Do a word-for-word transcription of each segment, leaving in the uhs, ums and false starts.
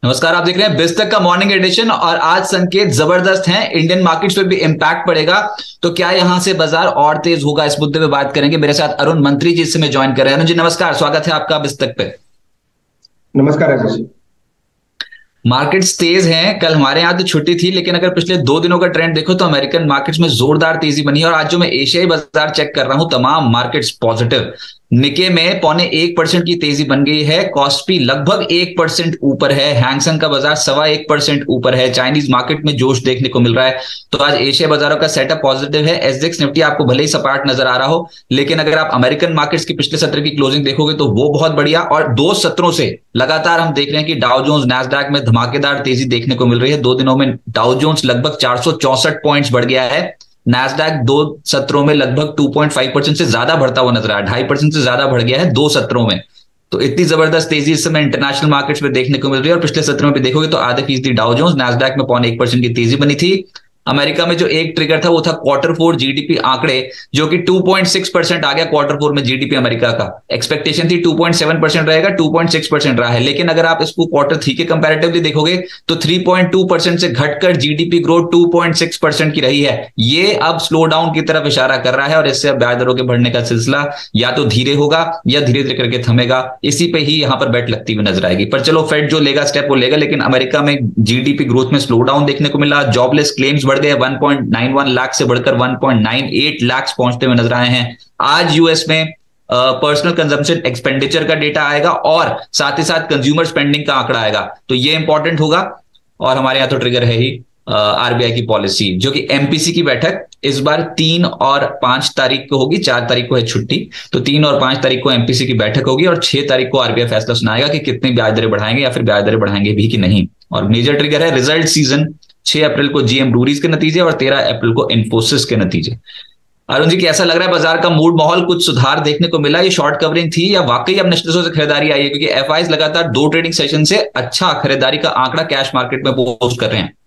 नमस्कार। आप देख रहे हैं बिस्तक का मॉर्निंग एडिशन और आज संकेत जबरदस्त हैं। इंडियन मार्केट्स पे भी इंपैक्ट पड़ेगा, तो क्या यहां से बाजार और तेज होगा, इस मुद्दे पे बात करेंगे। मेरे साथ अरुण मंत्री जी से मैं ज्वाइन कर रहे हैं। अरुण जी नमस्कार, स्वागत है आपका बिस्तक पे। नमस्कार राजेश जी। मार्केट्स तेज हैं। कल हमारे यहाँ तो छुट्टी थी, लेकिन अगर पिछले दो दिनों का ट्रेंड देखो तो अमेरिकन मार्केट्स में जोरदार तेजी बनी है। और आज जो मैं एशियाई बाजार चेक कर रहा हूं, तमाम मार्केट्स पॉजिटिव। निके में पौने एक परसेंट की तेजी बन गई है। कॉस्पी लगभग एक परसेंट ऊपर है। हैंगसेंग का बाजार सवा एक परसेंट ऊपर है। चाइनीज मार्केट में जोश देखने को मिल रहा है। तो आज एशिया बाजारों का सेटअप पॉजिटिव है। एसजेक्स निफ्टी आपको भले ही सपाट नजर आ रहा हो, लेकिन अगर आप अमेरिकन मार्केट्स की पिछले सत्र की क्लोजिंग देखोगे तो वो बहुत बढ़िया। और दो सत्रों से लगातार हम देख रहे हैं कि डाउ जोन्स नैस्डैक में धमाकेदार तेजी देखने को मिल रही है। दो दिनों में डाउ जोन्स लगभग चार सौ चौसठ पॉइंट्स बढ़ गया है। नैस्डैक दो सत्रों में लगभग दो पॉइंट पाँच परसेंट से ज्यादा बढ़ता हुआ नजर आ रहा है। ढाई परसेंट से ज्यादा बढ़ गया है दो सत्रों में। तो इतनी जबरदस्त तेजी इस समय इंटरनेशनल मार्केट्स में देखने को मिल रही है। और पिछले सत्र में भी देखोगे तो आधे फीसदी डाउ जोन्स, नैस्डैक में पौने एक परसेंट की तेजी बनी थी। अमेरिका में जो एक ट्रिगर था वो था क्वार्टर फोर जीडीपी आंकड़े, जो कि दो पॉइंट छह परसेंट आ गया क्वार्टर फोर में जीडीपी अमेरिका का। एक्सपेक्टेशन थी दो पॉइंट सात परसेंट रहेगा, दो पॉइंट छह परसेंट रहा है। लेकिन अगर आप इसको क्वार्टर थ्री के कंपैरेटिवली देखोगे तो तीन पॉइंट दो परसेंट से घटकर जीडीपी ग्रोथ दो पॉइंट छह परसेंट की रही है। ये अब स्लो डाउन की तरफ इशारा कर रहा है और इससे अब ब्याज दरों के बढ़ने का सिलसिला या तो धीरे होगा या धीरे धीरे करके थमेगा। इसी पे ही यहां पर बेट लगती हुई नजर आएगी। पर चलो, फेड जो लेगा स्टेप वो लेगा। लेकिन अमेरिका में जीडीपी ग्रोथ में स्लो डाउन देखने को मिला। जॉबलेस क्लेम्स बढ़ गए, one point nine one lakh से बढ़कर one point nine eight lakh पहुंचते हुए नजर आए हैं। आज यूएस में पर्सनल कंजम्पशन एक्सपेंडिचर का डेटा आएगा और साथ ही साथ कंज्यूमर स्पेंडिंग का आंकड़ा आएगा, तो ये इंपॉर्टेंट होगा। और हमारे यहां तो ट्रिगर है ही आरबीआई की पॉलिसी, जो कि एमपीसी की बैठक इस बार तीन और पांच तारीख को होगी। चार तारीख को है छुट्टी, तो तीन और पांच तारीख को एमपीसी की बैठक होगी और छह तारीख को आरबीआई फैसला सुनाएगा कि कितनी ब्याज दरें बढ़ाएंगे या फिर ब्याज दरें बढ़ाएंगे भी कि नहीं। और मेजर ट्रिगर है रिजल्ट सीजन। छह अप्रैल को जीएम ब्रूरीज के नतीजे और तेरह अप्रैल को इन्फोसिस के नतीजे। अरुण जी, कैसा लग रहा है बाजार का मूड माहौल? कुछ सुधार देखने को मिला? ये शॉर्ट कवरिंग थी या वाकई अब निश्चितों से खरीदारी आई है? क्योंकि एफआईज लगातार दो ट्रेडिंग सेशन से अच्छा खरीदारी का आंकड़ा कैश मार्केट में पोस्ट कर रहे हैं।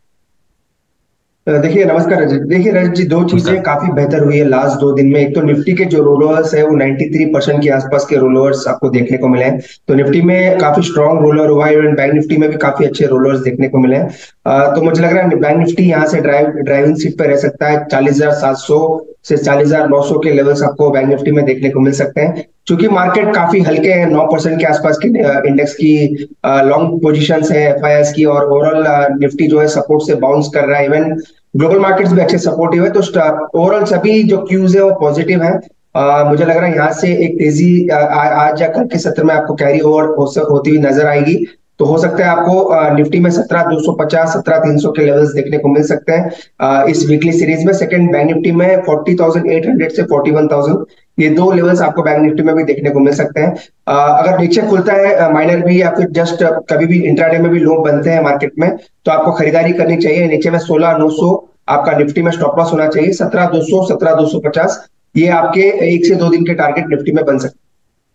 देखिए नमस्कार रजत। देखिए रजत जी, दो चीजें काफी बेहतर हुई है लास्ट दो दिन में। एक तो निफ्टी के जो रोलओवर्स है वो तिरानवे परसेंट के आसपास के रोलओवर्स आपको देखने को मिले हैं। तो निफ्टी में काफी स्ट्रॉन्ग रोलर हुआ है। इवन बैंक निफ्टी में भी काफी अच्छे रोलर्स देखने को मिले हैं। अ, तो मुझे लग रहा है बैंक निफ्टी यहाँ से ड्राइव ड्राइविंग सीट पे रह सकता है। चालीस हजार सात सौ से चालीस हजार नौ सौ के लेवल्स आपको बैंक निफ्टी में देखने को मिल सकते हैं। क्योंकि मार्केट काफी हल्के हैं, नौ परसेंट के आसपास की इंडेक्स की लॉन्ग पोजीशंस है एफआईएस की। और ओवरऑल निफ्टी जो है सपोर्ट से बाउंस कर रहा है। इवन ग्लोबल मार्केट्स भी अच्छे सपोर्टिव है। तो ओवरऑल सभी जो क्यूज है वो पॉजिटिव है। आ, मुझे लग रहा है यहाँ से एक तेजी आ, आज या कल के सत्र में आपको कैरी ओवर हो, होती हुई नजर आएगी। तो हो सकता है आपको आ, निफ्टी में सत्रह दो सौ पचास सत्रह तीन सौ के लेवल्स देखने को मिल सकते हैं आ, इस वीकली सीरीज में। सेकंड, बैंक निफ्टी में चालीस हज़ार आठ सौ से इकतालीस हज़ार, ये दो लेवल्स आपको बैंक निफ्टी में भी देखने को मिल सकते हैं। आ, अगर नीचे खुलता है माइनर भी या फिर जस्ट कभी भी इंट्राडे में भी लो बनते हैं मार्केट में, तो आपको खरीदारी करनी चाहिए। नीचे में सोलह नौ सौ आपका निफ्टी में स्टॉप लॉस होना चाहिए। सत्रह दो सौ सत्रह दो सौ पचास ये आपके एक से दो दिन के टारगेट निफ्टी में बन सकते हैं।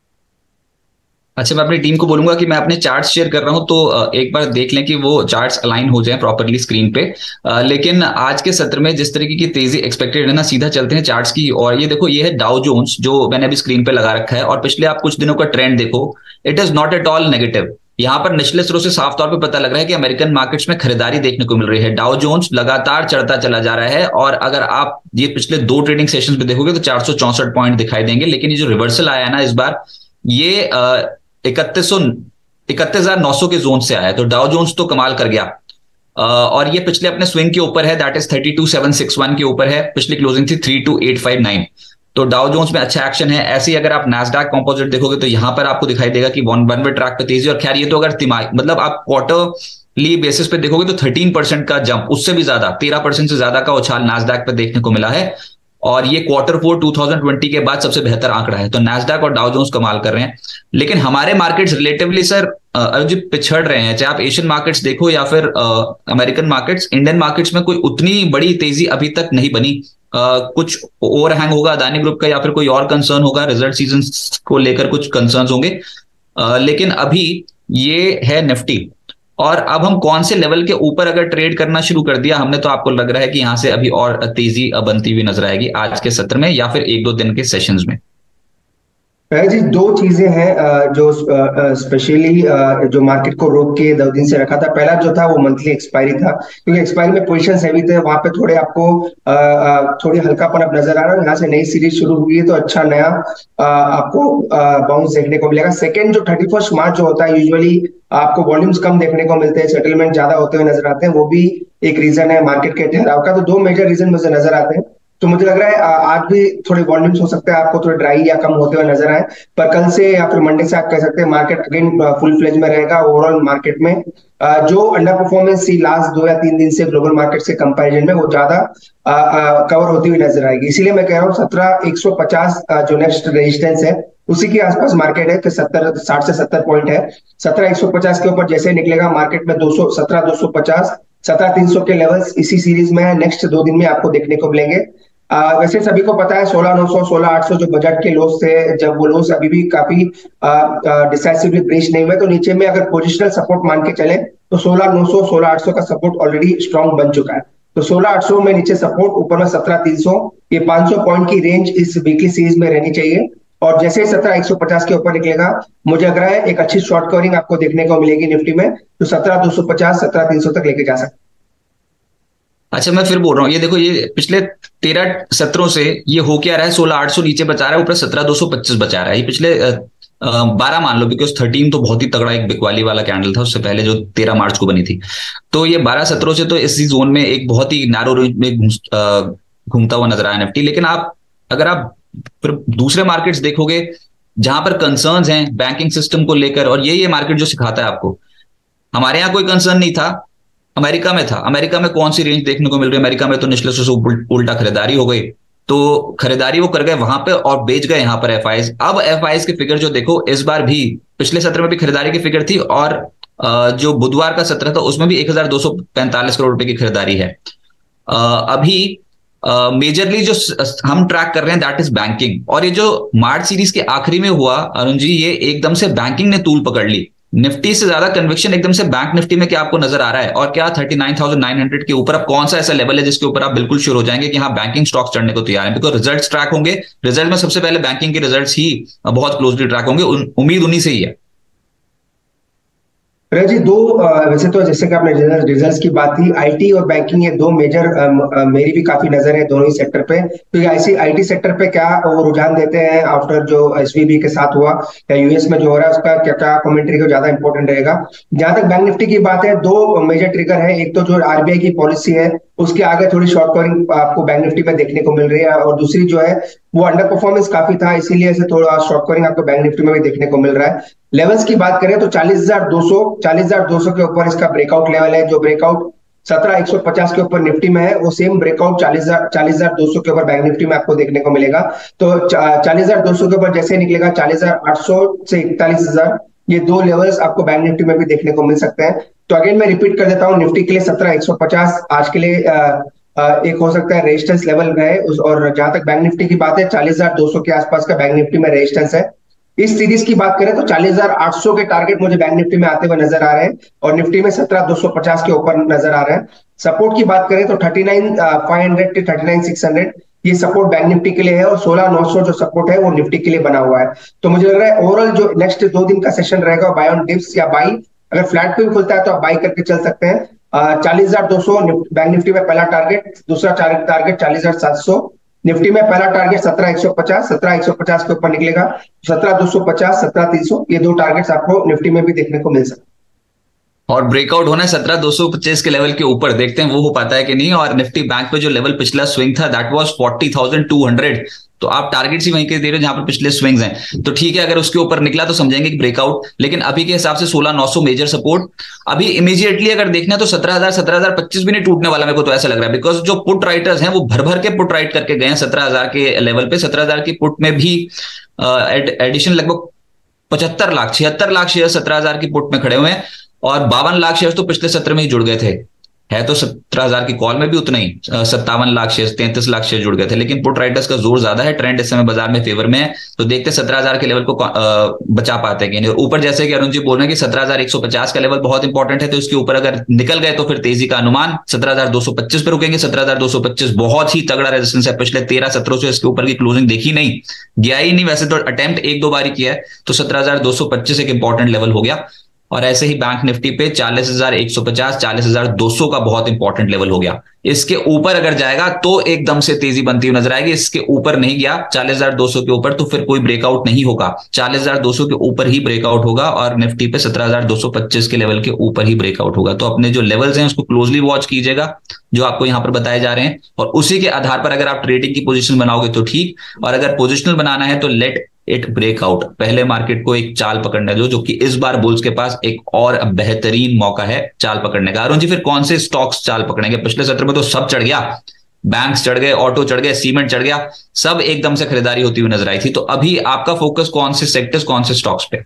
अच्छा, मैं अपनी टीम को बोलूंगा कि मैं अपने चार्ट्स शेयर कर रहा हूं, तो एक बार देख लें कि वो चार्ट्स अलाइन हो जाएं प्रॉपर्ली स्क्रीन पे। लेकिन आज के सत्र में जिस तरीके की तेजी एक्सपेक्टेड है ना, सीधा चलते हैं चार्ट्स की। और ये देखो, ये है डाउ जोन्स जो मैंने अभी स्क्रीन पे लगा रखा है। और पिछले आप कुछ दिनों का ट्रेंड देखो, it is not at all negative. यहां पर निचले स्तरों से साफ तौर पे पता लग रहा है कि अमेरिकन मार्केट्स में खरीदारी देखने को मिल रही है। डाउ जोन्स लगातार चढ़ता चला जा रहा है। और अगर आप ये पिछले दो ट्रेडिंग सेशन पे देखोगे तो चार सौ चौसठ पॉइंट दिखाई देंगे। लेकिन ये जो रिवर्सल आया है ना इस बार, ये इकतीस सौ इकतीस हजार नौ सौ के जोन से आया है। तो डाउ जोन्स तो कमाल कर गया। और ये पिछले अपने स्विंग के ऊपर है, that is thirty two seven six one के ऊपर है। पिछली क्लोजिंग थी three two eight five nine. तो डाउ जोन्स में अच्छा एक्शन है। ऐसे ही अगर आप नैस्डैक कंपोजिट देखोगे तो यहां पर आपको दिखाई देगा कि वन वन वे ट्रैक पे तेजी। और खैर, ये तो अगर तिमाही मतलब आप क्वार्टरली बेसिस पे देखोगे तो थर्टीन परसेंट का जंप, उससे भी ज्यादा तेरह परसेंट से ज्यादा का उछाल नैस्डैक पे देखने को मिला है। और ये क्वार्टर फोर दो हज़ार बीस के बाद सबसे बेहतर आंकड़ा है। तो नैस्डैक और डाउ जोन्स कमाल कर रहे हैं। लेकिन हमारे मार्केट्स रिलेटिवली सर अभी पिछड़ रहे हैं। चाहे आप एशियन मार्केट्स देखो या फिर अमेरिकन मार्केट्स, इंडियन मार्केट्स में कोई उतनी बड़ी तेजी अभी तक नहीं बनी। Uh, कुछ ओवरहैंग होगा अदानी ग्रुप का या फिर कोई और कंसर्न होगा, रिजल्ट सीजन को लेकर कुछ कंसर्न्स होंगे। uh, लेकिन अभी ये है निफ्टी। और अब हम कौन से लेवल के ऊपर अगर ट्रेड करना शुरू कर दिया हमने, तो आपको लग रहा है कि यहां से अभी और तेजी बनती हुई नजर आएगी आज के सत्र में या फिर एक दो दिन के सेशंस में? राय जी, दो चीजें हैं अ, जो स्पेशली जो मार्केट को रोक के दो दिन से रखा था। पहला जो था वो मंथली एक्सपायरी था, क्योंकि एक्सपायरी में पोजीशन हैवी थे, वहां पे थोड़े आपको अ, अ, थोड़ी हल्कापन अब नजर आ रहा है। यहाँ से नई सीरीज शुरू हुई है तो अच्छा नया अ, आपको बाउंस देखने को मिलेगा। सेकंड, जो थर्टी फर्स्ट मार्च जो होता है, यूजुअली आपको वॉल्यूम्स कम देखने को मिलते हैं, सेटलमेंट ज्यादा होते हुए नजर आते हैं, वो भी एक रीजन है मार्केट के ठहराव का। तो दो मेजर रीजन मुझे नजर आते हैं। तो मुझे लग रहा है आ, आज भी थोड़े वॉल्यूम्स हो सकते हैं आपको थोड़े ड्राई या कम होते हुए नजर आए, पर कल से या फिर मंडे से आप कह सकते हैं मार्केट अगेन फुल फ्लेज में रहेगा। ओवरऑल मार्केट में आ, जो अंडर परफॉर्मेंस थी लास्ट दो या तीन दिन से ग्लोबल मार्केट से कंपैरिजन में, वो ज्यादा कवर होती हुई नजर आएगी। इसीलिए मैं कह रहा हूँ सत्रह एक सौ पचास जो नेक्स्ट रेजिस्टेंस है उसी के आसपास मार्केट है, कि सत्तर साठ से सत्तर पॉइंट है। सत्रह एक सौ पचास के ऊपर जैसे निकलेगा मार्केट में, दो सौ सत्रह दो सौ पचास सत्रह तीन सौ के लेवल्स इसी सीरीज में है, नेक्स्ट दो दिन में आपको देखने को मिलेंगे। आ, वैसे सभी को पता है सोलह नौ सौ सोलह आठ सौ जो बजट के लोस थे, जब वो लोस अभी भी काफी डिसाइसिवली ब्रीच नहीं हुए, तो नीचे में अगर पोजिशनल सपोर्ट मान के चले तो सोलह नौ सौ सोलह आठ सौ का सपोर्ट ऑलरेडी स्ट्रॉन्ग बन चुका है। तो सोलह आठ सौ में नीचे सपोर्ट, ऊपर में सत्रह तीन सौ, ये पांच सौ पॉइंट की रेंज इस वीकली सीरीज में रहनी चाहिए। और जैसे ही सत्रह एक सौ पचास के ऊपर निकलेगा, मुझे लग रहा है एक अच्छी शॉर्ट कवरिंग आपको देखने को मिलेगी निफ्टी में, तो सत्रह दो सौ पचास सत्रह तीन सौ तक लेके जा सकते। अच्छा, मैं फिर बोल रहा हूँ, ये देखो, ये पिछले तेरह सत्रों से ये हो क्या रहा है, सोलह आठ सौ नीचे बचा रहा है, ऊपर सत्रह दो सौ पच्चीस बचा रहा है। ये पिछले बारह मान लो, बिकॉज थर्टीन तो बहुत ही तगड़ा एक बिकवाली वाला कैंडल था उससे पहले जो तेरह मार्च को बनी थी। तो ये बारह सत्रों से तो इसी जोन में एक बहुत ही नैरो रेंज में घूमता हुआ नजर आया निफ्टी। लेकिन आप अगर आप फिर दूसरे मार्केट्स देखोगे जहां पर कंसर्न्स हैं बैंकिंग सिस्टम को लेकर, और ये ये मार्केट जो सिखाता है आपको, हमारे यहाँ कोई कंसर्न नहीं था, अमेरिका में था। अमेरिका में कौन सी रेंज देखने को मिल रही है? अमेरिका में तो निचले से उल्टा खरीदारी हो गई, तो खरीदारी वो कर गए वहां पे और बेच गए यहाँ पर एफ आईज। अब एफ आईज की फिगर जो देखो, इस बार भी पिछले सत्र में भी खरीदारी की फिगर थी, और जो बुधवार का सत्र था उसमें भी एक हजार दो सौ पैंतालीस करोड़ रुपए की खरीदारी है। अभी मेजरली uh, जो हम ट्रैक कर रहे हैं दैट इज बैंकिंग। और ये जो मार्च सीरीज के आखिरी में हुआ अरुण जी, ये एकदम से बैंकिंग ने तूल पकड़ ली। निफ्टी से ज्यादा कन्विक्शन एकदम से बैंक निफ्टी में क्या आपको नजर आ रहा है? और क्या thirty nine thousand nine hundred के ऊपर अब कौन सा ऐसा लेवल है जिसके ऊपर आप बिल्कुल श्योर हो जाएंगे कि हाँ बैंकिंग स्टॉक्स चढ़ने को तैयार है? बिकॉज रिजल्ट्स ट्रैक होंगे, रिजल्ट में सबसे पहले बैंकिंग के रिजल्ट्स ही बहुत क्लोजली ट्रैक होंगे, उम्मीद उन्हीं से ही है। जी दो वैसे तो जैसे कि आपने रिजल्ट्स की बात थी, आईटी और बैंकिंग, ये दो मेजर मेरी भी काफी नजर है दोनों ही सेक्टर पे। तो ऐसी आईटी सेक्टर पे क्या वो रुझान देते हैं आफ्टर जो एसवीबी के साथ हुआ या यूएस में जो हो रहा है उसका क्या क्या कमेंट्री को ज्यादा इंपॉर्टेंट रहेगा। जहां तक बैंक निफ्टी की बात है, दो मेजर ट्रिगर है। एक तो जो आरबीआई की पॉलिसी है उसके आगे थोड़ी शॉर्ट कवरिंग आपको बैंक निफ्टी में देखने को मिल रही है, और दूसरी जो है वो अंडर परफॉर्मेंस काफी था, इसीलिए ऐसे थोड़ा शॉर्ट कवरिंग आपको बैंक निफ्टी में भी देखने को मिल रहा है। लेवल्स की बात करें तो चालीस हजार दो सौ चालीस हजार दो सौ के ऊपर इसका ब्रेकआउट लेवल है। जो ब्रेकआउट सत्रह एक सौ पचास के ऊपर निफ्टी में है, वो सेम ब्रेकआउट चालीस हजार चालीस हजार दो सौ के ऊपर बैंक निफ्टी में आपको देखने को मिलेगा। तो चालीस हजार दो सौ के ऊपर जैसे निकलेगा, चालीस हजार आठ सौ से इकतालीस हजार, ये दो लेवल्स आपको बैंक निफ्टी में भी देखने को मिल सकते हैं। तो अगेन मैं रिपीट कर देता हूँ, निफ्टी के लिए सत्रह एक सौ पचास आज के लिए आ, आ, एक हो सकता है रेजिस्टेंस लेवल रहे, और जहां तक बैंक निफ्टी की बात है चालीस हजार दो सौ के आसपास का बैंक निफ्टी में रेजिस्टेंस है। इस सीरीज की बात करें तो चालीस हजार आठ सौ के टारगेट मुझे बैंक निफ्टी में आते हुए नजर आ रहे हैं, और निफ्टी में सत्रह दो सौ पचास के ऊपर नजर आ रहे हैं। सपोर्ट की बात करें तो thirty nine five hundred to thirty nine six hundred, ये सपोर्ट बैंक निफ्टी के लिए है, और सोलह नौ सौ जो सपोर्ट है वो निफ्टी के लिए बना हुआ है। तो मुझे लग रहा है ओवरऑल जो नेक्स्ट दो दिन का सेशन रहेगा बाय ऑन डिप्स या बाई, अगर फ्लैट पे भी खुलता है तो आप बाई करके चल सकते हैं। चालीस हजार दो सौ बैंक निफ्टी में पहला टारगेट, दूसरा टारगेट चालीस हजार सात सौ। निफ्टी में पहला टारगेट सत्रह एक सौ पचास, सत्रह एक सौ पचास के ऊपर निकलेगा, सत्रह दो सौ पचास सत्रह तीन सौ, ये दो टारगेट्स आपको निफ्टी में भी देखने को मिल सकते हैं। और ब्रेकआउट होना है सत्रह दो सौ पच्चीस के लेवल के ऊपर, देखते हैं वो हो पाता है कि नहीं। और निफ्टी बैंक पे जो लेवल पिछला स्विंग था that was forty thousand two hundred, तो आप टारगेट्स ही वहीं के दे रहे हो जहां पर पिछले स्विंग्स हैं। तो ठीक है, अगर उसके ऊपर निकला तो समझेंगे कि ब्रेकआउट, लेकिन अभी के हिसाब से सोलह नौ सौ मेजर सपोर्ट। अभी इमीडिएटली अगर देखना तो सत्रह हजार सत्रह हजार पच्चीस भी नहीं टूटने वाला, मेरे को तो ऐसा लग रहा है, बिकॉज जो पुट राइटर्स हैं वो भर भर के पुट राइट करके गए हैं सत्रह हजार के लेवल पे। सत्रह हजार की पुट में भी एडिशन लगभग पचहत्तर लाख छिहत्तर लाख शेयर सत्रह हजार की पुट में खड़े हुए हैं, और बावन लाख शेयर तो पिछले सत्र में ही जुड़ गए थे। है तो सत्रह हजार की कॉल में भी उतना ही, सत्तावन लाख शेयर, तैंतीस लाख शेयर जुड़ गए थे, लेकिन पुट राइटर्स का जोर ज्यादा है, ट्रेंड इस समय बाजार में फेवर में है, तो देखते सत्रह हजार के लेवल को अ, बचा पाते हैं कि नहीं। ऊपर जैसे कि अरुण जी बोल रहे हैं कि सत्रह हजार एक सौ पचास का लेवल बहुत इंपॉर्टेंट है, तो इसके ऊपर अगर निकल गए तो फिर तेजी का अनुमान सत्रह हजार दो सौ पच्चीस पे रुकेंगे। सत्रह हजार दो सौ पच्चीस बहुत ही तगड़ा रेजिस्टेंस है, पिछले तेरह सत्रह से इसके ऊपर की क्लोजिंग देखी नहीं, गया ही नहीं, वैसे तो अटेम्प्ट एक दो बार ही किया है, तो सत्रह हजार दो सौ पच्चीस एक इंपॉर्टेंट लेवल हो गया। और ऐसे ही बैंक निफ्टी पे चालीस हजार एक सौ पचास, चालीस हजार दो सौ का बहुत इंपॉर्टेंट लेवल हो गया। इसके ऊपर अगर जाएगा तो एकदम से तेजी बनती हुई नजर आएगी, इसके ऊपर नहीं गया चालीस हजार दो सौ के ऊपर तो फिर कोई ब्रेकआउट नहीं होगा, चालीस हजार दो सौ के ऊपर ही ब्रेकआउट होगा और निफ्टी पे सत्रह हजार दो सौ पच्चीस के लेवल के ऊपर ही ब्रेकआउट होगा। तो अपने जो लेवल्स हैं उसको क्लोजली वॉच कीजिएगा जो आपको यहां पर बताए जा रहे हैं, और उसी के आधार पर अगर आप ट्रेडिंग की पोजीशन बनाओगे तो ठीक, और अगर पोजिशनल बनाना है तो लेट इट ब्रेकआउट, पहले मार्केट को एक चाल पकड़ने दो, जो कि इस बार बुल्स के पास एक और बेहतरीन मौका है चाल पकड़ने का। अरुण जी फिर कौन से स्टॉक्स चाल पकड़ेंगे? पिछले सत्र में तो सब चढ़ गया, बैंक्स चढ़ गए, ऑटो चढ़ गए, सीमेंट चढ़ गया, सब एकदम से खरीदारी होती हुई नजर आई थी, तो अभी आपका फोकस कौन से सेक्टर्स, कौन से स्टॉक्स पे?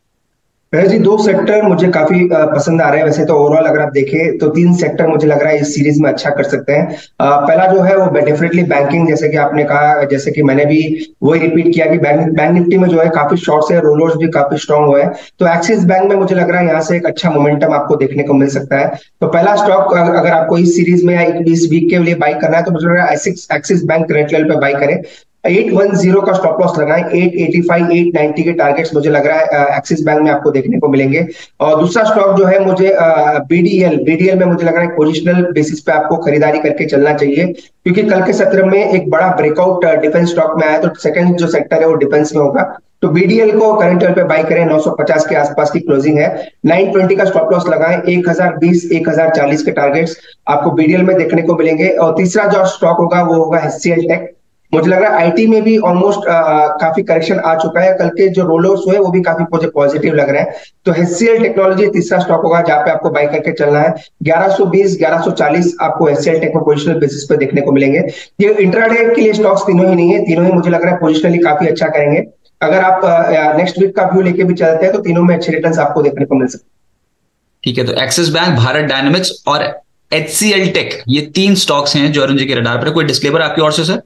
जी दो सेक्टर मुझे काफी पसंद आ रहे हैं। वैसे तो ओवरऑल अगर आप देखें तो तीन सेक्टर मुझे लग रहा है इस सीरीज में अच्छा कर सकते हैं। पहला जो है वो डेफिनेटली बैंकिंग, जैसे कि आपने कहा, जैसे कि मैंने भी वही रिपीट किया कि बैंक बैंक निफ्टी में जो है काफी शॉर्ट्स है, रोलर्स भी काफी स्ट्रॉन्ग हुए हैं, तो एक्सिस बैंक में मुझे लग रहा है यहाँ से एक अच्छा मोमेंटम आपको देखने को मिल सकता है। तो पहला स्टॉक अगर आपको इस सीरीज में या इस वीक के लिए बाई करना है तो मुझे लग रहा है एक्सिस बैंक करंट लेवल पे बाई करें, आठ सौ दस का स्टॉप लॉस लगाएं, आठ सौ पचासी, आठ सौ नब्बे के टारगेट्स मुझे लग रहा है एक्सिस बैंक में आपको देखने को मिलेंगे। और दूसरा स्टॉक जो है मुझे बीडीएल, बीडीएल में मुझे लग रहा है पोजिशनल बेसिस पे आपको खरीदारी करके चलना चाहिए, क्योंकि कल के सत्र में एक बड़ा ब्रेकआउट डिफेंस स्टॉक में आया, तो सेकंड जो सेक्टर है वो डिफेंस में होगा, तो बीडीएल को करंट लेवल पे बाई करें, नौ सौ पचास के आसपास की क्लोजिंग है, नौ सौ बीस का स्टॉप लॉस लगाएं, एक हज़ार बीस, एक हज़ार चालीस के टारगेट्स आपको बीडीएल में देखने को मिलेंगे। और तीसरा जो स्टॉक होगा वो होगा एचसीएल टेक। मुझे लग रहा है आईटी में भी ऑलमोस्ट काफी करेक्शन आ चुका है, कल के जो रोलर्स हुए वो भी काफी मुझे पॉजिटिव लग रहे हैं, तो एचसीएल टेक्नोलॉजी तीसरा स्टॉक होगा जहां पे आपको बाई करके चलना है। ग्यारह सौ बीस, ग्यारह सौ चालीस आपको एचसीएल टेक में पोजिशनल बेसिस पे देखने को मिलेंगे। ये इंट्राडे के लिए स्टॉक्स तीनों ही नहीं है, तीनों ही मुझे लग रहा है पोजिशनली काफी अच्छा करेंगे। अगर आप नेक्स्ट वीक का व्यू लेके भी चलते हैं तो तीनों में अच्छे रिटर्न्स आपको देखने को मिल सकते हैं। ठीक है, तो एक्सिस बैंक, भारत डायनामिक्स और एचसीएल टेक, ये तीन स्टॉक्स हैं जो अरुण जी के रडार पर। कोई डिस्क्लेमर आपकी ओर से सर?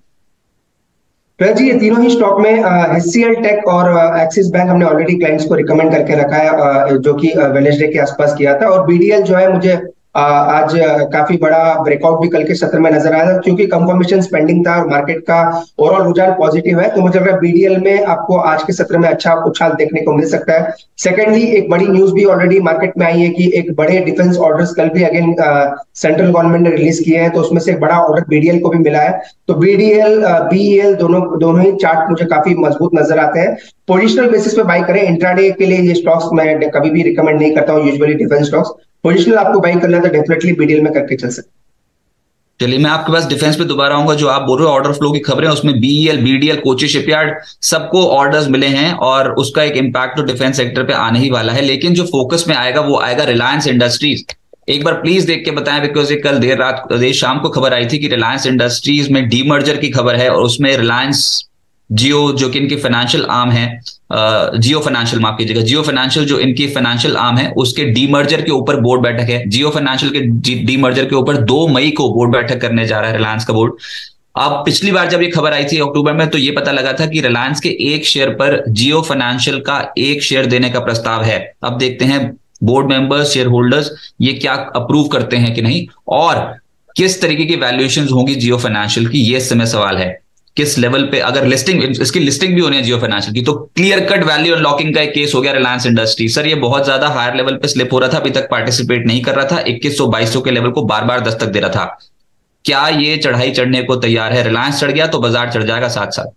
जी ये तीनों ही स्टॉक में एचसीएल टेक और एक्सिस बैंक हमने ऑलरेडी क्लाइंट्स को रिकमेंड करके रखा है, जो कि वेडनेसडे के आसपास किया था। और बीडीएल जो है मुझे आज काफी बड़ा ब्रेकआउट भी कल के सत्र में नजर आया था, क्योंकि कंफर्मेशन स्पेंडिंग था और मार्केट का ओवरऑल रुझान पॉजिटिव है, तो मुझे लग रहा है बीडीएल में आपको आज के सत्र में अच्छा उछाल देखने को मिल सकता है। सेकेंडली एक बड़ी न्यूज भी ऑलरेडी मार्केट में आई है कि एक बड़े डिफेंस ऑर्डर्स कल भी अगेन सेंट्रल गवर्नमेंट ने रिलीज किए हैं, तो उसमें से एक बड़ा ऑर्डर बीडीएल को भी मिला है। तो बीडीएल बीईएल दोनों दोनों ही चार्ट मुझे काफी मजबूत नजर आते हैं। पोजिशनल बेसिस पे बाई करें, इंट्राडे के लिए ये स्टॉक्स मैं कभी भी रिकमेंड नहीं करता हूँ, यूजुअली डिफेंस स्टॉक्स। पोजिशनल आपको बाई करना है तो डेफिनेटली बीडीएल में करके चल सकते। चलिए मैं आपके पास डिफेंस पे दोबारा आऊंगा। जो आप बोल रहे हो ऑर्डर फ्लो की खबरें, उसमें बीईएल, बीडीएल, कोची शिपयार्ड सबको ऑर्डर्स मिले हैं और उसका एक इंपैक्ट तो डिफेंस सेक्टर पे आने ही वाला है, लेकिन जो फोकस में आएगा वो आएगा रिलायंस इंडस्ट्रीज। एक बार प्लीज देख के बताएं, बिकॉज ये कल देर रात देर शाम को खबर आई थी कि रिलायंस इंडस्ट्रीज में डीमर्जर की खबर है, और उसमें रिलायंस जियो जो कि इनकी फाइनेंशियल आर्म है, जियो फाइनेंशियल, माफ कीजिएगा, जियो फाइनेंशियल जो इनकी फाइनेंशियल आर्म है, उसके डीमर्जर के ऊपर बोर्ड बैठक है। जियो फाइनेंशियल के डीमर्जर के ऊपर दो मई को बोर्ड बैठक करने जा रहा है रिलायंस का बोर्ड। अब पिछली बार जब ये खबर आई थी अक्टूबर में, तो ये पता लगा था कि रिलायंस के एक शेयर पर जियो फाइनेंशियल का एक शेयर देने का प्रस्ताव है। अब देखते हैं बोर्ड मेंबर्स, शेयर होल्डर्स ये क्या अप्रूव करते हैं कि नहीं, और किस तरीके की वैल्यूएशन होगी जियो फाइनेंशियल की, ये समय सवाल है। किस लेवल पे अगर लिस्टिंग, इसकी लिस्टिंग भी होनी है जियो फाइनेंशियल की, तो क्लियर कट वैल्यू अनलॉकिंग का एक केस हो गया रिलायंस इंडस्ट्री। सर ये बहुत ज्यादा हायर लेवल पे स्लिप हो रहा था, अभी तक पार्टिसिपेट नहीं कर रहा था, इक्कीस सौ बाईस सौ के लेवल को बार बार दस्तक दे रहा था। क्या ये चढ़ाई चढ़ने को तैयार है? रिलायंस चढ़ गया तो बाजार चढ़ जाएगा साथ साथ।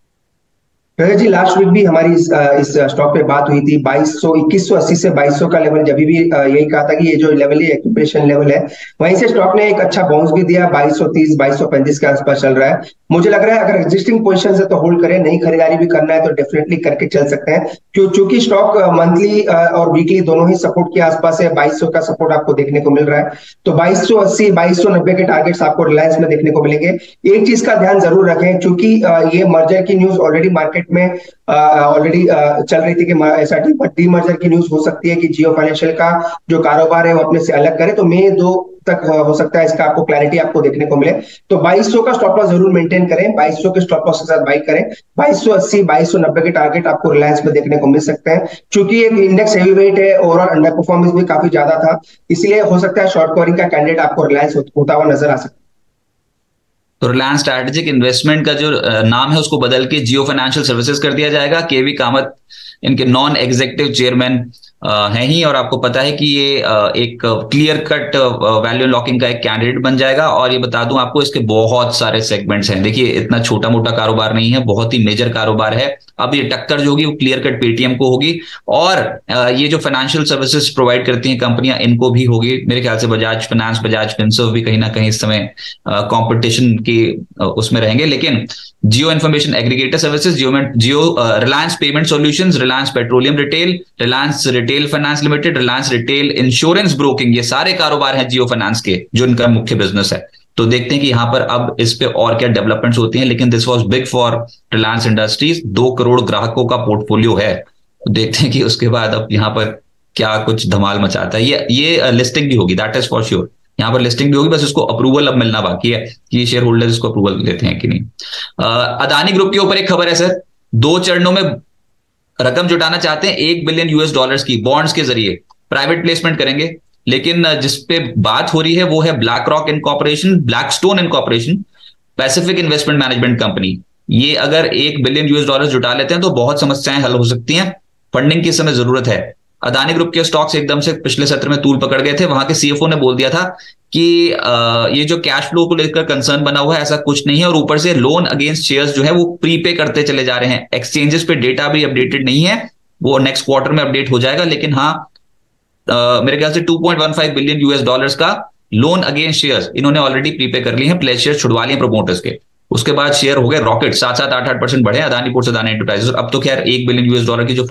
जी लास्ट वीक भी हमारी इस, इस स्टॉक पे बात हुई थी, बाईस सौ, इक्कीस सौ अस्सी से बाईस सौ का लेवल, जब भी यही कहा था कि ये जो लेवल है एक्यूपेशन लेवल है, वहीं से स्टॉक ने एक अच्छा बाउंस भी दिया, बाईस सौ तीस, बाईस सौ पैंतीस के आसपास चल रहा है। मुझे लग रहा है अगर एग्जिस्टिंग पोजीशन है तो होल्ड करें, नई खरीदारी भी करना है तो डेफिनेटली करके चल सकते हैं, क्यों चूंकि स्टॉक मंथली और वीकली दोनों ही सपोर्ट के आसपास है। बाईस सौ का सपोर्ट आपको देखने को मिल रहा है, तो बाईस सौ अस्सी, बाईस सौ नब्बे के टारगेट्स आपको रिलायंस में देखने को मिलेंगे। एक चीज का ध्यान जरूर रखें, क्योंकि ये मर्जर की न्यूज ऑलरेडी मार्केट मार्केट में ऑलरेडी चल रही थी कि एसआरटी पर डीमर्जर की न्यूज हो सकती है कि जियो फाइनेंशियल का जो कारोबार है वो अपने से अलग करे, तो मई दो तक हो सकता है इसका आपको क्लैरिटी आपको देखने को मिले। तो बाईस सौ का स्टॉप लॉस जरूर मेंटेन करें, बाईस सौ के स्टॉप लॉस के साथ बाई करें। बाईस सौ अस्सी बाईस सौ नब्बे के टारगेट आपको रिलायंस में देखने को मिल सकते हैं। चूंकि एक इंडेक्स हेवी वेट है, ओवरऑल अंडर परफॉर्मेंस भी काफी ज्यादा था, इसलिए हो सकता है शॉर्ट कवरिंग का कैंडिडेट आपको रिलायंस होता हुआ नजर आ सकता है। तो रिलायंस स्ट्रैटेजिक इन्वेस्टमेंट का जो नाम है उसको बदल के जियो फाइनेंशियल सर्विसेज कर दिया जाएगा। केवी कामत इनके नॉन एग्जीक्यूटिव चेयरमैन हैं ही, और आपको पता है कि ये एक क्लियर कट वैल्यू लॉकिंग का एक कैंडिडेट बन जाएगा। और ये बता दूं आपको, इसके बहुत सारे सेगमेंट्स हैं। देखिए, इतना छोटा मोटा कारोबार नहीं है, बहुत ही मेजर कारोबार है। अब ये टक्कर जो होगी वो क्लियर कट पेटीएम को होगी, और ये जो फाइनेंशियल सर्विसेज प्रोवाइड करती हैं कंपनियां, इनको भी होगी। मेरे ख्याल से बजाज फाइनेंस, बजाज फिनसर्व भी कहीं ना कहीं इस समय कॉम्पिटिशन की उसमें रहेंगे। लेकिन Jio information aggregator services, Jio Jio Reliance payment solutions, Reliance petroleum retail, Reliance retail finance limited, Reliance retail insurance broking, ये सारे कारोबार हैं जियो फाइनेंस के जो इनका मुख्य बिजनेस है। तो देखते हैं कि यहां पर अब इस पे और क्या डेवलपमेंट्स होती हैं। लेकिन this was big for Reliance industries, दो करोड़ ग्राहकों का पोर्टफोलियो है। तो देखते हैं कि उसके बाद अब यहां पर क्या कुछ धमाल मचाता है। ये ये लिस्टिंग भी होगी, दैट इज फॉर श्योर। यहां पर लिस्टिंग भी होगी, बस इसको अप्रूवल अब मिलना बाकी है कि शेयर होल्डर्स इसको अप्रूवल देते हैं कि नहीं। अदानी ग्रुप के ऊपर एक खबर है सर, दो चरणों में रकम जुटाना चाहते हैं, एक बिलियन यूएस डॉलर्स की बॉन्ड्स के जरिए प्राइवेट प्लेसमेंट करेंगे। लेकिन जिसपे बात हो रही है वो है BlackRock incorporation, Blackstone incorporation, Pacific investment management company. ये अगर एक बिलियन यूएस डॉलर जुटा लेते हैं तो बहुत समस्याएं हल हो सकती हैं। फंडिंग की समय जरूरत है। अदानी ग्रुप के स्टॉक्स एकदम से पिछले सत्र में तूल पकड़ गए थे। वहां के सीएफओ ने बोल दिया था कि ये जो कैश फ्लो को लेकर कंसर्न बना हुआ है, ऐसा कुछ नहीं है। और ऊपर से लोन अगेंस्ट शेयर्स जो है वो प्रीपे करते चले जा रहे हैं। एक्सचेंजेस पे डेटा भी अपडेटेड नहीं है, वो नेक्स्ट क्वार्टर में अपडेट हो जाएगा। लेकिन हाँ, Uh, मेरे ख्याल से two point one five billion US dollars का लोन अगेंस्ट शेयर्स इन्होंने ऑलरेडी प्रीपे कर लिए हैं, प्लेज शेयर छुड़वा लिए प्रोमोटर्स के। उसके बाद शेयर हो गए रॉकेट, सात सात आठ आठ परसेंट बढ़े अदानी पोर्ट्स, अदानी एंटरप्राइजेस। अब तो खैर एक बिलियन यूएस डॉलर की जो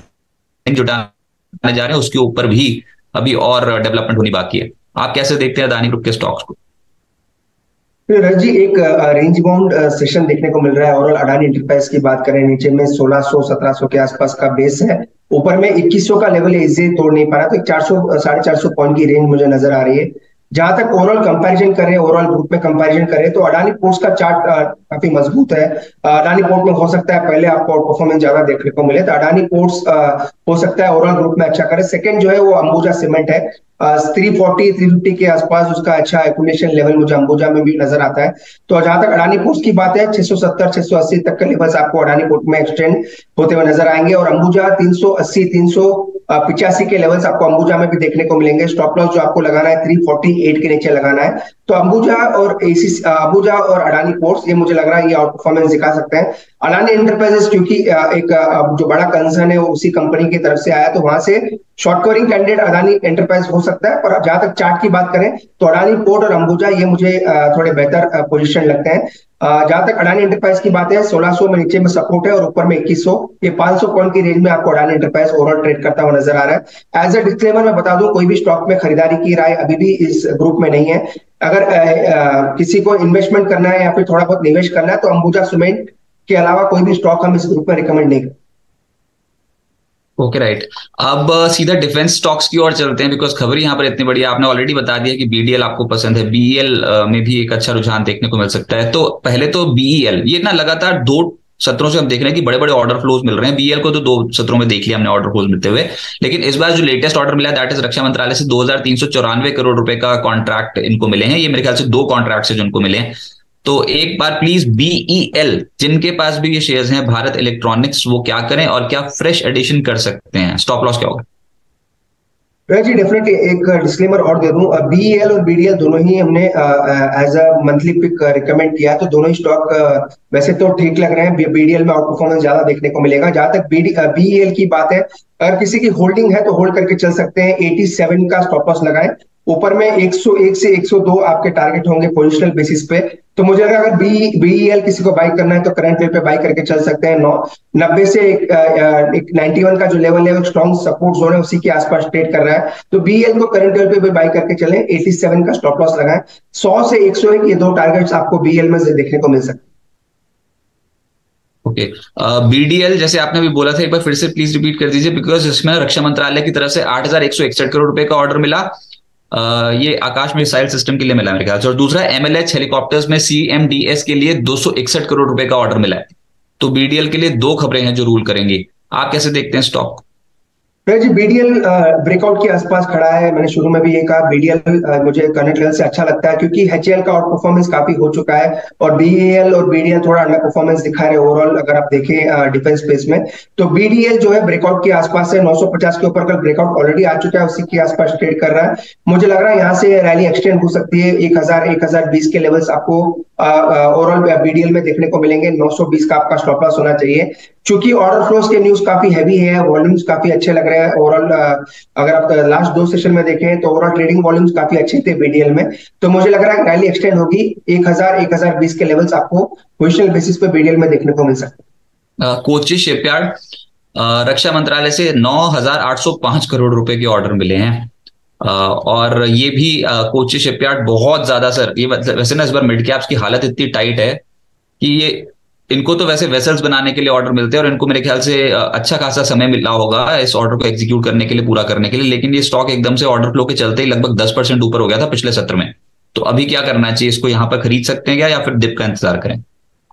जुटाने जा रहे हैं उसके ऊपर भी अभी और डेवलपमेंट होनी बाकी है। आप कैसे देखते हैं अदानी ग्रुप के स्टॉक्स को? रज जी, एक रेंज बाउंड सेशन देखने को मिल रहा है। ओवरऑल अडानी एंटरप्राइज की बात करें, नीचे में सोलह सौ सत्रह सौ के आसपास का बेस है, ऊपर में इक्कीस सौ का लेवल इसे तोड़ नहीं पा रहा, तो एक चार सौ साढ़े चार सौ पॉइंट की रेंज मुझे नजर आ रही है। जहां तक ओवरऑल कंपैरिजन करें, ओवरऑल ग्रुप में कंपैरिजन करें तो अडानी पोर्ट्स का चार्ट काफी मजबूत है। अडानी पोर्ट में हो सकता है पहले आपको परफॉर्मेंस ज्यादा देखने को मिले, तो अडानी पोर्ट्स हो सकता है ओवरऑल ग्रुप में अच्छा करे। सेकंड जो है वो अंबुजा सीमेंट है, थ्री फोर्टी थ्री फिफ्टी के आसपास उसका अच्छा एक्विजिशन लेवल मुझे अंबुजा में भी नजर आता है। तो जहां तक अडानी पोर्ट्स की बात है, छह सौ सत्तर छह सौ अस्सी तक के लेवल्स आपको अडानी पोर्ट में एक्सटेंड होते हुए नजर आएंगे, और अंबुजा तीन सौ अस्सी तीन सौ पिचासी के लेवल्स आपको अंबुजा में भी देखने को मिलेंगे। स्टॉप लॉस जो आपको लगाना है तीन सौ अड़तालीस के नीचे लगाना है। तो अंबुजा और एसी अंबुजा और अडानी पोर्ट्स, ये मुझे लग रहा है ये आउट परफॉर्मेंस दिखा सकते हैं। अडानी एंटरप्राइजेस क्योंकि एक जो बड़ा कंसर्न है वो उसी कंपनी की तरफ से आया, तो वहां से short covering candidate Adani enterprise हो सकता है। पर जहां तक चार्ट की बात करें तो अडानी पोर्ट और अंबुजा ये मुझे थोड़े बेहतर पोजीशन लगते हैं। जहां तक अडानी एंटरप्राइज की बात है, सोलह सौ में नीचे में सपोर्ट है और ऊपर में इक्कीस सौ, ये पांच सौ पॉइंट की रेंज में आपको अडानी एंटरप्राइज ओवरऑल ट्रेड करता हुआ नजर आ रहा है। एज ए डिस्क्लेमर मैं बता दूं, कोई भी स्टॉक में खरीदारी की राय अभी भी इस ग्रुप में नहीं है। अगर आ, आ, किसी को इन्वेस्टमेंट करना है या फिर थोड़ा बहुत निवेश करना है तो अंबुजा सीमेंट के अलावा कोई भी स्टॉक हम इस ग्रुप में रिकमेंड नहीं करते। ओके राइट, अब सीधा डिफेंस स्टॉक्स की ओर चलते हैं, बिकॉज खबर यहाँ पर इतनी बड़ी। आपने ऑलरेडी बता दिया कि बीडीएल आपको पसंद है, बीईएल में भी एक अच्छा रुझान देखने को मिल सकता है। तो पहले तो बीईएल, ये ना लगातार दो सत्रों से हम देख रहे हैं कि बड़े बड़े ऑर्डर फ्लोज मिल रहे हैं। बीएल को तो दो सत्रों में देख लिया हमने ऑर्डर फ्लोज मिलते हुए, लेकिन इस बार जो लेटेस्ट ऑर्डर मिला दैट इज रक्षा मंत्रालय से दो हजार तीन सौ चौरानवे करोड़ रुपए का कॉन्ट्रैक्ट इनको मिले हैं। ये मेरे ख्याल से दो कॉन्ट्रैक्ट से जो इनको मिले हैं। तो एक बार प्लीज बीईएल जिनके पास भी ये शेयर्स हैं, भारत इलेक्ट्रॉनिक्स, वो क्या करें और क्या फ्रेश एडिशन कर सकते हैं? स्टॉप लॉस क्या होगा? जी डेफिनेटली एक डिस्क्लेमर और दे दूं, बीईएल और बीडीएल दोनों ही हमने as a monthly pick recommend किया, तो दोनों ही स्टॉक वैसे तो ठीक लग रहे हैं। बीडीएल में आउट परफॉर्मेंस ज्यादा देखने को मिलेगा। जहां तक बीईएल की बात है, अगर किसी की होल्डिंग है तो होल्ड करके चल सकते हैं। सत्तासी का स्टॉप लॉस लगाएं, ऊपर में एक सौ एक से एक सौ दो आपके टारगेट होंगे पोजिशनल बेसिस पे। तो मुझे लगा अगर बी बीईएल किसी को बाई करना है तो करंट लेवल पे बाई करके चल सकते हैं। नौ नब्बे से एक, एक इक्यानवे का जो लेवल है वो स्ट्रॉन्ग सपोर्ट जोन है, उसी के आसपास ट्रेड कर रहा है। तो बीईएल को करंट लेवल पे भी बाई करके चलें, सत्तासी का स्टॉप लॉस लगाएं। सौ से एक सौ एक ये दो टारगेट्स आपको बीईएल में से देखने को मिल सकते हैं। ओके, बीडीएल जैसे आपने भी बोला था, एक बार फिर से प्लीज रिपीट कर दीजिए, बिकॉज इसमें रक्षा मंत्रालय की तरफ से आठ हजार एक सौ इकसठ करोड़ रुपए का ऑर्डर मिला। uh, ये आकाश मिसाइल सिस्टम के लिए मिला मेरे ख्याल से, और दूसरा एमएलएच हेलीकॉप्टर्स में सीएमडीएस के लिए दो सौ इकसठ करोड़ रुपए का ऑर्डर मिला है। तो बीडीएल के लिए दो खबरें हैं जो रूल करेंगी। आप कैसे देखते हैं स्टॉक? जी, बीडीएल ब्रेकआउट के आसपास खड़ा है। मैंने शुरू में भी ये कहा, बीडीएल मुझे करंट लेवल से अच्छा लगता है क्योंकि एचएएल का आउट परफॉर्मेंस काफी हो चुका है और बीईएल और बीडीएल थोड़ा अंडर परफॉर्मेंस दिखा रहे हैं ओवरऑल। अगर आप देखें डिफेंस स्पेस में, तो बीडीएल जो है ब्रेकआउट के आसपास है, नौ सौ पचास के ऊपर कल ब्रेकआउट ऑलरेडी आ चुका है, उसी के आसपास ट्रेड कर रहा है। मुझे लग रहा है यहाँ से रैली एक्सटेंड हो सकती है, एक हजार एक हजार बीस के लेवल्स आपको ओवरऑल बीडीएल में देखने को मिलेंगे। नौ सौ बीस का आपका स्टॉप लॉस होना चाहिए। चूंकि ऑर्डर फ्लोज के न्यूज काफी हैवी है, वॉल्यूम्स काफी अच्छे लग रहे हैं ओवरऑल। अगर आप लास्ट दो सेशन में देखें तो ओवरऑल ट्रेडिंग वॉल्यूम्स काफी अच्छे थे बीडीएल में। तो मुझे लग रहा है रैली एक्सटेंड होगी, एक हजार एक हजार बीस के लेवल्स आपको पोजिशनल बेसिस पे बीडीएल में देखने को मिल सकते हैं। कोची शिपयार्ड रक्षा मंत्रालय से नौ हजार आठ सौ पांच करोड़ रुपए के ऑर्डर मिले हैं। Uh, और ये भी कोची uh, शिपयार्ड बहुत ज्यादा सर, ये वैसे ना इस बार मिड कैप्स की हालत इतनी टाइट है कि ये इनको तो वैसे वेसल्स बनाने के लिए ऑर्डर मिलते हैं और इनको मेरे ख्याल से uh, अच्छा खासा समय मिला होगा इस ऑर्डर को एग्जीक्यूट करने के लिए, पूरा करने के लिए। लेकिन ये स्टॉक एकदम से ऑर्डर फ्लो के चलते ही लगभग दस परसेंट ऊपर हो गया था पिछले सत्र में। तो अभी क्या करना चाहिए? इसको यहाँ पर खरीद सकते हैं क्या, या फिर डिप का इंतजार करें?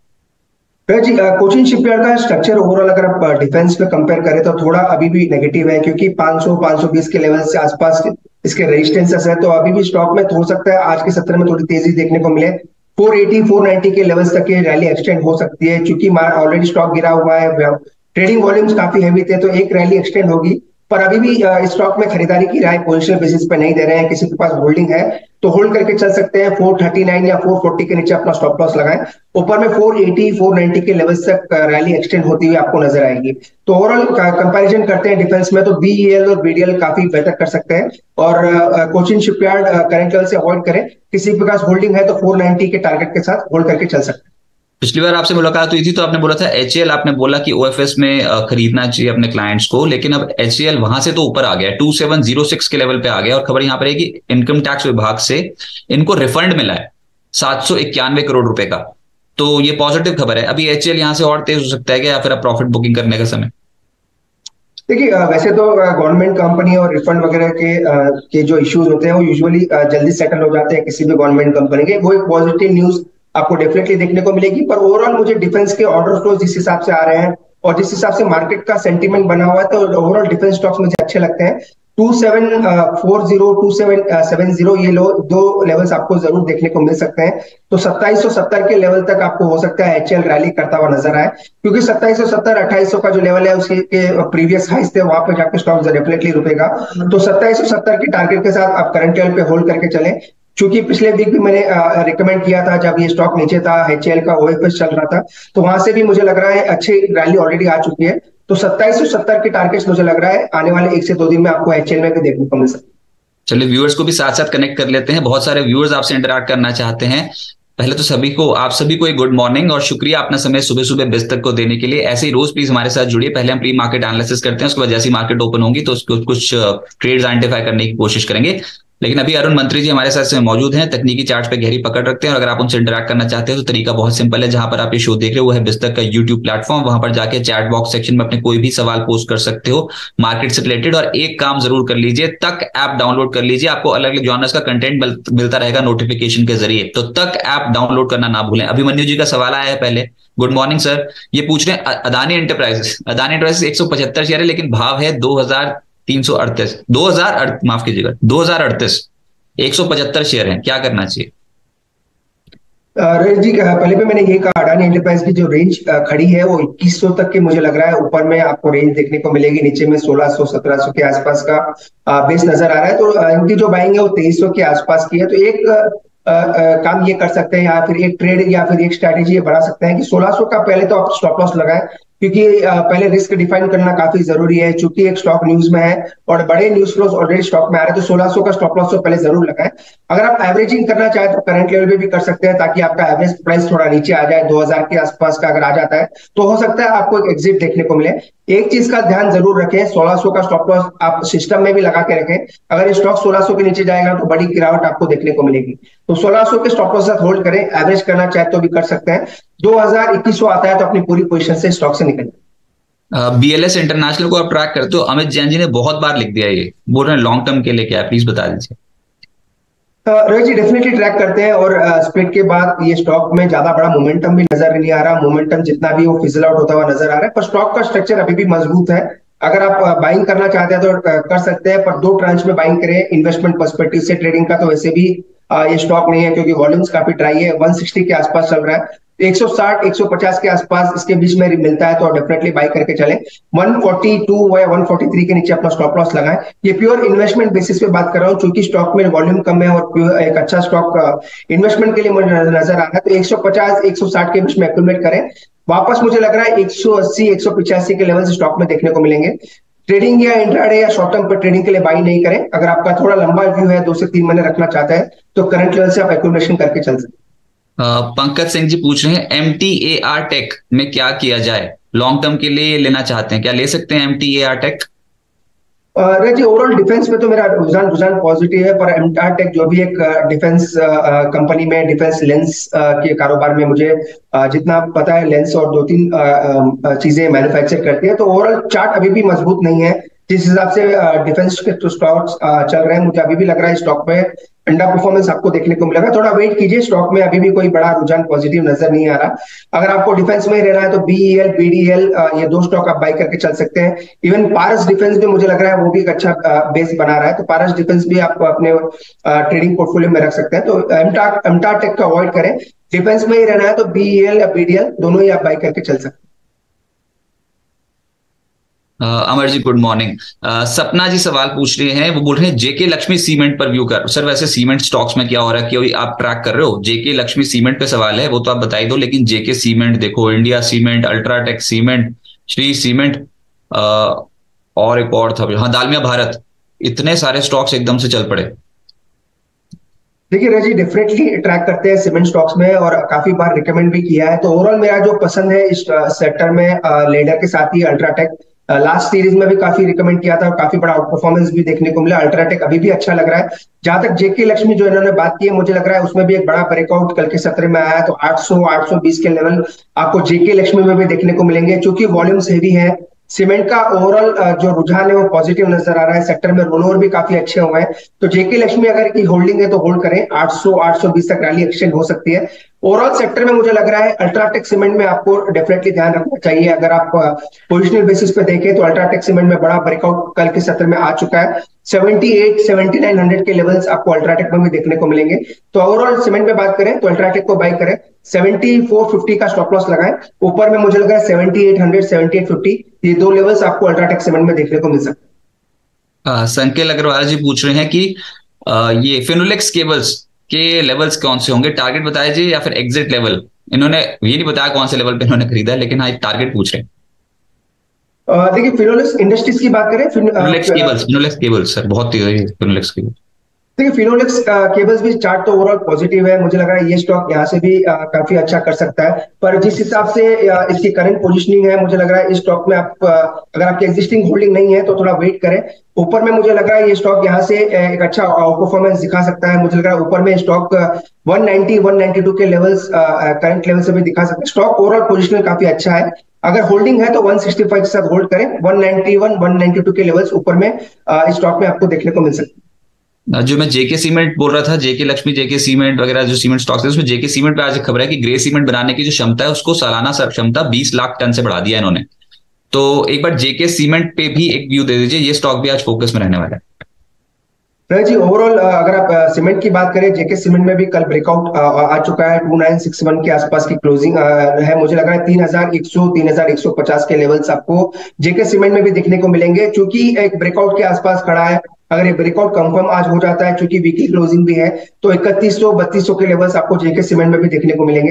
जी, कोचिन शिपयार्ड का स्ट्रक्चर ओवरऑल अगर आप डिफेंस में कंपेयर करें तो थोड़ा अभी भी नेगेटिव है, क्योंकि पाँच सौ पाँच सौ बीस के लेवल से आसपास इसके रेजिस्टेंसेस है। तो अभी भी स्टॉक में हो सकता है आज के सत्र में थोड़ी तेजी देखने को मिले, चार सौ अस्सी चार सौ नब्बे के लेवल्स तक ये रैली एक्सटेंड हो सकती है। क्योंकि ऑलरेडी स्टॉक गिरा हुआ है, ट्रेडिंग वॉल्यूम्स काफी हैवी थे, तो एक रैली एक्सटेंड होगी। पर अभी भी स्टॉक में खरीदारी की राय पोजिशनल बेसिस पे नहीं दे रहे हैं। किसी के पास होल्डिंग है तो होल्ड करके चल सकते हैं। चार सौ उनतालीस या चार सौ चालीस के नीचे अपना स्टॉप लॉस लगाएं। ऊपर में चार सौ अस्सी चार सौ नब्बे के लेवल्स तक रैली एक्सटेंड होती हुई आपको नजर आएगी। तो ओवरऑल कंपैरिजन करते हैं डिफेंस में, तो बीईएल और बीडीएल काफी बेहतर कर सकते हैं। और कोचिन शिपयार्ड करंट लेवल से अवॉइड करें। किसी के पास होल्डिंग है तो चार सौ नब्बे के टारगेट के साथ होल्ड करके चल सकते हैं। पिछली बार आपसे मुलाकात हुई थी तो आपने बोला था एचएएल, आपने बोला कि ओएफएस में खरीदना चाहिए अपने क्लाइंट्स को, लेकिन अब एचएएल वहां से तो ऊपर आ गया, टू सेवन जीरो सिक्स के लेवल पे आ गया। और खबर यहां पर है कि इनकम टैक्स विभाग से इनको रिफंड मिला है सात सौ इक्यानवे करोड़ रुपए का। तो ये पॉजिटिव खबर है। अभी एचएएल यहां से और तेज हो सकता है क्या, या फिर अब प्रॉफिट बुकिंग करने का समय? देखिए, वैसे तो गवर्नमेंट कंपनी और रिफंड वगैरह के के जो इश्यूज होते हैं वो यूजुअली जल्दी सेटल हो जाते हैं किसी भी गवर्नमेंट कंपनी के। वो एक पॉजिटिव न्यूज आपको डेफिनेटली देखने को मिलेगी। पर ओवरऑल मुझे डिफेंस के ऑर्डर फ्लो जिस हिसाब से आ रहे हैं और जिस हिसाब से मार्केट का सेंटीमेंट बना हुआ है, तो ओवरऑल डिफेंस स्टॉक्स मुझे अच्छे लगते हैं। Two seven four zero two seven seven zero ये लो दो लेवल्स आपको जरूर देखने को मिल सकते हैं। तो सत्ताईस सौ सत्तर के लेवल तक आपको हो सकता है एचएल रैली करता हुआ नजर आए, क्योंकि सत्ताईस सौ सत्तर अट्ठाईस सौ का जो लेवल है उसके प्रीवियस हाइस थे, वहां पे जाके स्टॉक डेफिनेटली रुकेगा। तो सत्ताईस सौ सत्तर के टारगेट के साथ आप करंट लेवल पे होल्ड करके चले। क्योंकि पिछले वीक भी मैंने रिकमेंड किया था जब ये स्टॉक नीचे था, एचएएल का ओएफएस चल रहा था, तो वहां से भी मुझे लग रहा है अच्छी रैली ऑलरेडी आ चुकी है। तो सत्ताईस सौ सत्तर के टारगेट्स मुझे लग रहा है आने वाले एक से दो दिन में आपको एचएएल में भी देखने को मिल सकता है। चलिए, व्यूअर्स को भी साथ साथ कनेक्ट कर लेते हैं। बहुत सारे व्यूअर्स आपसे इंटरैक्ट करना चाहते हैं। पहले तो सभी को आप सभी को एक गुड मॉर्निंग और शुक्रिया अपना समय सुबह सुबह बिस्तर को देने के लिए। ऐसे ही रोज प्लीज हमारे साथ जुड़िए। पहले हम प्री मार्केट एनालिसिस करते हैं, उसके बाद जैसी मार्केट ओपन होगी तो उसको कुछ ट्रेड्स आइडेंटिफाई करने की कोशिश करेंगे। लेकिन अभी अरुण मंत्री जी हमारे साथ मौजूद हैं, तकनीकी चार्ट पे गहरी पकड़ रखते हैं। और अगर आप उनसे इंटरैक्ट करना चाहते हैं तो तरीका बहुत सिंपल है। जहां पर आप ये शो देख रहे हो वो है बिस्तर का यूट्यूब प्लेटफॉर्म। वहां पर जाके चैट बॉक्स सेक्शन में अपने कोई भी सवाल पोस्ट कर सकते हो मार्केट से रिलेटेड। और एक काम जरूर कर लीजिए, तक ऐप डाउनलोड कर लीजिए। आपको अलग अलग जॉनर्स का कंटेंट मिलता रहेगा नोटिफिकेशन के जरिए, तो तक ऐप डाउनलोड करना ना भूलें। अभिमन्यु जी का सवाल आया है पहले। Good morning sir. ये पूछ रहे हैं अदानी एंटरप्राइजेस, अदानी एंटरप्राइजेस एक सौ पचहत्तर शेयर है लेकिन भाव है दो हजार तीन सौ अड़तीस दो हजार माफ कीजिएगा दो हजार अड़तीस एक सौ पचहत्तर शेयर हैं, क्या करना चाहिए? रेंज जी, पहले भी मैंने ये कहा अडानी एंटरप्राइज की जो रेंज खड़ी है वो इक्कीस सौ तक की मुझे लग रहा है। ऊपर में आपको रेंज देखने को मिलेगी, नीचे में सोलह सौ सत्रह सौ के आसपास का बेस नजर आ रहा है। तो इनकी जो बाइंग है वो तेईस सौ के आसपास की है। तो एक आ, आ, काम ये कर सकते हैं, या फिर एक ट्रेड या फिर एक स्ट्रैटेजी ये बढ़ा सकते हैं कि सोलह सौ का पहले तो आप स्टॉप लॉस लगाएं, क्योंकि पहले रिस्क डिफाइन करना काफी जरूरी है। चूंकि एक स्टॉक न्यूज में है और बड़े न्यूज फ्लोज ऑलरेडी स्टॉक में आ रहे हैं, तो सोलह सौ का स्टॉप लॉस तो पहले जरूर लगाएं। अगर आप एवरेजिंग करना चाहें तो करंट लेवल पे भी कर सकते हैं, ताकि आपका एवरेज प्राइस थोड़ा नीचे आ जाए, दो हज़ार के आसपास का अगर आ जाता है तो हो सकता है आपको एक एग्जिट देखने को मिले। एक चीज का ध्यान जरूर रखें, सोलह सौ का स्टॉप लॉस आप सिस्टम में भी लगा के रखें। अगर स्टॉक सोलह सौ के नीचे जाएगा तो बड़ी गिरावट आपको देखने को मिलेगी। तो सोलह सौ के स्टॉप लॉस होल्ड करें, एवरेज करना चाहे तो भी कर सकते हैं। दो हज़ार इक्कीस सौ आता है तो अपनी पूरी पोजीशन से स्टॉक से निकल। बीएलएस इंटरनेशनल को आप ट्रैक करते हो, अमित जैन जी ने बहुत बार लिख दिया, ये बोल रहे हैं लॉन्ग टर्म के लिए क्या है, प्लीज बता दीजिए। रोहित जी डेफिनेटली ट्रैक करते हैं, और स्प्लिट के बाद ये स्टॉक में ज्यादा बड़ा मोमेंटम भी नजर नहीं आ रहा। मोमेंटम जितना भी वो फिजल आउट होता हुआ नजर आ रहा है, पर स्टॉक का स्ट्रक्चर अभी भी मजबूत है। अगर आप बाइंग करना चाहते हैं तो कर सकते हैं, पर दो ट्रांच में बाइंग करें। इन्वेस्टमेंट पर्सपेक्टिव से ट्रेडिंग का तो वैसे भी ये स्टॉक नहीं है, क्योंकि वॉल्यूम्स काफी ड्राई है। एक सौ साठ के आसपास चल रहा है, एक सौ साठ एक सौ पचास के आसपास इसके बीच में मिलता है तो डेफिनेटली बाई करके चले। एक सौ बयालीस या एक सौ तैंतालीस के नीचे अपना स्टॉप लॉस लगाएं। ये प्योर इन्वेस्टमेंट बेसिस पे बात कर रहा हूँ, क्योंकि स्टॉक में वॉल्यूम कम है और एक अच्छा स्टॉक इन्वेस्टमेंट के लिए मुझे नजर आ रहा है। तो एक सौ पचास एक सौ साठ के बीच में एक्यूमुलेट करें। वापस मुझे लग रहा है एक सौ अस्सी एक सौ पचासी के लेवल स्टॉक में देखने को मिलेंगे। ट्रेडिंग या इंट्राडे या शॉर्ट टर्म पर ट्रेडिंग के लिए बाई नहीं करें। अगर आपका थोड़ा लंबा व्यू है, दो से तीन महीने रखना चाहते हैं, तो करंट लेवल से आप एक्यूमुलेशन करके चल सकते हैं। पंकज सिंह जी पूछ रहे हैं M T A R tech में क्या किया जाए, लॉन्ग टर्म के लिए लेना चाहते हैं, क्या ले सकते हैं M T A R tech? जी ओवरऑल डिफेंस में तो मेरा रुझान रुझान पॉजिटिव है, पर एम टी आर टेक जो भी एक डिफेंस कंपनी में डिफेंस लेंस के कारोबार में मुझे जितना पता है, लेंस और दो तीन चीजें मैन्युफैक्चर करती है। तो ओवरऑल चार्ट अभी भी मजबूत नहीं है। जिस हिसाब से डिफेंस के तो स्टॉक्स चल रहे हैं, मुझे अभी भी लग रहा है स्टॉक में अंडर परफॉर्मेंस आपको देखने को मिलेगा। थोड़ा वेट कीजिए, स्टॉक में अभी भी कोई बड़ा रुझान पॉजिटिव नजर नहीं आ रहा। अगर आपको डिफेंस में ही रहना है तो बीईएल बीडीएल ये दो स्टॉक आप बाई करके चल सकते हैं। इवन पारस डिफेंस भी मुझे लग रहा है वो भी एक अच्छा बेस बना रहा है, तो पारस डिफेंस भी आप अपने ट्रेडिंग पोर्टफोलियो में रख सकते हैं। तो एमटा टेक का अवॉइड करें। डिफेंस में ही रहना है तो बीईएल या बीडीएल दोनों ही आप बाई करके चल सकते हैं। Amar ji good morning. सपना जी सवाल पूछ रहे हैं, वो बोल रहे हैं जेके लक्ष्मी सीमेंट पर व्यू कर। सर वैसे सीमेंट स्टॉक्स में क्या हो रहा है कि आप ट्रैक कर रहे हो? जेके लक्ष्मी सीमेंट पे सवाल है, वो तो आप बता ही दो, लेकिन जेके सीमेंट देखो, India cement, UltraTech cement, Shri cement और एक और था, हाँ दालमिया भारत, इतने सारे स्टॉक्स एकदम से चल पड़े। देखिए रजी डेफिनेटली ट्रैक करते हैं सीमेंट स्टॉक्स में, और काफी बार रिकमेंड भी किया है। तो ओवरऑल मेरा जो पसंद है इस सेक्टर में लीडर के साथ ही अल्ट्राटेक, लास्ट सीरीज में भी काफी रिकमेंड किया था और काफी बड़ा आउट परफॉर्मेंस भी देखने को मिला। अल्ट्राटेक अभी भी अच्छा लग रहा है। जहां तक जेके लक्ष्मी जो इन्होंने बात की है, मुझे लग रहा है उसमें भी एक बड़ा ब्रेकआउट कल के सत्र में आया है, तो आठ सौ आठ सौ बीस के लेवल आपको जेके लक्ष्मी में भी देखने को मिलेंगे। क्योंकि वॉल्यूम्स हेवी है, सीमेंट का ओवरऑल जो रुझान है वो पॉजिटिव नजर आ रहा है। सेक्टर में रोलओवर भी काफी अच्छे हुए हैं, तो जेके लक्ष्मी अगर की होल्डिंग है तो होल्ड करें। आठ सौ आठ सौ बीस तक रैली एक्सटेंड हो सकती है। ओवरऑल सेक्टर में मुझे लग रहा है अल्ट्राटेक सीमेंट में आपको डेफिनेटली ध्यान रखना चाहिए। अगर आप पोजिशनल बेसिस पे देखें तो अल्ट्राटेक सीमेंट में बड़ा ब्रेकआउट कल के सत्र में आ चुका है। अठहत्तर उन्यासी सौ के लेवल्स आपको अल्ट्राटेक में भी देखने को मिलेंगे। तो ओवरऑल सीमेंट में बात करें तो अल्ट्राटेक को बाई करें, चौहत्तर पचास का स्टॉप लॉस लगाएं। ऊपर में मुझे लग रहा है अठहत्तर सौ, अठहत्तर पचास, ये दो लेवल्स आपको अल्ट्राटेक सीमेंट में देखने को मिल सकते हैं। संकेत अग्रवाल जी पूछ रहे हैं कि आ, ये फिनोलेक्स केबल्स के लेवल्स कौन से होंगे, टारगेट बताया जी या फिर एग्जिट लेवल? इन्होंने ये नहीं बताया कौन से लेवल पे इन्होंने खरीदा है, लेकिन हाँ टारगेट पूछ रहे हैं। देखिए फिनोलेक्स इंडस्ट्रीज की बात करें, Finolex cables, Finolex cables sir बहुत तेज है फिनोलेक्स केबल्स। देखिए फिनोलेक्स केबल्स भी चार्ट तो ओवरऑल पॉजिटिव है। मुझे लग रहा है ये स्टॉक यहाँ से भी आ, काफी अच्छा कर सकता है, पर जिस हिसाब से आ, इसकी करंट पोजीशनिंग है, मुझे लग रहा है इस स्टॉक में आप आ, अगर आपकी एग्जिस्टिंग होल्डिंग नहीं है तो थोड़ा वेट करें। ऊपर में मुझे लग रहा है ये स्टॉक यहाँ से एक अच्छा परफॉर्मेंस दिखा सकता है। मुझे लग रहा है ऊपर में स्टॉक एक सौ नब्बे एक सौ बानवे के लेवल्स करंट लेवल से भी दिखा सकता है। स्टॉक ओवरऑल पोजीशनल काफी अच्छा है। अगर होल्डिंग है तो एक सौ पैंसठ के साथ होल्ड करें। एक सौ इक्यानवे एक सौ बानवे के लेवल्स ऊपर में इस स्टॉक में आपको देखने को मिल सकता है। जो मैं जेके सीमेंट बोल रहा था, जेके लक्ष्मी, जेके सीमेंट वगैरह जो सीमेंट स्टॉक्स है, उसमें जेके सीमेंट पे आज खबर है कि ग्रे सीमेंट बनाने की जो क्षमता है उसको सालाना क्षमता बीस लाख टन से बढ़ा दिया इन्होंने। तो एक बार जेके सीमेंट पे भी एक व्यू दे दीजिए, ये स्टॉक भी आज फोकस में रहने वाला है। जी ओवरऑल अगर आप सीमेंट की बात करें, जेके सीमेंट में भी कल ब्रेकआउट आ चुका है। उनतीस सौ इकसठ के आसपास की क्लोजिंग है। मुझे लग रहा है तीन हज़ार एक सौ तीन हज़ार एक सौ पचास के लेवल्स आपको जेके सीमेंट में भी देखने को मिलेंगे, क्योंकि एक ब्रेकआउट के आसपास खड़ा है। अगर ये ब्रेकआउट कंफर्म आज हो जाता है, क्योंकि वीकली क्लोजिंग भी है, तो इकतीस सौ बत्तीस सौ के लेवल्स आपको जेके सीमेंट में भी देखने को मिलेंगे।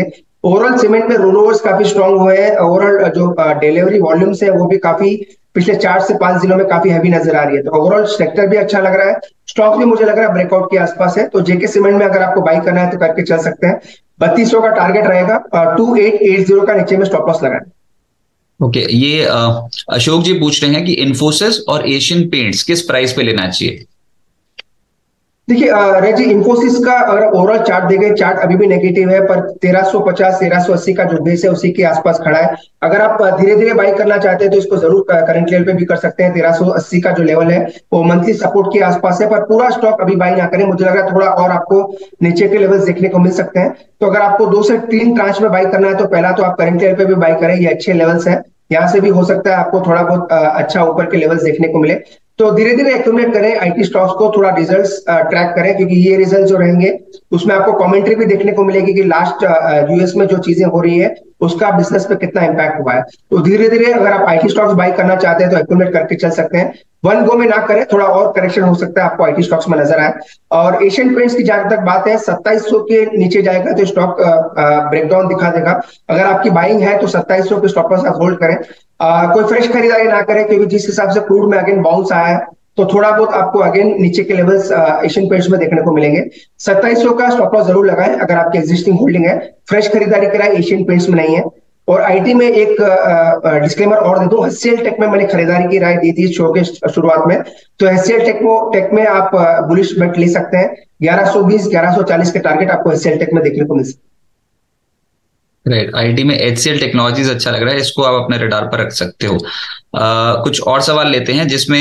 ओवरऑल सीमेंट में रोलोवर्स काफी स्ट्रांग हुए हैं। ओवरऑल जो डिलीवरी वॉल्यूम्स है वो भी काफी पिछले चार से पांच दिनों में काफी हैवी नजर आ रही है। तो ओवरऑल सेक्टर भी अच्छा लग रहा है, स्टॉक भी मुझे लग रहा है ब्रेकआउट के आसपास है। तो जेके सीमेंट में अगर आपको बाई करना है तो करके चल सकते हैं। बत्तीस सौ का टारगेट रहेगा, टू एट एट जीरो का नीचे में स्टॉप लॉस लगाए। ओके okay, ये आ, अशोक जी पूछ रहे हैं कि इन्फोसिस और एशियन पेंट्स किस प्राइस पे लेना चाहिए। देखिए रजी, इंफोसिस का अगर ओवरऑल चार्ट देखें, चार्ट अभी भी नेगेटिव है, पर तेरह सौ पचास तेरह सौ अस्सी का जो बेस है उसी के आसपास खड़ा है। अगर आप धीरे धीरे बाई करना चाहते हैं तो इसको जरूर करंट लेवल पे भी कर सकते हैं। तेरह सौ अस्सी का जो लेवल है वो मंथली सपोर्ट के आसपास है, पर पूरा स्टॉक अभी बाई ना करें। मुझे लग रहा है थोड़ा और आपको नीचे के लेवल देखने को मिल सकते हैं। तो अगर आपको दो से तीन ट्रांच में बाई करना है तो पहला तो आप करंट लेवल पे भी बाई करें, ये अच्छे लेवल्स है। यहाँ से भी हो सकता है आपको थोड़ा बहुत अच्छा ऊपर के लेवल्स देखने को मिले। तो धीरे धीरे एक्यूमुलेट करें आईटी स्टॉक्स को, थोड़ा रिजल्ट्स ट्रैक करें, क्योंकि ये रिजल्ट जो रहेंगे उसमें आपको कमेंट्री भी देखने को मिलेगी कि लास्ट यूएस में जो चीजें हो रही है उसका बिजनेस पे कितना इंपैक्ट हुआ है। तो धीरे धीरे अगर आप आईटी स्टॉक्स बाई करना चाहते हैं तो एक्यूमुलेट करके चल सकते हैं। वन गो में ना करें, थोड़ा और करेक्शन हो सकता है आपको आईटी स्टॉक्स में नजर आए। और एशियन पेंट्स की जहां तक बात है, सत्ताईस सौ के नीचे जाएगा तो स्टॉक ब्रेकडाउन दिखा देगा। अगर आपकी बाइंग है तो सत्ताईस सौ के स्टॉप लॉस आप होल्ड करें। आ, कोई फ्रेश खरीदारी ना करें, क्योंकि जिस हिसाब से क्रूड में अगेन बाउंस आया है तो थोड़ा बहुत आपको अगेन नीचे के लेवल्स एशियन पेंट्स में देखने को मिलेंगे। सत्ताईस सौ का स्टॉप लॉस जरूर लगाएं अगर आपकी एग्जिस्टिंग होल्डिंग है। फ्रेश खरीदारी कराएं, एशियन पेंट्स में नहीं है। और आईटी में एक डिस्क्लेमर और दे दूं, एचसीएल टेक में मैंने खरीदारी की राय दी थी शो के शुरुआत में। तो एचसीएल टेक टेक में आप बुलिश बेट ले सकते हैं। ग्यारह सौ बीस ग्यारह सौ चालीस के टारगेट आपको एचसीएल टेक में देखने को मिल सकते हैं। राइट, आईटी में एचसीएल टेक्नोलॉजीज अच्छा लग रहा है, इसको आप अपने रडार पर रख सकते हो। आ, कुछ और सवाल लेते हैं जिसमें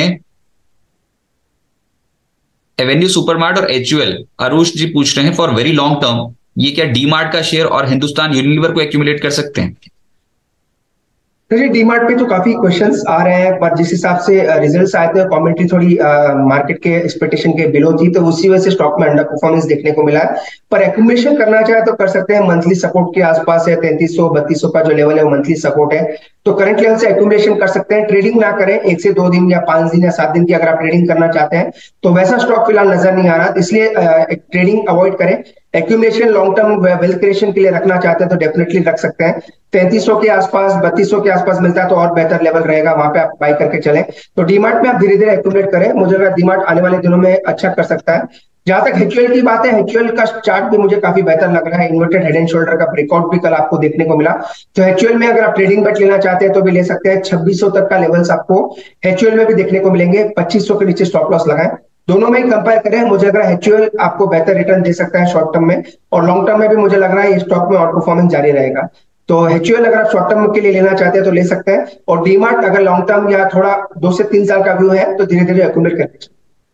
एवेन्यू सुपरमार्ट और एचयूएल, अरुष जी पूछ रहे हैं फॉर वेरी लॉन्ग टर्म ये क्या डी मार्ट का शेयर और हिंदुस्तान यूनिलीवर को एक्यूमुलेट कर सकते हैं। देखिए डीमार्ट पे तो काफी क्वेश्चंस आ रहे हैं, पर जिस हिसाब से रिजल्ट्स आए थे कमेंट्री थोड़ी मार्केट के एक्सपेक्टेशन के बिलो थी, तो उसी वजह से स्टॉक में अंडर परफॉर्मेंस देखने को मिला है। पर एक्यूमुलेशन करना चाहे तो कर सकते हैं, मंथली सपोर्ट के आसपास है। तैंतीस सौ बत्तीस सौ का जो लेवल है वो मंथली सपोर्ट है, तो करंट लेवल से एक्यूमुलेशन कर सकते हैं। ट्रेडिंग ना करें, एक से दो दिन या पांच दिन या सात दिन की अगर आप ट्रेडिंग करना चाहते हैं तो वैसा स्टॉक फिलहाल नजर नहीं आ रहा, इसलिए ट्रेडिंग अवॉइड करें। Accumulation long term wealth creation के लिए रखना चाहते हैं तो डेफिनेटली रख सकते हैं। तैंतीस सौ के आसपास बत्तीस सौ के आसपास मिलता है तो और बेहतर लेवल रहेगा, वहां पे आप बाई करके चलें। तो डीमार्ट में आप धीरे धीरे एक्यूमुलेट करें, मुझे लग रहा है डीमार्ट आने वाले दिनों में अच्छा कर सकता है। जहां तक एचयूएल की बात है, एचयूएल का चार्ट भी मुझे काफी बेहतर लग रहा है। इन्वर्टेड हेड एंड शोल्डर का ब्रेकआउट भी कल आपको देखने को मिला। तो एचयूएल में अगर आप ट्रेडिंग बेट लेना चाहते हैं तो भी ले सकते हैं। छब्बीस सौ तक का लेवल्स आपको एचयूएल में भी देखने को मिलेंगे। पच्चीस सौ के नीचे स्टॉप लॉस लगाएं। दोनों में कंपेयर करें, मुझे लग रहा है एचयूएल आपको बेहतर रिटर्न दे सकता है शॉर्ट टर्म में, और लॉन्ग टर्म में भी मुझे लग रहा है ये स्टॉक में आउट परफॉर्मेंस जारी रहेगा। तो एचयूएल अगर आप शॉर्ट टर्म के लिए लेना चाहते हैं तो ले सकते हैं, और डीमार्ट अगर लॉन्ग टर्म या थोड़ा दो से तीन साल का व्यू है तो धीरे धीरे एक्यूमुलेट करके।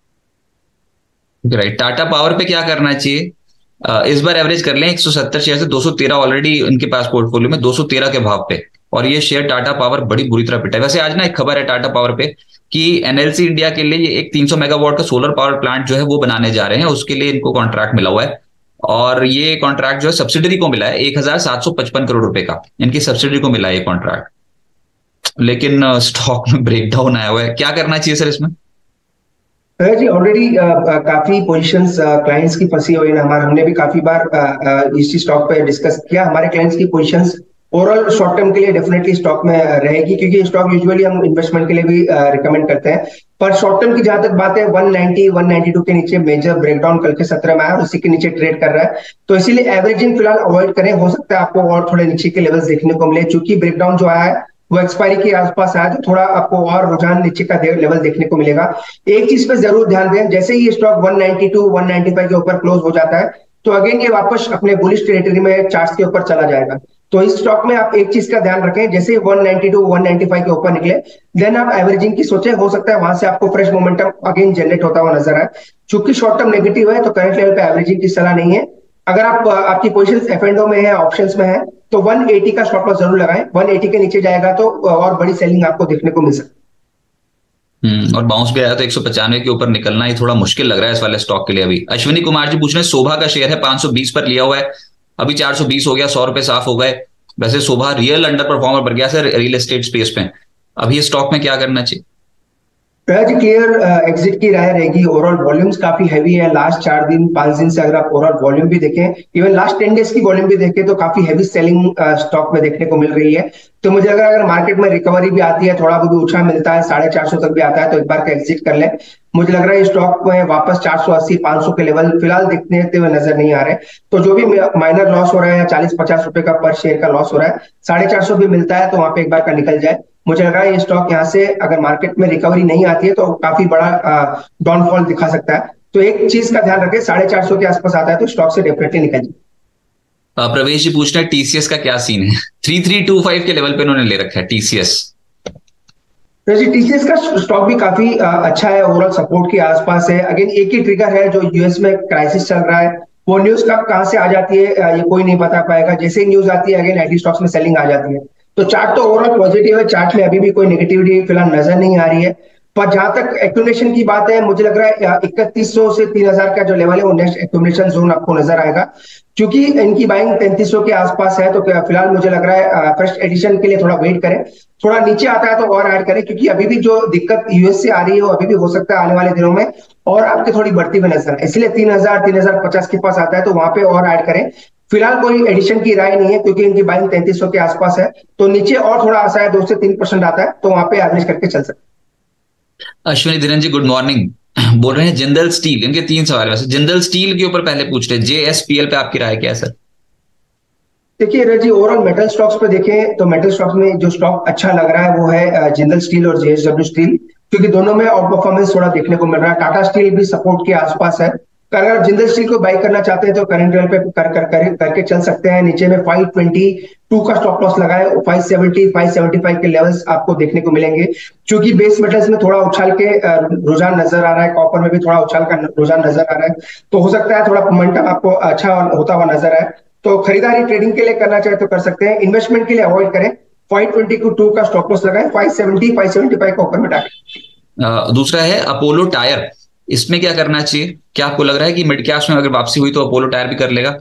राइट, टाटा पावर पे क्या करना चाहिए। uh, इस बार एवरेज कर लें एक सौ सत्तर शेयर से दो सौ तेरह ऑलरेडी इनके पास पोर्टफोलियो में दो सौ तेरह के भाव पे, और ये शेयर टाटा पावर बड़ी बुरी तरह पिटा है। वैसे आज ना एक खबर है टाटा पावर पे कि एनएलसी इंडिया के लिए ये एक तीन सौ मेगावाट का सोलर पावर प्लांट जो है वो बनाने जा रहे हैं, उसके लिए इनको कॉन्ट्रैक्ट मिला हुआ है। और ये कॉन्ट्रैक्ट जो है सब्सिडरी को मिला है, एक हजार सात सौ पचपन करोड़ रुपए का इनकी सब्सिडरी को मिला है ये कॉन्ट्रैक्ट। लेकिन स्टॉक में ब्रेकडाउन आया हुआ है, क्या करना चाहिए सर इसमें। जी ऑलरेडी काफी पोजीशंस क्लाइंट्स की फंसी हुई है। हमारे हमने भी काफी बार uh, इसी स्टॉक पे डिस्कस किया। हमारे क्लाइंट्स की पोजीशंस ओवरऑल शॉर्ट टर्म के लिए डेफिनेटली स्टॉक में रहेगी, क्योंकि स्टॉक यूजुअली हम इन्वेस्टमेंट के लिए भी रिकमेंड करते हैं। पर शॉर्ट टर्म की जहां तक बात है, एक सौ नब्बे एक सौ बानवे के नीचे मेजर ब्रेकडाउन कल के सत्रह में आया और उसी के नीचे ट्रेड कर रहा है, तो इसीलिए एवरेजिंग फिलहाल अवॉइड करें। हो सकता है आपको और थोड़े नीचे के लेवल्स देखने को मिले, चूंकि ब्रेकडाउन जो आया है वो एक्सपायरी के आसपास आया, तो थोड़ा आपको और रुझान नीचे का लेवल देखने को मिलेगा। एक चीज पे जरूर ध्यान दें, जैसे ही ये स्टॉक एक सौ बानवे एक सौ पचानवे के ऊपर क्लोज हो जाता है तो अगेन ये वापस अपने बुलिश टेरिटरी में चार्ट्स के ऊपर चला जाएगा। तो इस स्टॉक में आप एक चीज का ध्यान रखें, जैसे एक सौ बानवे एक सौ पचानवे के ऊपर निकले देन आप एवरेजिंग की सोचें। हो सकता है वहां से आपको फ्रेश मोमेंटम अगेन जनरेट होता हुआ नजर आए। चूंकि शॉर्ट टर्म नेगेटिव है तो करंट लेवल पे एवरेजिंग की सलाह नहीं है। अगर आप आपकी पोजीशंस एफ एंड ओ में है, ऑप्शंस में है, तो एक सौ अस्सी का स्टॉप लॉस जरूर लगाएं। एक सौ अस्सी के नीचे जाएगा तो और बड़ी सेलिंग आपको देखने को मिल सकती है। हम्म और बाउंस भी आया तो एक सौ पचानवे के ऊपर निकलना ही थोड़ा मुश्किल लग रहा है इस वाले स्टॉक के लिए अभी। अश्विनी कुमार जी पूछ रहे हैं शोभा का शेयर है पांच सौ बीस पर लिया हुआ है, अभी चार सौ बीस हो गया, सौ रुपए साफ हो गए। वैसे शोभा रियल अंडर परफॉर्मर बन गया सर रियल एस्टेट स्पेस पे, अभी इस स्टॉक में क्या करना चाहिए। जी क्लियर एग्जिट की राय रहेगी। ओवरऑल वॉल्यूम्स काफी हैवी है लास्ट चार दिन पांच दिन से। अगर आप ओवरऑल वॉल्यूम भी देखें, इवन लास्ट टेन डेज की वॉल्यूम भी देखें तो काफी हैवी सेलिंग स्टॉक में देखने को मिल रही है। तो मुझे लगा अगर मार्केट में रिकवरी भी आती है, थोड़ा बहुत उछाल मिलता है, साढ़े चार सौ तक भी आता है, तो एक बार का एग्जिट कर ले। मुझे लग रहा है स्टॉक में वापस चार सौ अस्सी पांच सौ के लेवल फिलहाल दिखने हुए नजर नहीं आ रहे। तो जो भी माइनर लॉस हो रहा है या चालीस पचास रुपए का पर शेयर का लॉस हो रहा है, साढ़े चार सौ भी मिलता है तो वहां पे एक बार का निकल जाए। मुझे लग रहा है ये स्टॉक यहाँ से अगर मार्केट में रिकवरी नहीं आती है तो काफी बड़ा डाउनफॉल दिखा सकता है। तो एक चीज का ध्यान रखें, साढ़े चार सौ के आसपास आता है तो स्टॉक से डेफिनेटली निकल जाए। प्रवेश जी पूछ रहे हैं टीसीएस का क्या सीन है? थ्री थ्री टू फाइव के लेवल पे उन्होंने ले रखा है टीसीएस। तो जी टीसीएस का स्टॉक भी काफी अच्छा है, ओवरऑल सपोर्ट के आसपास है। अगेन एक ही ट्रिगर है, जो यूएस में क्राइसिस चल रहा है, वो न्यूज कब कहां से आ जाती है ये कोई नहीं बता पाएगा। जैसे ही न्यूज आती है अगेन आईटी स्टॉक्स में सेलिंग आ जाती है। तो चार्ट तो ओवरऑल पॉजिटिव है, चार्ट में अभी भी कोई नेगेटिविटी फिलहाल नजर नहीं आ रही है। पर जहां तक एक्यूमुलेशन की बात है, मुझे लग रहा है इकतीस सौ से तीन हजार का जो लेवल है वो नेक्स्ट एक्यूमुलेशन जोन आपको नजर आएगा। क्योंकि इनकी बाइंग तैंतीस सौ के आसपास है, तो फिलहाल मुझे लग रहा है फर्स्ट एडिशन के लिए थोड़ा वेट करें। थोड़ा नीचे आता है तो और ऐड करें, क्योंकि अभी भी जो दिक्कत यूएस से आ रही है वो अभी भी हो सकता है आने वाले दिनों में और आपके थोड़ी बढ़ती हुई नजर है। इसलिए तीन हजार तीन हजार पचास के पास आता है तो वहां पे और ऐड करें। फिलहाल कोई एडिशन की राय नहीं है, क्योंकि इनकी बाइंग तैंतीस सौ के आसपास है। तो नीचे और थोड़ा आशा है, दो से तीन परसेंट आता है तो वहां पे एवरेज करके चल सकते। अश्विनी धीरन जी गुड मॉर्निंग, बोल रहे हैं जिंदल स्टील, इनके तीन सवाल वैसे जिंदल स्टील के ऊपर पहले पूछ रहे हैं, जेएसपीएल पे आपकी राय क्या है सर? देखिए रजी, ओवरऑल मेटल स्टॉक्स पे देखें तो मेटल स्टॉक्स में जो स्टॉक अच्छा लग रहा है वो है जिंदल स्टील और जेएसडब्ल्यू स्टील, क्योंकि दोनों में आउट परफॉर्मेंस थोड़ा देखने को मिल रहा है। टाटा स्टील भी सपोर्ट के आसपास है। अगर आप जिंदल स्टील को बाई करना चाहते हैं तो करंट लेवल पे कर, कर, कर, करके चल सकते हैं। नीचे में फाइव ट्वेंटी टू का स्टॉप लॉस लगाए, five seventy five seventy five के लेवल्स आपको देखने को मिलेंगे। क्योंकि बेस मेटल्स में थोड़ा उछाल के रुझान नजर आ रहा है, कॉपर में भी थोड़ा उछाल का रुझान नजर आ रहा है, तो हो सकता है थोड़ा मोमेंटम आपको अच्छा होता हुआ नजर आए। तो खरीदारी ट्रेडिंग के लिए करना चाहे तो कर सकते हैं, इन्वेस्टमेंट के लिए अवॉइड करें। फाइव ट्वेंटी टू का स्टॉप लॉस लगाए, five seventy five seventy five का ऊपर में टारगेट। दूसरा है अपोलो टायर, इसमें क्या करना चाहिए? क्या आपको लग रहा है कि मिड कैश में अगर वापसी हुई तो अपोलो टायर भी कर लेगा?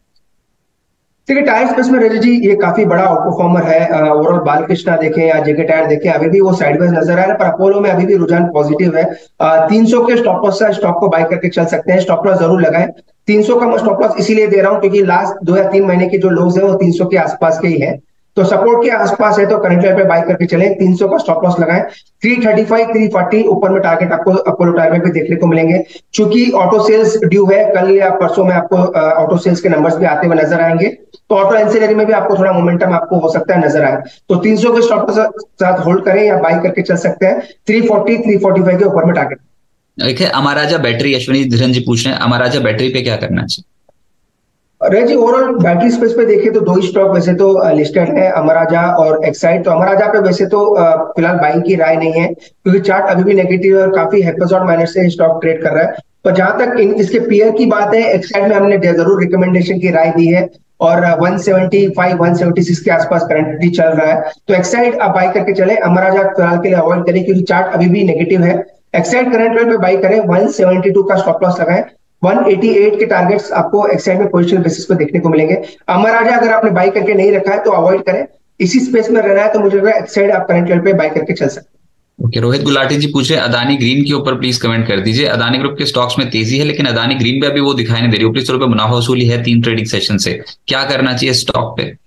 देखिए टायर स्पेस में रजत जी ये काफी बड़ा आउट परफॉर्मर है। ओवरऑल बालकृष्णा देखें या जेके टायर देखें, अभी भी वो साइडवेज नजर आ रहा है, पर अपोलो में अभी भी रुझान पॉजिटिव है। तीन सौ के स्टॉप लॉस से स्टॉक को बाय करके चल सकते हैं। स्टॉप लॉस जरूर लगाएं। तीन सौ का मैं स्टॉप लॉस इसीलिए दे रहा हूं क्योंकि लास्ट दो या तीन महीने के जो लोज है वो तीन सौ के आसपास के ही है। तो सपोर्ट के आसपास है तो करंट लेवल पे बाय करके चलें। तीन सौ का स्टॉप लॉस लगाएं। तीन सौ पैंतीस तीन सौ चालीस ऊपर में टारगेट आपको अपोलो टायर में भी देखने को मिलेंगे। चूंकि ऑटो सेल्स ड्यू है, कल या परसों में आपको ऑटो सेल्स के नंबर्स भी आते हुए नजर आएंगे, तो ऑटो एंसिलरी में भी आपको थोड़ा मोमेंटम आपको हो सकता है नजर आए। तो तीन सौ के स्टॉप लॉस साथ होल्ड करें या बाय करके चल सकते हैं। तीन सौ चालीस तीन सौ पैंतालीस के ऊपर में टारगेट। ठीक है, अमराजा बैटरी, अश्विनी धीरन जी पूछ रहे हैं अमराजा बैटरी पे क्या करना चाहिए? जी ओवरऑल बैटरी स्पेस पे देखें तो दो ही स्टॉक वैसे तो लिस्टेड है, अमराजा और एक्साइड। तो अमराजा पे वैसे तो फिलहाल बाइंग की राय नहीं है, क्योंकि चार्ट अभी भी नेगेटिव है और काफी एपिसोड माइनस से स्टॉक ट्रेड कर रहा है। पर जहां तक इन इसके पीयर की बात है, एक्साइड में हमने जरूर रिकमेंडेशन की राय दी है और एक सौ पचहत्तर एक सौ छिहत्तर के आसपास करंटली चल रहा है। तो एक्साइड आप बाई करके चले, अमराजा फिलहाल के लिए अवॉइड करें क्योंकि चार्ट अभी भी नेगेटिव है। एक्साइड करंट लेवल पे बाई करें, एक सौ बहत्तर का स्टॉप लॉस लगाएं। एक सौ अट्ठासी के टारगेट्स आपको एक्साइड में पोजीशन बेसिस पे देखने को मिलेंगे। अमराजा अगर आपने बाई करके नहीं रखा है तो अवॉइड करें। इसी स्पेस में रहना है तो मुझे लग रहा है एक्साइड आप करंट लेवल पे बाई करके चल सकते हैं। ओके, रोहित गुलाटी जी पूछ रहे हैं अदानी ग्रीन के ऊपर प्लीज कमेंट कर दीजिए। अदानी ग्रुप के स्टॉक्स में तेजी है लेकिन अदानी ग्रीन पे अभी वो दिखाई नहीं दे रही। ऊपरी स्तरों पे मुनाफा वसूली है तीन ट्रेडिंग सेशन से, क्या करना चाहिए स्टॉक पे?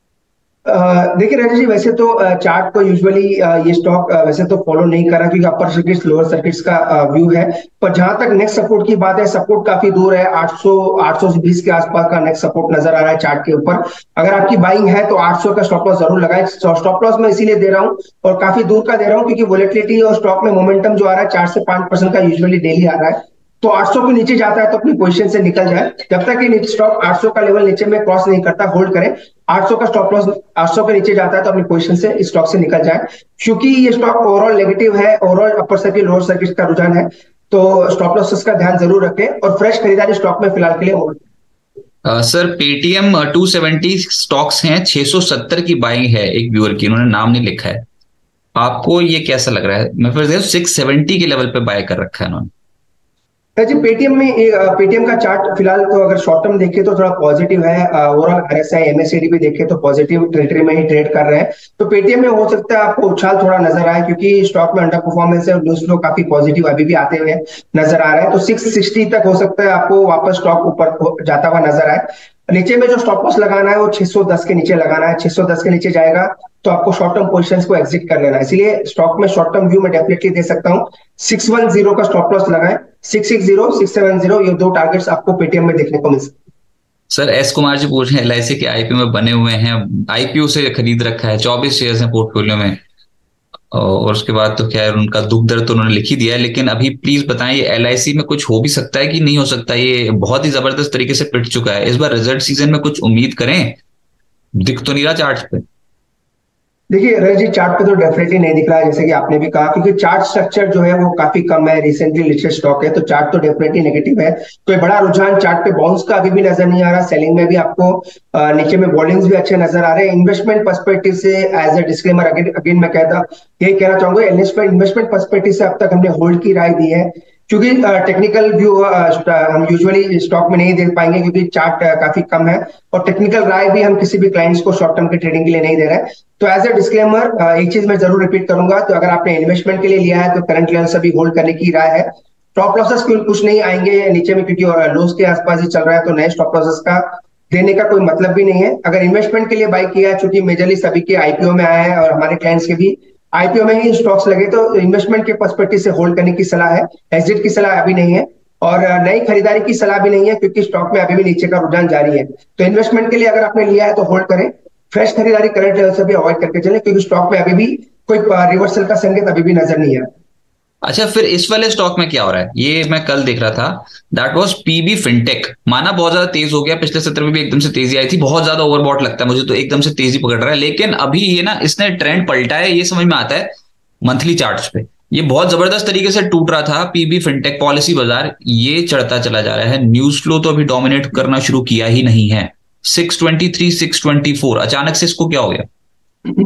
देखिए राजेश जी, वैसे तो चार्ट को यूजुअली ये स्टॉक वैसे तो फॉलो नहीं कर रहा क्योंकि अपर सर्किट्स लोअर सर्किट्स का व्यू है। पर जहां तक नेक्स्ट सपोर्ट की बात है, सपोर्ट काफी दूर है, आठ सौ आठ सौ बीस के आसपास का नेक्स्ट सपोर्ट नजर आ रहा है चार्ट के ऊपर। अगर आपकी बाइंग है तो आठ सौ का स्टॉप लॉस जरूर लगाएं। स्टॉप लॉस मैं इसीलिए दे रहा हूं और काफी दूर का दे रहा हूं क्योंकि वोलेटिलिटी और स्टॉक में मोमेंटम जो आ रहा है चार से पांच परसेंट का यूजुअली डेली आ रहा है। तो आठ सौ के नीचे जाता है तो अपनी पोजीशन से निकल जाए। जब तक ये स्टॉक आठ सौ का लेवल नीचे में क्रॉस नहीं करता, होल्ड करें। आठ सौ का स्टॉप लॉस आठ सौ के नीचे जाता है तो अपनी पोजीशन से स्टॉक से निकल जाए, क्योंकि ये स्टॉक ओवरऑल नेगेटिव है, overall upper circuit lower circuit का रुझान है। तो स्टॉप लॉसेस का ध्यान जरूर रखें और फ्रेश खरीदारी स्टॉक में फिलहाल के लिए होल्ड। सर पेटीएम दो सौ सत्तर स्टॉक्स हैं, छह सौ सत्तर की बाइंग है एक व्यूअर की, उन्होंने नाम नहीं लिखा है। आपको ये कैसा लग रहा है? मैं फिर छह सौ सत्तर के लेवल पे बाय कर रखा है उन्होंने। सर जी, पेटीएम में पेटीएम का चार्ट फिलहाल तो अगर शॉर्ट टर्म देखें तो थोड़ा पॉजिटिव है। ओवरऑल आरएसआई एमएससीआईडी भी देखें तो पॉजिटिव टेरिटरी में ही ट्रेड कर रहे हैं। तो पेटीएम में हो सकता है आपको उछाल थोड़ा नजर आए, क्योंकि स्टॉक में अंडर परफॉर्मेंस है और न्यूज फ्लो काफी पॉजिटिव अभी भी आते हुए नजर आ रहा है। तो सिक्स सिक्सटी तक हो सकता है आपको वापस स्टॉक ऊपर जाता हुआ नजर आए। नीचे में जो स्टॉप लॉस लगाना है वो छह सौ दस के नीचे लगाना है। छह सौ दस के नीचे जाएगा तो आपको शॉर्ट टर्म पोजीशंस को एग्जिट कर लेना है। इसलिए स्टॉक में शॉर्ट टर्म व्यू में डेफिनेटली दे सकता हूं, सिक्स वन जीरो का स्टॉप लॉस लगाएं, six six zero six seven zero, ये दो टारगेट्स आपको पेटीएम में देखने को मिल सकते हैं। सर एस कुमार जी पूछ रहे हैं एलआईसी के आईपीओ में बने हुए हैं, आईपीओ से खरीद रखा है, चौबीस शेयर्स हैं पोर्टफोलियो में, और उसके बाद तो क्या है उनका दुख दर्द तो उन्होंने लिख ही दिया है, लेकिन अभी प्लीज बताएं ये एलआईसी में कुछ हो भी सकता है कि नहीं हो सकता? ये बहुत ही जबरदस्त तरीके से पिट चुका है, इस बार रिजल्ट सीजन में कुछ उम्मीद करें? दिख तो नहीं रहा चार्ट पे। देखिए रजत जी, चार्ट पे तो डेफिनेटली नहीं दिख रहा है, जैसे कि आपने भी कहा, क्योंकि चार्ट स्ट्रक्चर जो है वो काफी कम है, रिसेंटली लिस्टेड स्टॉक है, तो चार्ट तो डेफिनेटली नेगेटिव है। कोई बड़ा रुझान चार्ट पे बाउंस का अभी भी नजर नहीं आ रहा। सेलिंग में भी आपको आ, नीचे में वॉल्यूम्स भी अच्छे नजर आ रहे हैं। इन्वेस्टमेंट पर्सपेक्टिव से as a disclaimer again again मैं कहता यही कहना चाहूंगा, इन्वेस्टमेंट पर्सपेक्टिव से अब तक हमने होल्ड की राय दी है, क्योंकि टेक्निकल व्यू हम यूजुअली स्टॉक में नहीं दे पाएंगे, क्योंकि चार्ट काफी कम है, और टेक्निकल राय भी हम किसी भी क्लाइंट्स को शॉर्ट टर्म के ट्रेडिंग के लिए नहीं दे रहे हैं। तो एज ए डिस्क्लेमर एक चीज मैं जरूर रिपीट करूंगा, तो अगर आपने इन्वेस्टमेंट के लिए लिया है तो करंट लेवल से भी होल्ड करने की राय है। स्टॉप लॉसेस कुछ नहीं आएंगे नीचे में, क्योंकि लोस के आसपास ही चल रहा है, तो नए स्टॉप लॉसेस का देने का कोई मतलब भी नहीं है। अगर इन्वेस्टमेंट के लिए बाई किया है, चूंकि मेजरली सभी के आईपीओ में आया है और हमारे क्लाइंट्स के भी आईपीओ में ही स्टॉक्स लगे, तो इन्वेस्टमेंट के पर्सपेक्टिव से होल्ड करने की सलाह है, एग्जिट की सलाह अभी नहीं है, और नई खरीदारी की सलाह भी नहीं है, क्योंकि स्टॉक में अभी भी नीचे का रुझान जारी है। तो इन्वेस्टमेंट के लिए अगर आपने लिया है तो होल्ड करें, फ्रेश खरीदारी करंट लेवल से भी अवॉइड करके चले, क्योंकि स्टॉक में अभी भी कोई रिवर्सल का संकेत अभी भी नजर नहीं आ रहा। अच्छा, फिर इस वाले स्टॉक में क्या हो रहा है? ये मैं कल देख रहा था, दैट वाज पीबी फिनटेक, माना बहुत ज्यादा तेज हो गया, पिछले सत्र में भी एकदम से तेजी आई थी, बहुत ज्यादा ओवरबॉट लगता है मुझे तो, एकदम से तेजी पकड़ रहा है, लेकिन अभी ये ना इसने ट्रेंड पलटा है, ये समझ में आता है मंथली चार्ट्स पे। ये बहुत जबरदस्त तरीके से टूट रहा था पीबी फिनटेक, पॉलिसी बाजार, ये चढ़ता चला जा रहा है। न्यूज फ्लो तो अभी डोमिनेट करना शुरू किया ही नहीं है। Six twenty three six twenty four, अचानक से इसको क्या हो गया?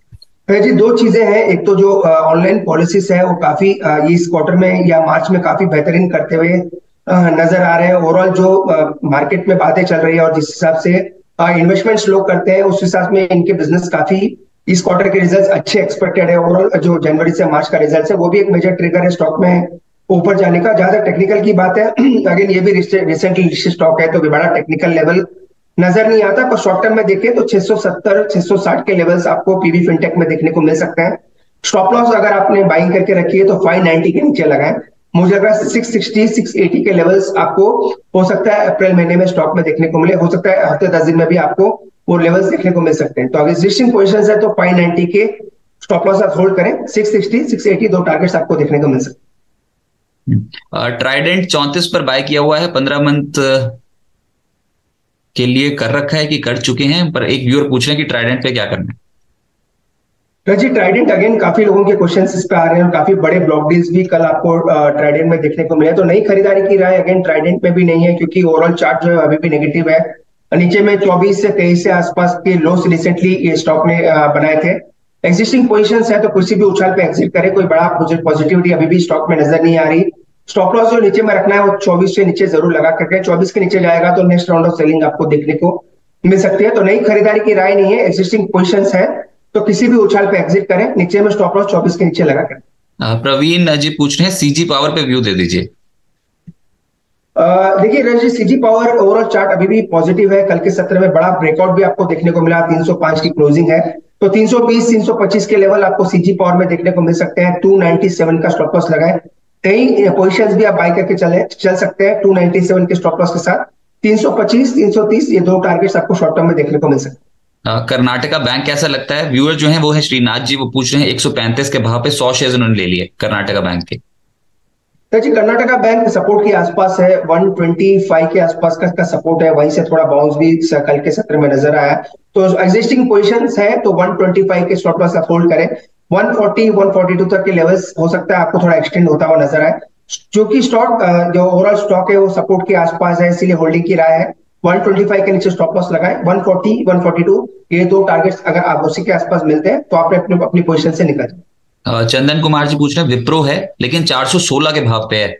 जी, दो चीजें हैं। एक तो जो ऑनलाइन पॉलिसीज है वो काफी इस क्वार्टर में या मार्च में काफी बेहतरीन करते हुए नजर आ रहे हैं। ओवरऑल जो मार्केट में बातें चल रही है और जिस हिसाब से इन्वेस्टमेंट्स लोग करते हैं, उस हिसाब में इनके बिजनेस काफी, इस क्वार्टर के रिजल्ट्स अच्छे एक्सपेक्टेड है। ओवरऑल जो जनवरी से मार्च का रिजल्ट है वो भी एक मेजर ट्रिगर है स्टॉक में ऊपर जाने का। जहां तक टेक्निकल की बात है, अगेन ये भी रिसेंटली लिस्टेड स्टॉक है, तो भी बड़ा टेक्निकल लेवल नजर नहीं आता, पर शॉर्ट टर्म में देखें तो छह सौ सत्तर छह सौ साठ के लेवल्स आपको पीबी फिनटेक में देखने को मिल सकते हैं। स्टॉप लॉस अगर आपने बाइंग करके रखी है तो पाँच सौ नब्बे के नीचे लगाएं। मुझे लग रहा है छह सौ साठ छह सौ अस्सी के लेवल्स आपको हो सकता है अप्रैल महीने में स्टॉक में देखने को मिले, हो सकता है हफ्ते दस दिन में भी आपको वो लेवल्स देखने को मिल सकते हैं। तो अगर एग्जिस्टिंग पोजीशंस है तो पाँच सौ नब्बे के स्टॉप लॉस आप होल्ड करें, छह सौ साठ छह सौ अस्सी दो टारगेट्स आपको देखने को मिल सकते हैं। ट्राइडेंट चौंतीस पर बाय किया हुआ है, पंद्रह मंथ के लिए कर रखा है कि कर चुके हैं, पर एक व्यूअर पूछ रहे हैं कि ट्राइडेंट पे क्या करना है। जी, ट्राइडेंट अगेन काफी लोगों के क्वेश्चंस इस पे आ रहे हैं, और काफी बड़े ब्लॉक डील्स भी कल आपको ट्राइडेंट में देखने को मिले। तो नई खरीदारी की राय अगेन ट्राइडेंट में भी नहीं है, क्योंकि ओवरऑल चार्ट जो है अभी भी नेगेटिव है। नीचे में चौबीस से तेईस से आसपास के लोस रिसेंटली ये स्टॉक ने बनाए थे। एग्जिस्टिंग पोजीशंस है तो किसी भी उछाल पे एग्जिट करे, कोई बड़ा पॉजिटिविटी अभी भी स्टॉक में नजर नहीं आ रही। स्टॉप लॉस जो नीचे में रखना है वो चौबीस से नीचे जरूर लगा करके, चौबीस के नीचे जाएगा तो नेक्स्ट राउंड ऑफ सेलिंग आपको देखने को मिल सकती है। तो नई खरीदारी की राय नहीं है, एग्जिस्टिंग पोजीशंस है तो किसी भी उछाल पे एग्जिट करें, नीचे में स्टॉप लॉस चौबीस के नीचे लगा करें। प्रवीण जी पूछ रहे हैं सीजी पावर पे व्यू दे दीजिए। देखिए Rajni, CG power overall chart अभी भी पॉजिटिव है। कल के सत्र में बड़ा ब्रेकआउट भी आपको देखने को मिला, तीन सौ पाँच की क्लोजिंग है, तो तीन सौ बीस तीन सौ पच्चीस के लेवल आपको सीजी पावर में देखने को मिल सकते हैं। दो सौ सत्तानवे का स्टॉप लॉस लगाए, कई पोजीशंस भी आप बाय करके चले चल सकते हैं। दो सौ सत्तानवे के स्टॉप लॉस के साथ तीन सौ पच्चीस तीन सौ तीस ये दो टारगेट्स आपको शॉर्ट टर्म में देखने को मिल सकते हैं। कर्नाटका बैंक कैसा लगता है? व्यूअर जो है वो है श्रीनाथ जी, वो पूछ रहे हैं एक सौ पैंतीस के भाव पे सौ शेयर उन्होंने ले लिए कर्नाटका बैंक के। जी, कर्नाटका बैंक सपोर्ट के आसपास है, एक सौ पच्चीस के आसपास का, का सपोर्ट है, वहीं से थोड़ा बाउंस भी कल के सत्र में नजर आया। तो एग्जिस्टिंग पोजीशंस है तो एक सौ पच्चीस के स्टॉप लॉस आप होल्ड करें। एक सौ चालीस एक सौ बयालीस तक के लेवल्स हो सकता है आपको थोड़ा एक्सटेंड होता हुआ नजर आए, क्योंकि स्टॉक जो ओवरऑल स्टॉक है वो सपोर्ट के आसपास है, इसीलिए होल्डिंग की राय है। एक सौ पच्चीस के नीचे स्टॉप लॉस लगाएं, एक सौ चालीस एक सौ बयालीस ये दो टारगेट्स अगर आप उसी के आसपास मिलते हैं तो आपने अपनी अपनी पोजीशन से निकल जाए। चंदन कुमार जी पूछ रहे हैं विप्रो है लेकिन चार सौ सोलह के भाव पे है,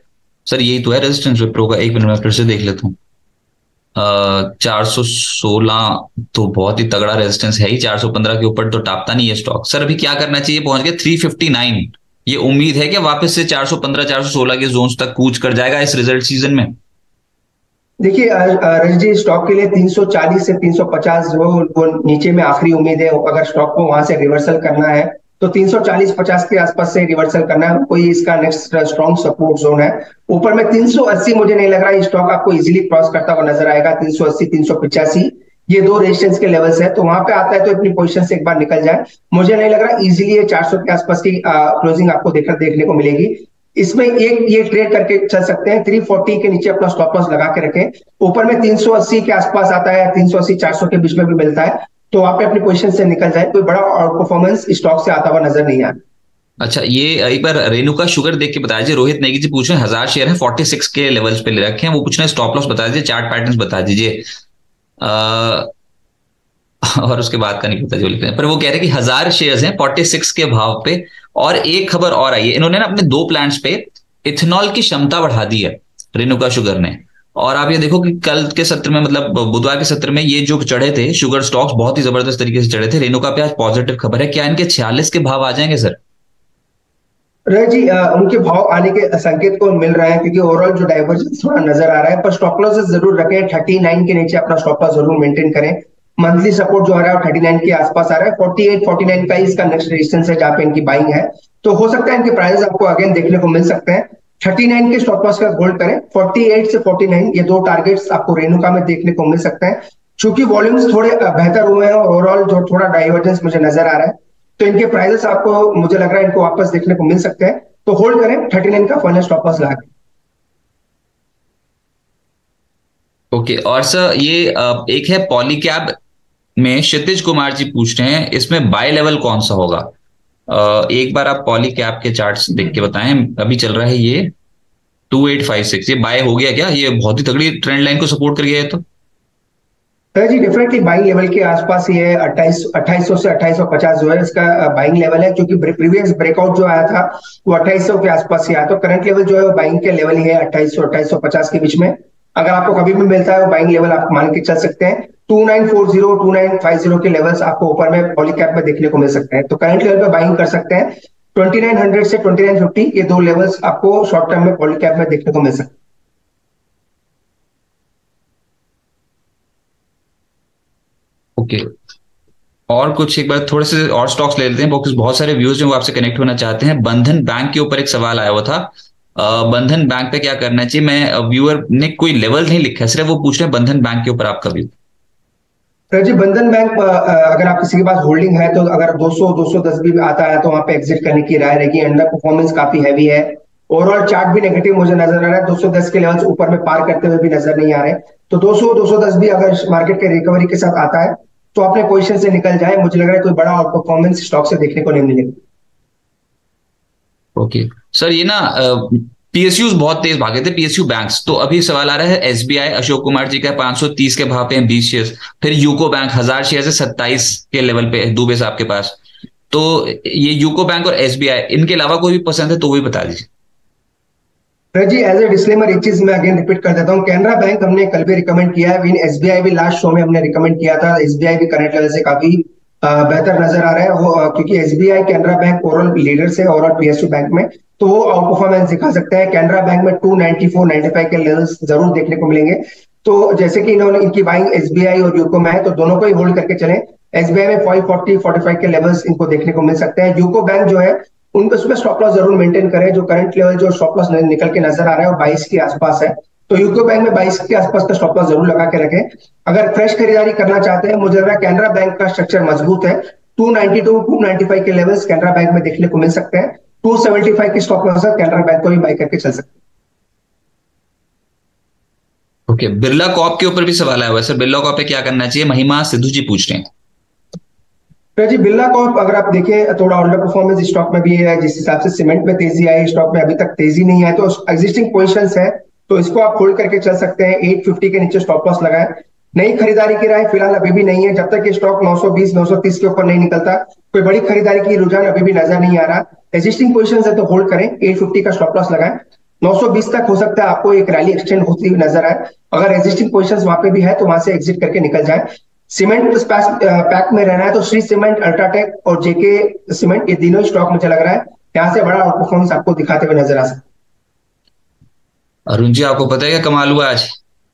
सर यही तो है रेजिस्टेंस विप्रो का, एक मिनट में फिर से देख लेता हूँ। चार सौ सोलह तो बहुत ही तगड़ा रेजिस्टेंस है ही, चार सौ पंद्रह के ऊपर तो टापता नहीं है स्टॉक। सर अभी क्या करना चाहिए? पहुंच गया थ्री फिफ्टी नाइन। ये उम्मीद है कि वापस से चार सौ पंद्रह चार सौ सोलह के जोन्स तक कूच कर जाएगा इस रिजल्ट सीजन में? देखिए रजत जी, स्टॉक के लिए तीन सौ चालीस से तीन सौ पचास वो वो नीचे में आखिरी उम्मीद है। अगर स्टॉक को वहां से रिवर्सल करना है तो तीन सौ चालीस पचास के आसपास से रिवर्सल करना है, कोई इसका नेक्स्ट स्ट्रॉन्ग सपोर्ट जोन है। ऊपर में तीन सौ अस्सी मुझे नहीं लग रहा है स्टॉक आपको इजीली क्रॉस करता हुआ नजर आएगा। तीन सौ अस्सी तीन सौ पिचासी ये दो रेजिस्टेंस के लेवल्स है, तो वहां पे आता है तो अपनी पोजीशन से एक बार निकल जाए। मुझे नहीं लग रहा इजीली ये चार सौ के आसपास की क्लोजिंग आपको देखकर देखने को मिलेगी। इसमें एक ये ट्रेड करके चल सकते हैं, तीन सौ चालीस के नीचे अपना स्टॉप लॉस लगा के रखें। ऊपर में तीन सौ अस्सी के आसपास आता है, तीन सौ अस्सी चार सौ के बीच में भी मिलता है, तो आप अपनी पोजीशन से निकल जाए। कोई बड़ा परफॉर्मेंस स्टॉक से आता हुआ नजर नहीं आ रहा। अच्छा, ये एक बार रेणुका शुगर देख के बता दीजिए। रोहित नेगी जी पूछ रहे हैं हजार शेयर है, फोर्टी सिक्स के लेवल्स पे ले रखे हैं, वो पूछ रहे हैं स्टॉप लॉस बता दीजिए, चार्ट पैटर्न्स बता दीजिए। और उसके बाद का नहीं पता जो लिखते हैं, पर वो कह रहे हैं कि हजार शेयर्स हैं फोर्टी सिक्स के भाव पे। और एक खबर और आई है, इन्होंने ना अपने दो प्लांट्स पे इथेनॉल की क्षमता बढ़ा दी है रेणुका शुगर ने। और आप ये देखो कि कल के सत्र में, मतलब बुधवार के सत्र में, ये जो चढ़े थे शुगर स्टॉक्स बहुत ही जबरदस्त तरीके से चढ़े थे। रेणुका पे आज पॉजिटिव खबर है, क्या इनके छियालीस के भाव आ जाएंगे सर? रह जी आ, उनके भाव आने के संकेत को मिल रहा है, क्योंकि ओवरऑल जो डाइवर्जेंस थोड़ा नजर आ रहा है। पर स्टॉप लॉस जरूर रखें, थर्टी नाइन के नीचे अपना स्टॉप लॉस जरूर मेंटेन करें। मंथली सपोर्ट जो आ रहा है थर्टी नाइन के आसपास आ रहा है, फोर्टी एट फोर्टी नाइन का इसका नेक्स्ट रेजिस्टेंस है जहां पे इनकी बाइंग है। तो हो सकता है इनके प्राइस आपको अगेन देखने को मिल सकते हैं। थर्टी नाइन के स्टॉप लॉस का होल्ड करें, फोर्टी एट से फोर्टी नाइन ये दो टारगेट्स आपको रेणुका में देखने को मिल सकते हैं। चूंकि वॉल्यूम्स थोड़े बेहतर हुए हैं और ओवरऑल जो थोड़ा डाइवर्जेंस मुझे नजर आ रहा है, तो इनके प्राइसेस आपको, मुझे लग रहा है इनको वापस देखने को मिल सकते हैं। तो होल्ड करें, थर्टी नाइन का फाइनल स्टॉप लॉस लगा। ओके, और सर ये एक है पॉलीकैब में क्षितिज कुमार जी पूछ रहे हैं, इसमें बाय लेवल कौन सा होगा? एक बार आप पॉलीकैब के चार्ट्स देख के बताएं। अभी चल रहा है ये टू एट फाइव सिक्स, ये बाय हो गया क्या? ये बहुत ही तगड़ी ट्रेंड लाइन को सपोर्ट कर गया है। तो जी डेफिनेटली बाइंग लेवल के आसपास ही है। अट्ठाईस अट्ठाईस सौ से अट्ठाईस सौ पचास जो है इसका बाइंग लेवल है, क्योंकि प्रीवियस ब्रेकआउट जो आया था वो अट्ठाईस सौ के आसपास ही आया। तो करंट लेवल जो है वो बाइंग के लेवल ही है, अट्ठाईस सौ अट्ठाईस सौ पचास के बीच में। अगर आपको कभी भी मिलता है वो बाइंग लेवल आप मान के चल सकते हैं। Two nine four zero two nine five zero के लेवल्स आपको ऊपर में पॉलीकैप में देखने को मिल सकते हैं, तो करंट लेवल पे बाइंग कर सकते हैं। ट्वेंटी नाइन हंड्रेड से ट्वेंटी नाइन फिफ्टी ये दो लेवल्स आपको शॉर्ट टर्म में पॉलीकैप में देखने को मिल सकते हैं। ओके, और कुछ एक बार थोड़े से और स्टॉक्स ले लेते हैं, बिकॉज बहुत सारे व्यूज जो आपसे कनेक्ट होना चाहते हैं। बंधन बैंक के ऊपर एक सवाल आया हुआ था, बंधन बैंक पे क्या करना चाहिए? मैं व्यूअर ने कोई लेवल नहीं लिखा है, सिर्फ वो पूछ रहे हैं बंधन बैंक के ऊपर आपका व्यू। जी बंधन बैंक अगर आप किसी के पास होल्डिंग है तो अगर दो सौ दो सौ दस भी आता है तो वहां पे एग्जिट करने की राय रहेगी। अंडर परफॉर्मेंस काफी हैवी है, ओवरऑल चार्ट भी नेगेटिव मुझे नजर आ रहा है। दो सौ दस के लेवल्स ऊपर में पार करते हुए भी नजर नहीं आ रहे, तो दो सौ दो सौ दस भी अगर मार्केट के रिकवरी के साथ आता है तो अपने पोजीशन से निकल जाए। मुझे लग रहा है कोई बड़ा आउट परफॉर्मेंस स्टॉक से देखने को नहीं मिलेगा। ओके सर, ये ना पीएसयूज बहुत तेज भागे थे, पीएसयू बैंक्स। तो अभी सवाल आ रहा है एसबीआई, अशोक कुमार जी का पांच सौ तीस के भाव पे हैं बीस शेयर। फिर यूको बैंक हजार शेयर से सत्ताईस के लेवल पे दुबे साहब के पास। तो ये यूको बैंक और एसबीआई, इनके अलावा कोई भी पसंद है तो भी बता दीजिए। जी एज ए डिस्क्लेमर एक चीज मैं अगेन रिपीट कर देता हूँ, कैनरा बैंक हमने कल भी रिकमेंड किया है, विन एसबीआई भी लास्ट शो में हमने रिकमेंड किया था। एसबीआई भी करंट लेवल से काफी बेहतर नजर आ रहा है वो, क्योंकि SBI Canara bank overall leaders है ओवरऑल पीएसयू बैंक में, तो वो आउट परफॉर्मेंस दिखा सकते हैं। कैनरा बैंक में two ninety four ninety five के लेवल्स जरूर देखने को मिलेंगे। तो जैसे कि इन्होंने इनकी बाइंग एसबीआई और यूको में है, तो दोनों को ही होल्ड करके चलें। एसबीआई में फाइव फोर्टी फोर्टी फाइव के लेवल्स इनको देखने को मिल सकते हैं। यूको बैंक जो है उन उसमें स्टॉप लॉस जरूर मेंटेन करें। जो करंट लेवल जो स्टॉप लॉस निकल के नजर आ रहा है वो बाईस के आसपास है, तो यूको बैंक में बाईस के आसपास का स्टॉप लॉस जरूर लगा के रखें। अगर फ्रेश खरीदारी करना चाहते हैं, मुझे लग रहा है कैनरा बैंक का स्ट्रक्चर मजबूत है। Two ninety two two ninety five के लेवल्स कैनरा बैंक में देखने को मिल सकते हैं। टू सेवेंटी फाइव की स्टॉप लॉस है, कैनरा बैंक को भी बाई करके चल सकते हैं। ओके, बिरला कॉप के ऊपर भी सवाल आया हुआ है सर, बिरला कॉप पे क्या करना चाहिए? महिमा सिद्धू जी पूछ रहे हैं। तो जी बिरला कॉर्प अगर आप देखें थोड़ा अंडर परफॉर्मेंस स्टॉक में भी है, जिस हिसाब से सीमेंट में तेजी आई स्टॉक में अभी तक तेजी नहीं है, तो एग्जिस्टिंग पोजीशंस है तो इसको आप होल्ड करके चल सकते हैं। एट फिफ्टी के नीचे स्टॉप लॉस लगाए। नई खरीदारी की राय फिलहाल अभी भी नहीं है, जब तक ये स्टॉक नौ सौ बीस नौ सौ तीस के ऊपर नहीं निकलता कोई बड़ी खरीदारी की रुझान अभी भी नजर नहीं आ रहा। एग्जिस्टिंग पोजीशंस है तो होल्ड करें, एट फिफ्टी का स्टॉप लॉस लगाएं। नौ सौ बीस तक हो सकता है आपको एक रैली एक्सटेंड होती हुई नजर आए। अगर एग्जिस्टिंग पोजीशंस वहां पे भी है तो वहां से एग्जिट करके निकल जाए। सीमेंट पैक में रहना है तो श्री सीमेंट, अल्ट्राटेक और जेके सीमेंट, ये तीनों स्टॉक मुझे लग रहा है यहाँ से बड़ा आउट परफॉर्मेंस आपको दिखाते हुए नजर आ सकता अरुण जी, आपको पता है क्या कमाल हुआ आज?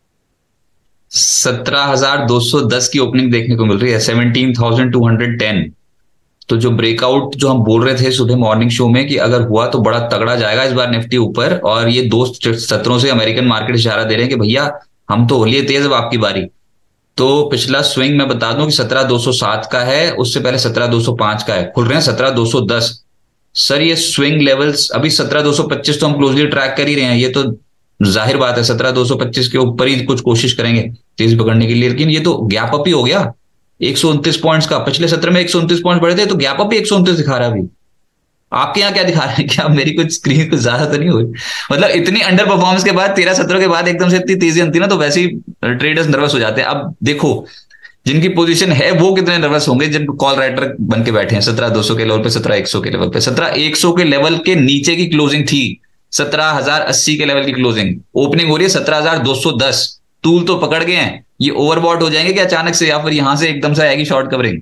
सत्रह हजार दो सौ दस की ओपनिंग देखने को मिल रही है, seventeen thousand two hundred ten. तो जो ब्रेकआउट जो हम बोल रहे थे सुबह मॉर्निंग शो में कि अगर हुआ तो बड़ा तगड़ा जाएगा इस बार निफ्टी ऊपर, और ये दो सत्रों से अमेरिकन मार्केट इशारा दे रहे हैं कि भैया हम तो होलिए तेज, अब आपकी बारी। तो पिछला स्विंग मैं बता दूं कि सत्रह दो सौ सात का है, उससे पहले सत्रह दो सौ पांच का है, खुल रहे हैं सत्रह दो सौ दस। सर ये स्विंग लेवल्स अभी सत्रह दो सौ पच्चीस तो हम क्लोजली ट्रैक कर ही रहे हैं, ये तो जाहिर बात है सत्रह दो सौ पच्चीस के ऊपर ही कुछ कोशिश करेंगे तेज पकड़ने के लिए। लेकिन ये तो गैप अप ही हो गया एक सौ उनतीस पॉइंट्स का, पिछले सत्र में एक सौ उनतीस पॉइंट बढ़े थे, तो गैप अप ही एक सौ उनतीस दिखा रहा है अभी। आपके यहाँ क्या दिखा रहे हैं? क्या मेरी कुछ स्क्रीन कुछ ज्यादा तो नहीं हुई? मतलब इतनी अंडर परफॉर्मेंस के बाद, तेरह सत्रों के बाद एकदम से इतनी तेजी आती है ना, तो वैसे ही ट्रेडर्स नर्वस हो जाते हैं। अब देखो जिनकी पोजीशन है वो कितने नर्वस होंगे जिनको कॉल राइटर बन के बैठे हैं सत्रह दो सौ के लेवल पे, सत्रह एक सौ के लेवल पे। सत्रह एक सौ के लेवल के नीचे की क्लोजिंग थी सत्रह हजार अस्सी के लेवल की क्लोजिंग, ओपनिंग हो रही है सत्रह हजार दो सौ दस। टूल तो पकड़ गए हैं, ये ओवरबॉट हो जाएंगे क्या अचानक से, या फिर यहां से एकदम से आएगी शॉर्ट कवरिंग?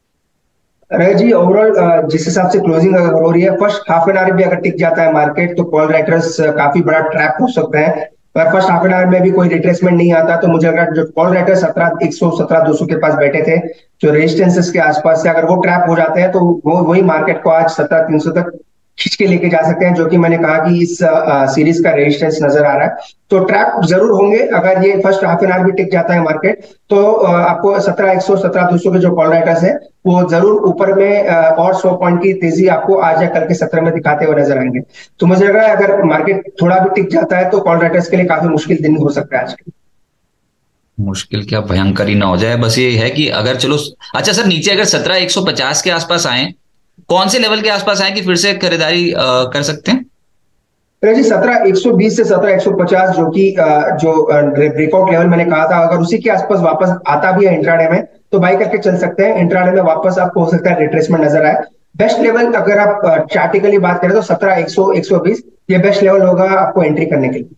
है जी। ओवरऑल जिस हिसाब से क्लोजिंग अगर हो रही है, फर्स्ट हाफ एन आवर भी अगर टिक जाता है मार्केट तो कॉल राइटर्स काफी बड़ा ट्रैप हो सकता है। अगर फर्स्ट हाफ एन आवर में भी कोई रिट्रेसमेंट नहीं आता तो मुझे लग रहा है जो कॉल राइटर्स सत्रह एक सौ सत्रह दो सौ के पास बैठे थे, जो रेजिस्टेंसेस के आसपास से, अगर वो ट्रैप हो जाते हैं तो वो वही मार्केट को आज सत्रह तीन सौ तक खींच के लेके जा सकते हैं, जो कि मैंने कहा कि इस सीरीज का रेजिस्टेंस नजर आ रहा है। तो ट्रैप जरूर होंगे अगर ये फर्स्ट हाफ एन आवर भी टिक जाता है मार्केट, तो अ, आपको सत्रह एक सौ सत्रह दो सौ के जो कॉल राइटर्स है वो जरूर ऊपर में अ, और सौ पॉइंट की तेजी आपको आज या कल के सत्र में दिखाते हुए नजर आएंगे। तो मुझे लग रहा है अगर मार्केट थोड़ा भी टिक जाता है तो कॉल राइटर्स के लिए काफी मुश्किल दिन हो सकता है आज के। मुश्किल क्या, भयंकर ही ना हो जाए, बस ये है कि अगर चलो। अच्छा सर, नीचे अगर सत्रह एक सौ पचास के आसपास आए, कौन से लेवल के आसपास आए कि फिर से खरीदारी अ, कर सकते हैं? तो जी सत्रह एक सौ बीस से सत्रह एक सौ पचास जो कि अ, जो ब्रेकआउट लेवल मैंने कहा था, अगर उसी के आसपास वापस आता भी है इंट्राडे में तो बाई करके चल सकते हैं। इंट्राडे में वापस आपको हो सकता है रिट्रेसमेंट नजर आए। बेस्ट लेवल अगर आप चार्टिकली बात करें तो सत्रह एक सौ एक सौ बीस ये बेस्ट लेवल होगा आपको एंट्री करने के लिए।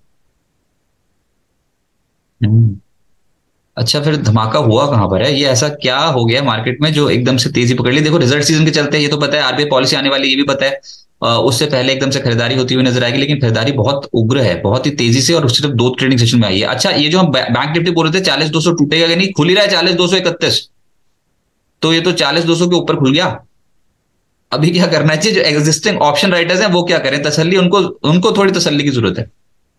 हम्म। अच्छा, फिर धमाका हुआ कहां पर है? ये ऐसा क्या हो गया मार्केट में जो एकदम से तेजी पकड़ ली? देखो रिजल्ट सीजन के चलते ये तो पता है, आरबीआई पॉलिसी आने वाली ये भी पता है, अ, उससे पहले एकदम से खरीदारी होती हुई नजर आएगी, लेकिन खरीदारी बहुत उग्र है, बहुत ही तेजी से, और सिर्फ दो ट्रेडिंग सेशन में आई है। अच्छा, ये जो हम बैंक निफ्टी बोल रहे थे चालीस दो सौ टूटेगा कि नहीं, खुल ही रहा है चालीस दो सौ इकतीस, तो ये तो चालीस दो सौ के ऊपर खुल गया। अभी क्या करना चाहिए? जो एग्जिस्टिंग ऑप्शन राइटर्स हैं वो क्या करें? तसल्ली, उनको उनको थोड़ी तसल्ली की जरूरत है।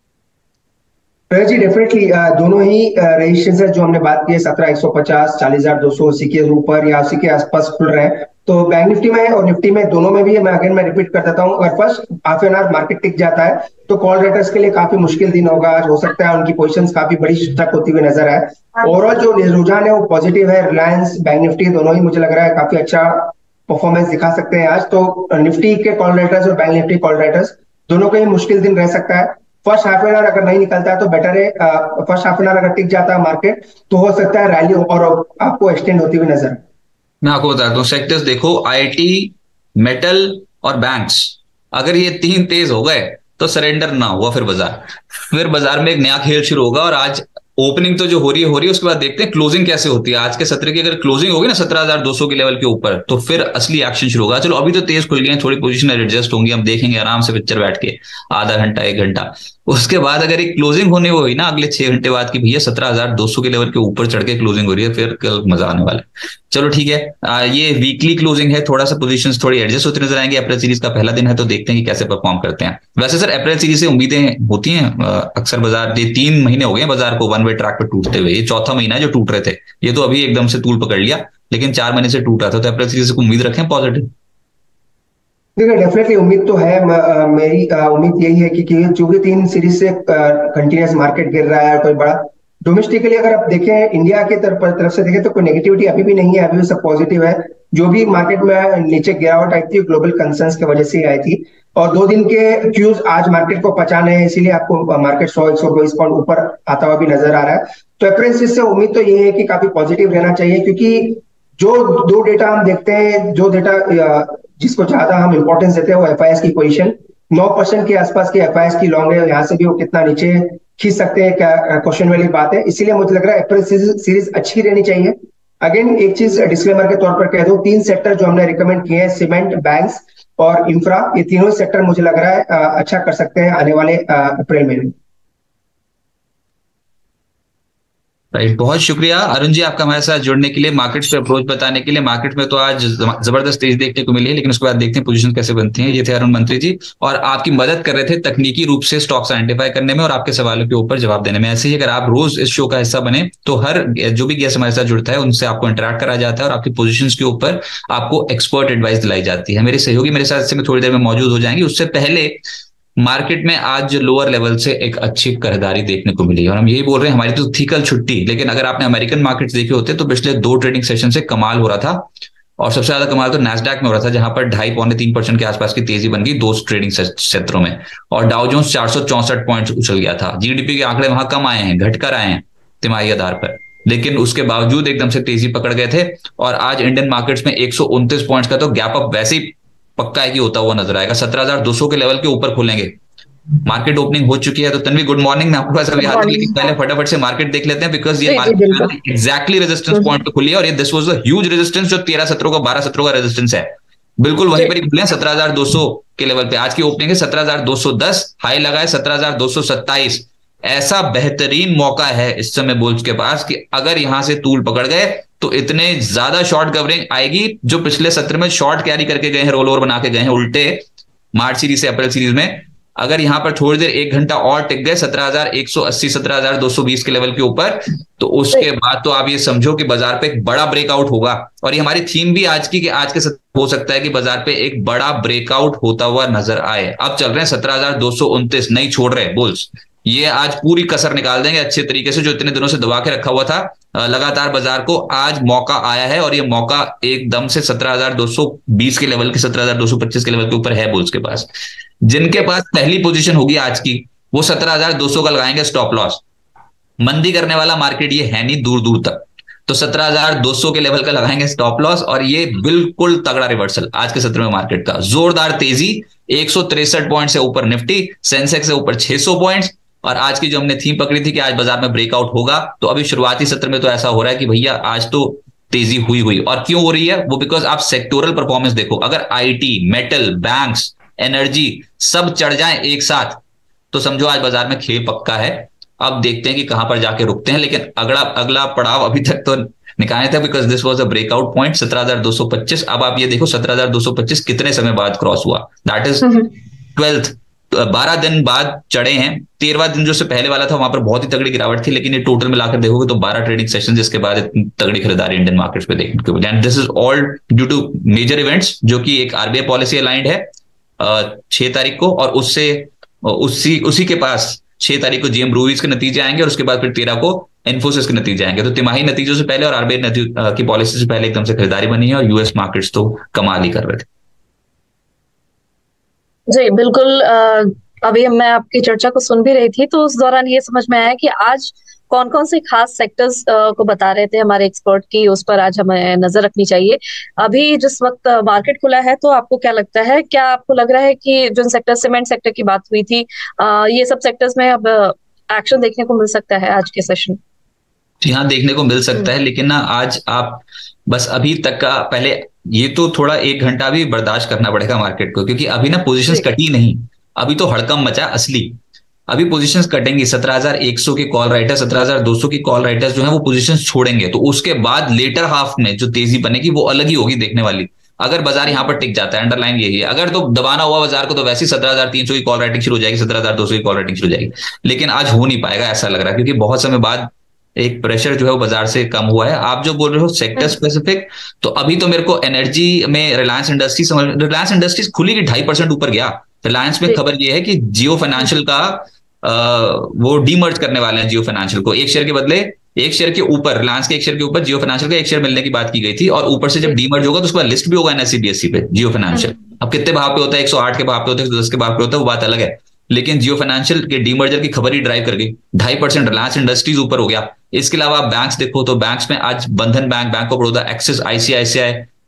तो जी डेफिनेटली दोनों ही रजिस्ट्रेशन है जो हमने बात की है, सत्रह एक सौ पचास चालीस हजार दो सौ अस्सी के ऊपर या उसी के आसपास खुल रहे हैं। तो बैंक निफ्टी में और निफ्टी में दोनों में भी मैं अगेन मैं रिपीट कर देता हूँ, अगर first half an hour market टिक जाता है तो कॉल राइटर्स के लिए काफी मुश्किल दिन होगा आज। हो सकता है उनकी पोजीशंस काफी बड़ी स्टक होती हुई नजर आए। ओवरऑल जो रुझान है वो पॉजिटिव है। रिलायंस, बैंक निफ्टी दोनों ही मुझे लग रहा है काफी अच्छा परफॉर्मेंस दिखा सकते हैं आज। तो निफ्टी के कॉल राइटर्स और बैंक निफ्टी कॉल राइटर्स दोनों का ही मुश्किल दिन रह सकता है। फर्स्ट हाफ एन आवर अगर नहीं निकलता है तो बेटर है, फर्स्ट हाफ एन आवर अगर टिक जाता है मार्केट तो हो सकता है रैली और आपको एक्सटेंड होती हुई नजर आए। मैं आपको बताता हूँ सेक्टर्स, देखो आईटी, मेटल और बैंक्स, अगर ये तीन तेज हो गए तो सरेंडर ना हुआ, फिर बाजार फिर बाजार में एक नया खेल शुरू होगा। और आज ओपनिंग तो जो हो रही है हो रही है, उसके बाद देखते हैं क्लोजिंग कैसे होती है। आज के सत्र की अगर क्लोजिंग होगी ना सत्रह हजार दो सौ के लेवल के ऊपर, तो फिर असली एक्शन शुरू होगा। चलो अभी तो तेज खुल गए हैं, थोड़ी पोजीशन एडजस्ट होंगी, हम देखेंगे आराम से पिक्चर बैठ के आधा घंटा एक घंटा। उसके बाद अगर एक क्लोजिंग होने वो हुई ना अगले छह घंटे बाद की, भैया सत्रह हजार दो सौ के लेवल के ऊपर चढ़ के क्लोजिंग हो रही है, फिर कल मजा आने वाला है। चलो ठीक है, आ, ये वीकली क्लोजिंग है, थोड़ा सा पोजीशंस थोड़ी एडजस्ट होती नजर आएंगे। अप्रैल सीरीज का पहला दिन है तो देखते हैं कि कैसे परफॉर्म करते हैं। वैसे सर अप्रैल सीरीज से उम्मीदें होती हैं अक्सर, बाजार ये तीन महीने हो गए बाजार को वन वे ट्रैक पर टूटते हुए, ये चौथा महीना है जो टूट रहे थे, ये तो अभी एकदम से तूल पकड़ लिया, लेकिन चार महीने से टूट रहा था। तो अप्रैल सीरीज से उम्मीद रखें पॉजिटिव? देखिए डेफिनेटली उम्मीद तो है। म, आ, मेरी आ, उम्मीद यही है कि, कि चूंकि तीन सीरीज से कंटिन्यूस मार्केट गिर रहा है, कोई बड़ा डोमेस्टिकली अगर आप देखें इंडिया की तरफ तरफ से देखें तो कोई नेगेटिविटी अभी भी नहीं है, अभी भी सब पॉजिटिव है। जो भी मार्केट में नीचे गिरावट आई थी ग्लोबल कंसर्न्स की वजह से ही आई थी, और दो दिन के क्यूज आज मार्केट को पचाने हैं, इसीलिए आपको मार्केट सौ एक सौ बाईस पॉइंट ऊपर आता हुआ भी नजर आ रहा है। तो अप्रैल सीरीज से उम्मीद तो ये है कि काफी पॉजिटिव रहना चाहिए, क्योंकि जो दो डेटा हम देखते हैं, जो डेटा जिसको ज्यादा हम इंपॉर्टेंस देते हैं वो एफआईएस की पोजीशन, नौ परसेंट के आसपास की एफ आई एस की लॉन्ग है, यहाँ से भी वो कितना नीचे खींच सकते हैं, क्या क्वेश्चन वाली बात है। इसीलिए मुझे लग रहा है अप्रैल सीरीज अच्छी रहनी चाहिए। अगेन एक चीज डिस्क्लेमर के तौर पर कह दूं, तीन सेक्टर जो हमने रिकमेंड किए हैं, सीमेंट, बैंक्स और इंफ्रा, ये तीनों सेक्टर मुझे लग रहा है अच्छा कर सकते हैं आने वाले अप्रैल महीने में। राइट, बहुत शुक्रिया अरुण जी आपका हमारे साथ जुड़ने के लिए, मार्केट्स पे अप्रोच बताने के लिए। मार्केट में तो आज जबरदस्त तेज देखने को मिली है, लेकिन उसके बाद देखते हैं पोजीशन कैसे बनती हैं। ये थे अरुण मंत्री जी, और आपकी मदद कर रहे थे तकनीकी रूप से स्टॉक्स आइडेंटिफाई करने में और आपके सवालों के ऊपर जवाब देने में। ऐसे ही अगर आप रोज इस शो का हिस्सा बने तो हर जो भी गेस्ट हमारे साथ जुड़ता है उनसे आपको इंटरेक्ट करा जाता है और आपकी पोजिशन के ऊपर आपको एक्सपर्ट एडवाइस दिलाई जाती है। मेरे सहयोगी मेरे साथ से थोड़ी देर में मौजूद हो जाएंगे। उससे पहले मार्केट में आज जो लोअर लेवल से एक अच्छी खरीदारी देखने को मिली, और हम यही बोल रहे हैं हमारी तो थी कल छुट्टी, लेकिन अगर आपने अमेरिकन मार्केट्स देखे होते तो पिछले दो ट्रेडिंग सेशन से कमाल हो रहा था, और सबसे ज्यादा कमाल तो नैस्डैक में हो रहा था, जहां पर ढाई पौने तीन परसेंट के आसपास की तेजी बन गई दो ट्रेडिंग क्षेत्रों में, और डाउ जोन्स चार सौ चौसठ पॉइंट उछल गया था। जीडीपी के आंकड़े वहां कम आए हैं, घटकर आए हैं तिमाही आधार पर, लेकिन उसके बावजूद एकदम से तेजी पकड़ गए थे। और आज इंडियन मार्केट्स में एक सौ उनतीस पॉइंट्स का तो गैप अप वैसे ही पक्का है कि होता हुआ नजर आएगा। सत्रह हजार दो सौ के लेवल के ऊपर खुलेंगे। मार्केट ओपनिंग हो चुकी है, तो तन्वी गुड मॉर्निंग। मैं आपके पास अभी हाथ, लेकिन पहले फटाफट से मार्केट देख लेते हैं, बिकॉज ये मार्केट एग्जैक्टली रेजिस्टेंस पॉइंट पे खुली है, और ये this was the huge resistance जो तेरह सत्रह का बारह सत्रह का रेजिस्टेंस है, बिल्कुल वहीं पर ही खुले हैं सत्रह हजार दो सौ के लेवल पे। आज की ओपनिंग है सत्रह हजार दो सौ दस, हाई लगा है सत्रह हजार दो सौ सत्ताईस। ऐसा बेहतरीन मौका है इस समय बुल्स के पास कि अगर यहां से तूल पकड़ गए तो इतने ज्यादा शॉर्ट कवरिंग आएगी, जो पिछले सत्र में शॉर्ट कैरी करके गए हैं, रोल ओवर बना के गए हैं उल्टे मार्च सीरीज से अप्रैल सीरीज में। अगर यहां पर थोड़ी देर एक घंटा और टिक गए सत्रह हजार एक सौ अस्सी सत्रह हजार दो सौ बीस के लेवल के ऊपर, तो उसके बाद तो आप ये समझो कि बाजार पे एक बड़ा ब्रेकआउट होगा। और ये हमारी थीम भी आज की कि आज के हो सकता है कि बाजार पे एक बड़ा ब्रेकआउट होता हुआ नजर आए। अब चल रहे हैं सत्रह हजार दो सौ उनतीस, नहीं छोड़ रहे बुल्स, ये आज पूरी कसर निकाल देंगे अच्छे तरीके से, जो इतने दिनों से दबा के रखा हुआ था लगातार बाजार को। आज मौका आया है, और ये मौका एकदम से सत्रह हजार दो सौ बीस के लेवल के सत्रह हजार दो सौ पच्चीस के लेवल के ऊपर है बुल्स के पास। जिनके पास पहली पोजीशन होगी आज की, वो सत्रह हजार दो सौ का लगाएंगे स्टॉप लॉस। मंदी करने वाला मार्केट ये है नहीं दूर दूर तक, तो सत्रह हजार दो सौ के लेवल का लगाएंगे स्टॉप लॉस। और ये बिल्कुल तगड़ा रिवर्सल आज के सत्र में मार्केट का, जोरदार तेजी, एक सौ तिरसठ पॉइंट से ऊपर निफ्टी, सेंसेक्स से ऊपर छह सौ पॉइंट्स। और आज की जो हमने थीम पकड़ी थी कि आज बाजार में ब्रेकआउट होगा, तो अभी शुरुआती सत्र में तो ऐसा हो रहा है कि भैया आज तो तेजी हुई हुई। और क्यों हो रही है वो, बिकॉज आप सेक्टोरल परफॉर्मेंस देखो, अगर आईटी, मेटल, बैंक्स, एनर्जी सब चढ़ जाएं एक साथ, तो समझो आज बाजार में खेल पक्का है। अब देखते हैं कि कहां पर जाके रुकते हैं, लेकिन अगला अगला पड़ाव अभी तक तो निकाले थे, because this was a breakout point सत्रह हजार दो सौ पच्चीस। अब आप ये देखो सत्रह हजार दो सौ पच्चीस कितने समय बाद क्रॉस हुआ, दैट इज ट्वेल्थ, बारह दिन बाद चढ़े हैं। तेरहवां दिन जो से पहले वाला था वहां पर बहुत ही तगड़ी गिरावट थी, लेकिन ये टोटल मिलाकर देखोगे तो बारह ट्रेडिंग सेशन जिसके बाद इतनी तगड़ी खरीदारी इंडियन मार्केट्स पे देखने को मिली। And this is all due to major events, जो कि एक आरबीआई पॉलिसी अलाइंड है छह तारीख को, और उससे उसी उसी के पास छह तारीख को जीएम ब्रूवीज के नतीजे आएंगे, और उसके बाद फिर तेरह को इन्फोसिस के नतीजे आएंगे। तो तिमाही नतीजों से पहले और आरबीआई की पॉलिसी से पहले एकदम से खरीदारी बनी है, और यूएस मार्केट्स तो कमाल ही कर रहे थे। जी बिल्कुल। अभी मैं आपकी चर्चा को सुन भी रही थी, तो उस दौरान ये समझ में आया कि आज कौन कौन से खास सेक्टर्स को बता रहे थे हमारे एक्सपर्ट की, उस पर आज हमें नजर रखनी चाहिए। अभी जिस वक्त मार्केट खुला है, तो आपको क्या लगता है, क्या आपको लग रहा है कि जो सेक्टर, सीमेंट सेक्टर की बात हुई थी, ये सब सेक्टर्स में अब एक्शन देखने को मिल सकता है आज के सेशन? जी हाँ, देखने को मिल सकता है, लेकिन ना आज आप बस अभी तक का पहले ये तो थोड़ा एक घंटा भी बर्दाश्त करना पड़ेगा मार्केट को, क्योंकि अभी ना पोजीशंस कटी नहीं, अभी तो हड़कम मचा असली। अभी पोजीशंस कटेंगी, सत्रह हजार एक सौ के कॉल राइटर, सत्रह हजार दो सौ की कॉल राइटर्स जो है वो पोजीशंस छोड़ेंगे, तो उसके बाद लेटर हाफ में जो तेजी बनेगी वो अलग ही होगी देखने वाली। अगर बाजार यहां पर टिक जाता है, अंडरलाइन यही है, अगर तो दबाना हुआ बाजार को तो वैसे ही सत्रह हजार तीन सौ की कॉल राइटिंग शुरू हो जाएगी, सत्रह हजार दो सौ की कॉल राइटिंग शुरू हो जाएगी। लेकिन आज हो नहीं पाएगा ऐसा लग रहा है, क्योंकि बहुत समय बाद एक प्रेशर जो है वो बाजार से कम हुआ है। आप जो बोल रहे हो सेक्टर स्पेसिफिक, तो अभी तो मेरे को एनर्जी में रिलायंस इंडस्ट्रीज समझ, रिलायंस इंडस्ट्रीज खुली की ढाई परसेंट ऊपर गया। रिलायंस में खबर ये है कि जियो फाइनेंशियल का आ, वो डीमर्ज करने वाले हैं जियो फाइनेंशियल को, एक शेयर के बदले एक शेयर के ऊपर, रिलायंस के एक शेयर के ऊपर जियो फाइनेंशियल का एक शेयर मिलने की बात की गई थी, और ऊपर से जब डीमर्ज होगा तो उसके बाद लिस्ट भी होगा एनएसई बीएसई पे जियो फाइनेंशियल। अब कितने भाव पे होता है, एक सौ आठ के भाव पे होता है, एक सौ दस के भाव पे होता है, वो बात अलग है, लेकिन जियो फाइनेंशियल के डीमर्जर की खबर ही ड्राइव कर गई, ढाई परसेंट रिलायंस इंडस्ट्रीज ऊपर हो गया। इसके अलावा आप बैंक्स देखो तो बैंक्स में आज Bandhan bank, bank of Baroda, Axis, ICICI,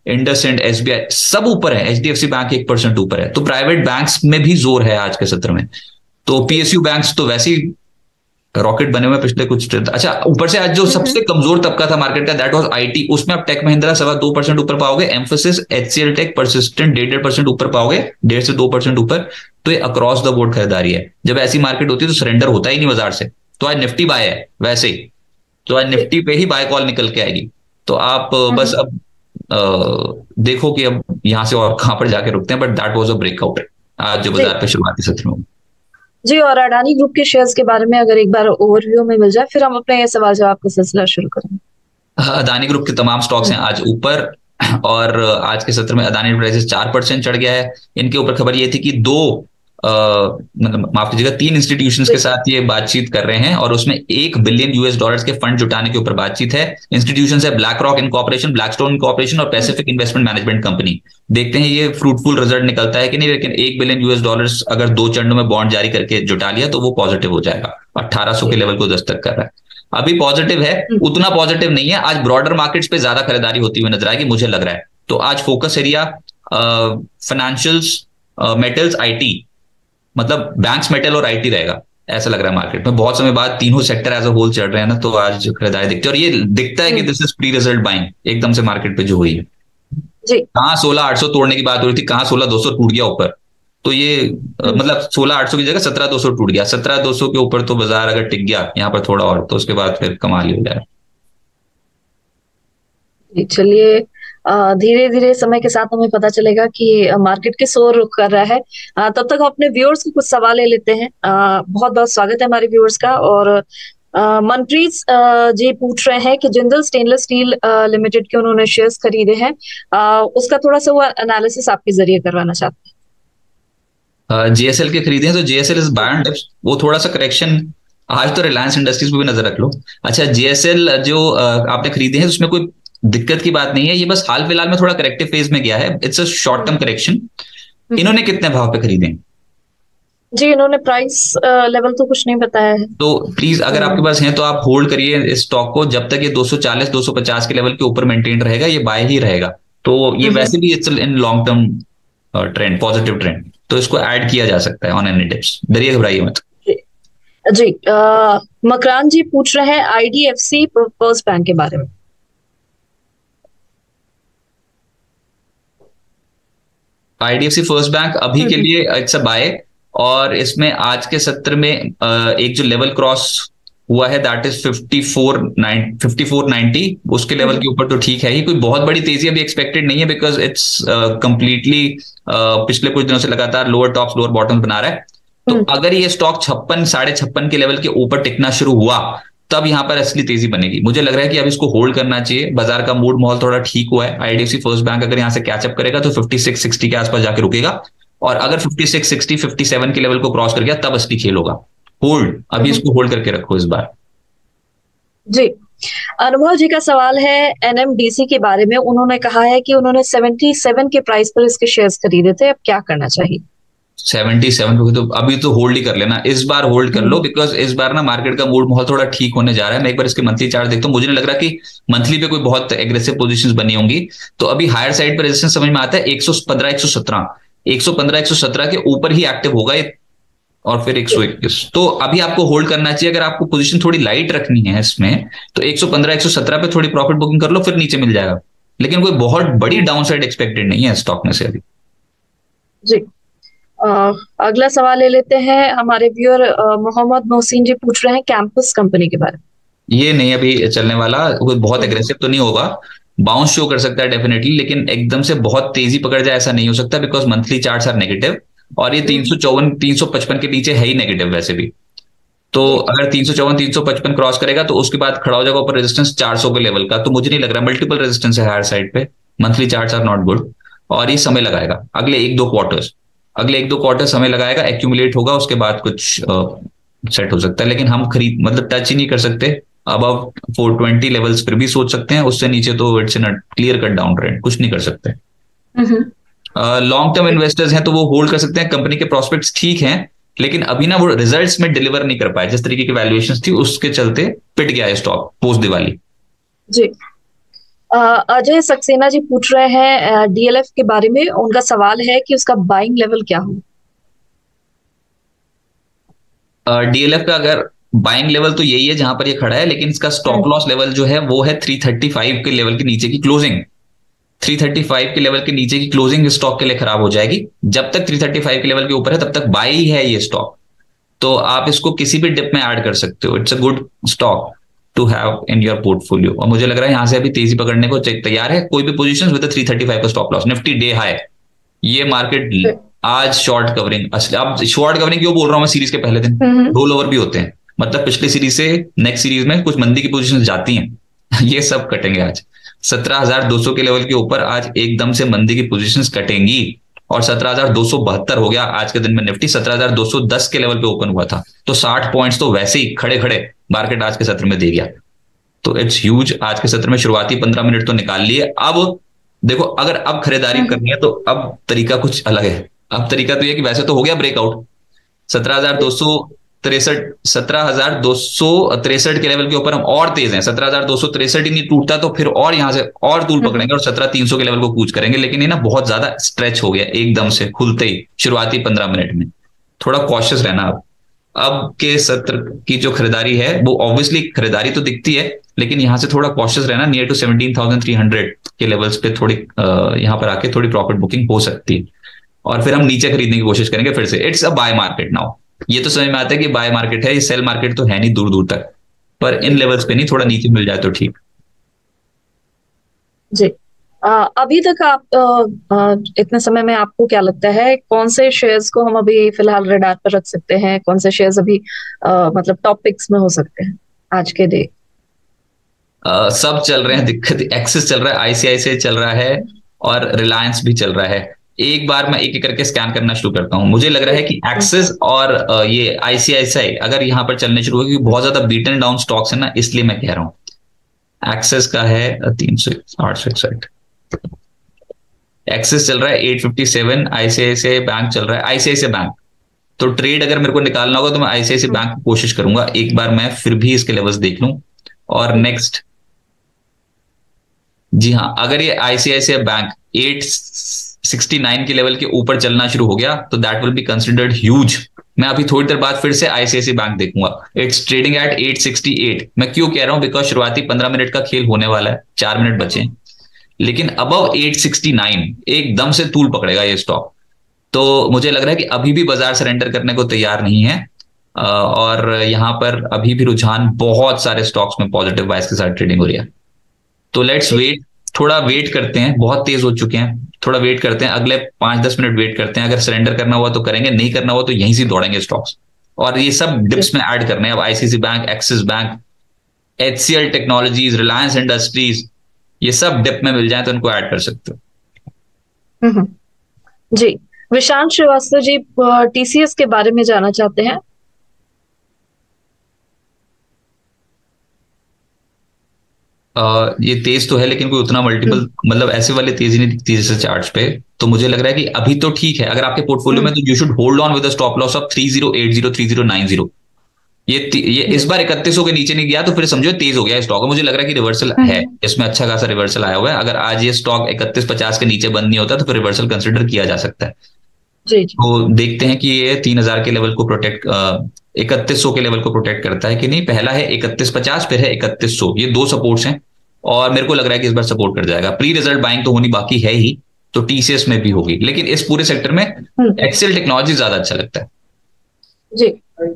IndusInd, SBI सब ऊपर है, एचडीएफसी बैंक एक परसेंट ऊपर है। तो प्राइवेट बैंक्स में भी जोर है आज के सत्र में। तो पीएसयू बैंक्स तो वैसे ही रॉकेट बने हुए पिछले कुछ। अच्छा, ऊपर से आज जो सबसे कमजोर तबका था मार्केट का, दैट वाज आईटी। उसमें आप टेक महिंद्रा सवा दो परसेंट ऊपर पाओगे, एम्फोसिस, एचसीएल टेक, परसिस्टेंट डेढ़ डेढ़ परसेंट ऊपर पाओगे, डेढ़ से दो परसेंट ऊपर। तो ये अक्रॉस द बोर्ड खरीदारी है। जब ऐसी मार्केट होती है तो सरेंडर होता ही नहीं बाजार से। तो आज निफ्टी बाय है वैसे ही, तो आज निफ्टी पे ही बाय कॉल निकल के आएगी। तो आप बस अब आ, देखो कि अब यहां से और कहां पर जाके रुकते हैं। But that was a breakout आज जो बाजार पे शुरुआती सत्र में। जी, और अडानी ग्रुप के शेयर्स के बारे में अगर एक बार ओवरव्यू में मिल जाए, फिर हम अपने सवाल जवाब का सिलसिला शुरू करेंगे। अदानी ग्रुप के तमाम स्टॉक्स हैं आज ऊपर, और आज के सत्र में अदानी प्राइसेस चार परसेंट चढ़ गया है। इनके ऊपर खबर ये थी कि दो मतलब माफ कीजिएगा तीन इंस्टीट्यूशंस के साथ ये बातचीत कर रहे हैं, और उसमें एक बिलियन यूएस डॉलर्स के फंड जुटाने के ऊपर बातचीत है। इंस्टीट्यूशंस है BlackRock incorporation, Blackstone incorporation और पैसिफिक इन्वेस्टमेंट मैनेजमेंट कंपनी। देखते हैं ये फ्रूटफुल रिजल्ट निकलता है कि नहीं। लेकिन एक बिलियन यूएस डॉलर्स अगर दो चरणों में बॉन्ड जारी करके जुटा लिया तो वो पॉजिटिव हो जाएगा। अट्ठारह सौ के लेवल को दस्तक कर रहा है, अभी पॉजिटिव है, उतना पॉजिटिव नहीं है। आज ब्रॉडर मार्केट्स पे ज्यादा खरीदारी होती हुई नजर आएगी मुझे लग रहा है। तो आज focus area financials, metals, IT, मतलब बैंक्स, मेटल और आईटी रहेगा ऐसा लग रहा है मार्केट में। बहुत समय बाद तीनों सेक्टर एज अ होल चढ़ रहे हैं ना, तो आज खरीदारी दिखती है। और ये दिखता है कि this is pre result buying एकदम से मार्केट पे जो हुई है। कहाँ सोलह आठ सौ तोड़ने की बात हो रही थी, कहाँ सोलह दो सौ टूट गया ऊपर। तो ये मतलब सोलह आठ सौ की जगह सत्रह दो सौ टूट गया। सत्रह दो सौ के ऊपर तो बाजार अगर टिक गया यहाँ पर थोड़ा और, तो उसके बाद फिर कमाल ही हो जाएगा। चलिए, धीरे धीरे समय के साथ हमें पता चलेगा कि मार्केट किस ओर रुख कर रहा है। तब तक अपने व्यूअर्स के कुछ सवाल ले लेते हैं। बहुत बहुत स्वागत है हमारे व्यूअर्स का। और मनप्रीत जी पूछ रहे हैं कि जिंदल स्टेनलेस स्टील लिमिटेड के उन्होंने शेयर्स खरीदे हैं, उसका थोड़ा सा वो एनालिसिस आपके जरिए करवाना चाहते हैं। जीएसएल के खरीदे हैं, तो GSL is buy and dips, वो थोड़ा सा करेक्शन। आज तो रिलायंस इंडस्ट्रीज पे भी नजर रख लो। अच्छा, जीएसएल जो आपने खरीदे हैं उसमें कोई दिक्कत की बात नहीं है, ये बस हाल फिलहाल में थोड़ा करेक्टिव फेज में गया है। It's a short term correction. इन्होंने कितने भाव पे खरीदे हैं? जी, इन्होंने प्राइस लेवल तो कुछ नहीं बताया है। तो प्लीज अगर आपके पास है तो आप होल्ड करिए इस स्टॉक को, जब तक ये दो सौ चालीस दो सौ पचास के लेवल के ऊपर मेंटेन रहेगा ये बाय ही रहेगा। तो ये वैसे भी it's in long term trend, positive trend, तो इसको ऐड किया जा सकता है ऑन एनी डिप्स। डरिए घबराइए मत। जी, आ, मकरान जी पूछ रहे हैं आईडीएफसी फर्स्ट बैंक के बारे में। आईडीएफसी फर्स्ट बैंक अभी के लिए इट्स अ बाय, और इसमें आज के सत्र में एक जो लेवल क्रॉस हुआ है that is fifty four ninety, उसके लेवल के ऊपर तो ठीक है ही। कोई बहुत बड़ी तेजी अभी एक्सपेक्टेड नहीं है, बिकॉज इट्स कंप्लीटली पिछले कुछ दिनों से लगातार लोअर टॉप्स लोअर बॉटम्स बना रहा है। तो अगर ये स्टॉक छप्पन साढ़े छप्पन के लेवल के ऊपर टिकना शुरू हुआ तब यहां पर असली तेजी बनेगी। मुझे लग रहा है कि अब इसको होल्ड करना चाहिए। बाजार का मूड माहौल थोड़ा ठीक हुआ है। आईडीएफसी फर्स्ट बैंक अगर यहां से कैचअप करेगा तो फिफ्टी सिक्स सिक्सटी के आसपास जाके रुकेगा, और अगर fifty six sixty fifty seven के लेवल को क्रॉस कर गया तब असली खेल होगा। होल्ड, अभी इसको होल्ड करके रखो इस बार। जी, अनुभव जी का सवाल है एनएमडीसी के बारे में। उन्होंने कहा है कि उन्होंने सतहत्तर के प्राइस पर इसके शेयर्स खरीदे थे, अब क्या करना चाहिए? सतहत्तर तो अभी तो होल्ड ही कर लेना, इस बार होल्ड कर लो, बिकॉज इस बार ना मार्केट का मूड माहौल थोड़ा ठीक होने जा रहा है। मैं एक बार इसके मंथली चार्ट देखता हूँ, मुझे नहीं लग रहा कि मंथली पे कोई बहुत एग्रेसिव पोजीशंस बनी होंगी। तो अभी हायर साइड पे रेजिस्टेंस समझ में आता है एक सौ पंद्रह एक सौ सत्रह एक सौ पंद्रह एक सौ सत्रह के ऊपर ही एक्टिव होगा ये, और फिर एक सौ इक्कीस। तो अभी आपको होल्ड करना चाहिए। अगर आपको पोजीशन थोड़ी लाइट रखनी है इसमें तो एक सौ पंद्रह एक सौ सत्रह पे थोड़ी प्रॉफिट बुकिंग कर लो, फिर नीचे मिल जाएगा। लेकिन कोई बहुत बड़ी डाउन साइड एक्सपेक्टेड नहीं है स्टॉक में से अभी। जी, Uh, अगला सवाल ले लेते हैं। हमारे व्यूअर मोहम्मद मोहसिन जी पूछ रहे हैं कैंपस कंपनी के बारे में। ये नहीं अभी चलने वाला, कोई बहुत एग्रेसिव तो नहीं होगा, बाउंस शो कर सकता है डेफिनेटली, लेकिन एकदम से बहुत तेजी पकड़ जाए ऐसा नहीं हो सकता, because monthly charts are negative, और ये तीन सौ चौवन तीन सौ पचपन के नीचे है ही नेगेटिव वैसे भी। तो अगर तीन सौ चौवन तीन सौ पचपन क्रॉस करेगा तो उसके बाद खड़ा हो जाएगा ऊपर रेजिस्टेंस चार सौ के लेवल का। तो मुझे नहीं लग रहा, मल्टीपल रेजिस्टेंस है हायर साइड पे, monthly charts are not good, और ये समय लगाएगा अगले एक दो क्वार्टर्स अगले एक दो क्वार्टर समय लगाएगा, एक्यूमुलेट होगा, उसके बाद कुछ सेट हो सकता है। लेकिन हम खरीद मतलब टच ही नहीं कर सकते। अब फोर ट्वेंटी लेवल्स फिर भी सोच सकते हैं, उससे नीचे तो it's in clear cut down trend, कुछ नहीं कर सकते। लॉन्ग टर्म इन्वेस्टर्स हैं तो वो होल्ड कर सकते हैं, कंपनी के प्रोस्पेक्ट्स ठीक हैं, लेकिन अभी ना वो रिजल्ट्स में डिलीवर नहीं कर पाए जिस तरीके की वैल्यूएशंस थी, उसके चलते पिट गया है स्टॉक पोस्ट दिवाली। जी, अ, अजय सक्सेना जी पूछ रहे हैं डीएलएफ के बारे में। उनका सवाल है कि उसका बाइंग लेवल क्या हो। डीएलएफ का अगर बाइंग लेवल तो यही है जहां पर ये खड़ा है, लेकिन इसका स्टॉप लॉस लेवल जो है वो है थ्री थर्टी फाइव के लेवल के नीचे की क्लोजिंग। थ्री थर्टी फाइव के लेवल के नीचे की क्लोजिंग स्टॉक के लिए खराब हो जाएगी। जब तक थ्री थर्टी फाइव के लेवल के ऊपर है तब तक बाई है ये स्टॉक। तो आप इसको किसी भी डिप में ऐड कर सकते हो। It's a good stock to have in your portfolio. और मुझे लग रहा है यहां से अभी तेजी पकड़ने को तैयार है। कोई भी positions with three thirty five का stop loss. Nifty day high, ये मार्केट आज शॉर्ट कवरिंग। असली अब शॉर्ट कवरिंग क्यों बोल रहा हूं मैं, सीरीज के पहले दिन रोल ओवर भी होते हैं, मतलब पिछली सीरीज से नेक्स्ट सीरीज में कुछ मंदी की पोजीशन जाती हैं ये सब कटेंगे आज। सत्रह हजार दो सौ के लेवल के ऊपर आज एकदम से मंदी की पोजीशंस कटेंगी। और सत्रह हजार दो सौ बहत्तर हो गया आज के दिन में निफ्टी। सत्रह हजार दो सौ दस के लेवल पे ओपन हुआ था, तो साठ पॉइंट्स तो वैसे ही खड़े खड़े मार्केट आज के सत्र में दे गया। तो इट्स ह्यूज। आज के सत्र में शुरुआती पंद्रह मिनट तो निकाल लिए। अब देखो, अगर अब खरीदारी करनी है तो अब तरीका कुछ अलग है। अब तरीका तो ये कि वैसे तो हो गया ब्रेकआउट सत्रह हजार दो सौ तिरसठ सत्रह हजार दो सौ तिरसठ के लेवल के ऊपर हम और तेज हैं। सत्रह हजार दो सौ तिरसठ ही नहीं टूटता तो फिर और यहां से और तूल पकड़ेंगे और सत्रह तीन सौ के लेवल को कूच करेंगे। लेकिन ये ना बहुत ज्यादा स्ट्रेच हो गया एकदम से खुलते ही शुरुआती पंद्रह मिनट में। थोड़ा कॉशियस रहना। अब अब के सत्र की जो खरीदारी है वो ऑब्वियसली खरीदारी तो दिखती है, लेकिन यहां से थोड़ा कॉशियस रहना। Near to seventeen thousand three hundred के लेवल्स पे थोड़ी यहां पर आके थोड़ी प्रॉफिट बुकिंग हो सकती है और फिर हम नीचे खरीदने की कोशिश करेंगे फिर से। It's a buy market now. ये तो समझ में आता है कि बाय मार्केट है, ये सेल मार्केट तो है नहीं दूर दूर तक, पर इन लेवल्स पे नहीं, थोड़ा नीचे मिल जाए तो ठीक। जी, आ, अभी तक आप आ, आ, इतने समय में आपको क्या लगता है कौन से शेयर्स को हम अभी फिलहाल रडार पर रख सकते हैं, कौन से शेयर्स अभी आ, मतलब टॉप पिक्स में हो सकते हैं आज के डे? Uh, सब चल रहे हैं। दिक्कत एक्सिस चल रहा है, आईसीआईसीआई चल रहा है और रिलायंस भी चल रहा है। एक बार मैं एक एक करके स्कैन करना शुरू करता हूं। मुझे लग रहा है कि एक्सिस और ये आईसीआईसीआई अगर यहां पर चलने शुरू हो, क्योंकि बहुत ज्यादा बीटन डाउन स्टॉक्स है ना, इसलिए मैं कह रहा हूं। एक्सिस का है तीन सौ आठ सौ इकसठ, एक्सिस चल रहा है eight fifty seven. ICICI bank चल रहा है, आईसीआईसीआई बैंक। तो ट्रेड अगर मेरे को निकालना होगा तो मैं आईसीआईसीआई बैंक की कोशिश करूंगा। एक बार मैं फिर भी इसके लेवल्स देख लूं। और नेक्स्ट, जी हाँ, अगर ये ICICI bank eight sixty nine के लेवल के ऊपर चलना शुरू हो गया तो that will be considered huge. मैं अभी थोड़ी देर बाद फिर से आईसीआईसीआई बैंक देखूंगा। It's trading at eight sixty eight. मैं क्यों कह रहा हूं, बिकॉज शुरुआती पंद्रह मिनट का खेल होने वाला है, चार मिनट बचे हैं, लेकिन अबव एट सिक्सटी नाइन एकदम से तूल पकड़ेगा ये स्टॉक। तो मुझे लग रहा है कि अभी भी बाजार सरेंडर करने को तैयार नहीं है और यहां पर अभी भी रुझान बहुत सारे स्टॉक्स में पॉजिटिव बायस के साथ ट्रेडिंग हो रही है। तो लेट्स वेट, थोड़ा वेट करते हैं। बहुत तेज हो चुके हैं, थोड़ा वेट करते हैं, अगले पांच दस मिनट वेट करते हैं। अगर सरेंडर करना हुआ तो करेंगे, नहीं करना हुआ तो यहीं से दौड़ेंगे स्टॉक्स। और ये सब डिप्स में ऐड करने हैं अब। ICICI bank, Axis bank, HCL technologies, Reliance industries, ये सब डिप में मिल जाए तो इनको ऐड कर सकते हो। जी, विशांत श्रीवास्तव जी टीसीएस के बारे में जानना चाहते हैं। Uh, ये तेज तो है लेकिन कोई उतना मल्टीपल मतलब ऐसे वाले तेजी नहीं दिखती जैसे चार्ट्स पे। तो मुझे लग रहा है कि अभी तो ठीक है। अगर आपके पोर्टफोलियो में, तो you should hold on with stop loss of three zero eight zero three zero nine zero. ये ये इस बार इकतीस सौ के नीचे नहीं गया तो फिर समझो तेज हो गया स्टॉक। मुझे लग रहा है कि रिवर्सल है इसमें, अच्छा खासा रिवर्सल आया हुआ है। अगर आज ये स्टॉक इकतीस पचास के नीचे बंद नहीं होता तो फिर रिवर्सल कंसिडर किया जा सकता है। जी, जी। तो देखते हैं कि ये तीन हजार के लेवल को प्रोटेक्ट, इकतीस सौ के लेवल को प्रोटेक्ट करता है कि नहीं। पहला है इकतीस पचास, फिर है इकतीस सौ। ये दो सपोर्ट्स हैं और मेरे को लग रहा है कि इस बार सपोर्ट कर जाएगा। प्री रिजल्ट बाइंग तो होनी बाकी है ही, तो टीसीएस में भी होगी, लेकिन इस पूरे सेक्टर में एक्सेल टेक्नोलॉजी ज्यादा अच्छा लगता है। जी,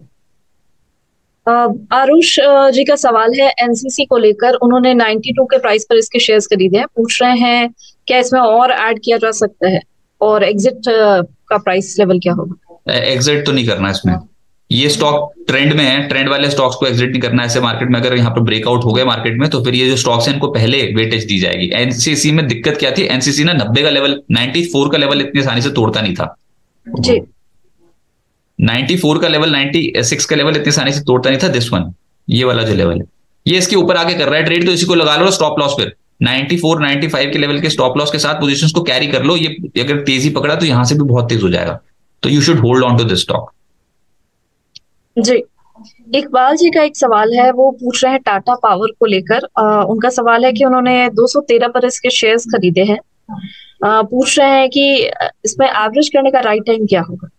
आरुष जी का सवाल है एनसीसी को लेकर। उन्होंने बानवे के प्राइस पर इसके शेयर्स खरीदे हैं। पूछ रहे हैं क्या इसमें और ऐड किया जा सकता है और एग्जिट का प्राइस लेवल क्या होगा? एग्जिट तो नहीं करना इसमें। ये स्टॉक ट्रेंड में है, ट्रेंड वाले स्टॉक्स को एग्जिट नहीं करना है। ऐसे मार्केट में अगर यहाँ पर ब्रेकआउट हो गए मार्केट में तो फिर ये जो स्टॉक्स हैं इनको पहले वेटेज दी जाएगी। एनसीसी में दिक्कत क्या थी, एनसीसी ना नब्बे का लेवल, चौरानवे का लेवल इतनी आसानी से तोड़ता नहीं था। जी, चौरानवे का लेवल, छियानवे का लेवल इतनी आसानी से तोड़ता नहीं था। दिस वन, ये वाला जो लेवल है, ये इसके ऊपर आगे कर रहा है ट्रेड, तो इसी को लगा लो स्टॉप लॉस। फिर चौरानवे पचानवे के लेवल के स्टॉप लॉस के साथ पोजीशंस को कैरी कर लो। ये अगर तेजी पकड़ा तो यहां से भी बहुत तेज हो जाएगा, तो you should hold on to this stock. जी, इकबाल जी का एक सवाल है, वो पूछ रहे हैं टाटा पावर को लेकर। अ, उनका सवाल है कि उन्होंने दो सौ तेरह पर इसके शेयर्स खरीदे हैं। अ, पूछ रहे हैं कि अ, इसमें एवरेज करने का राइट टाइम क्या होगा।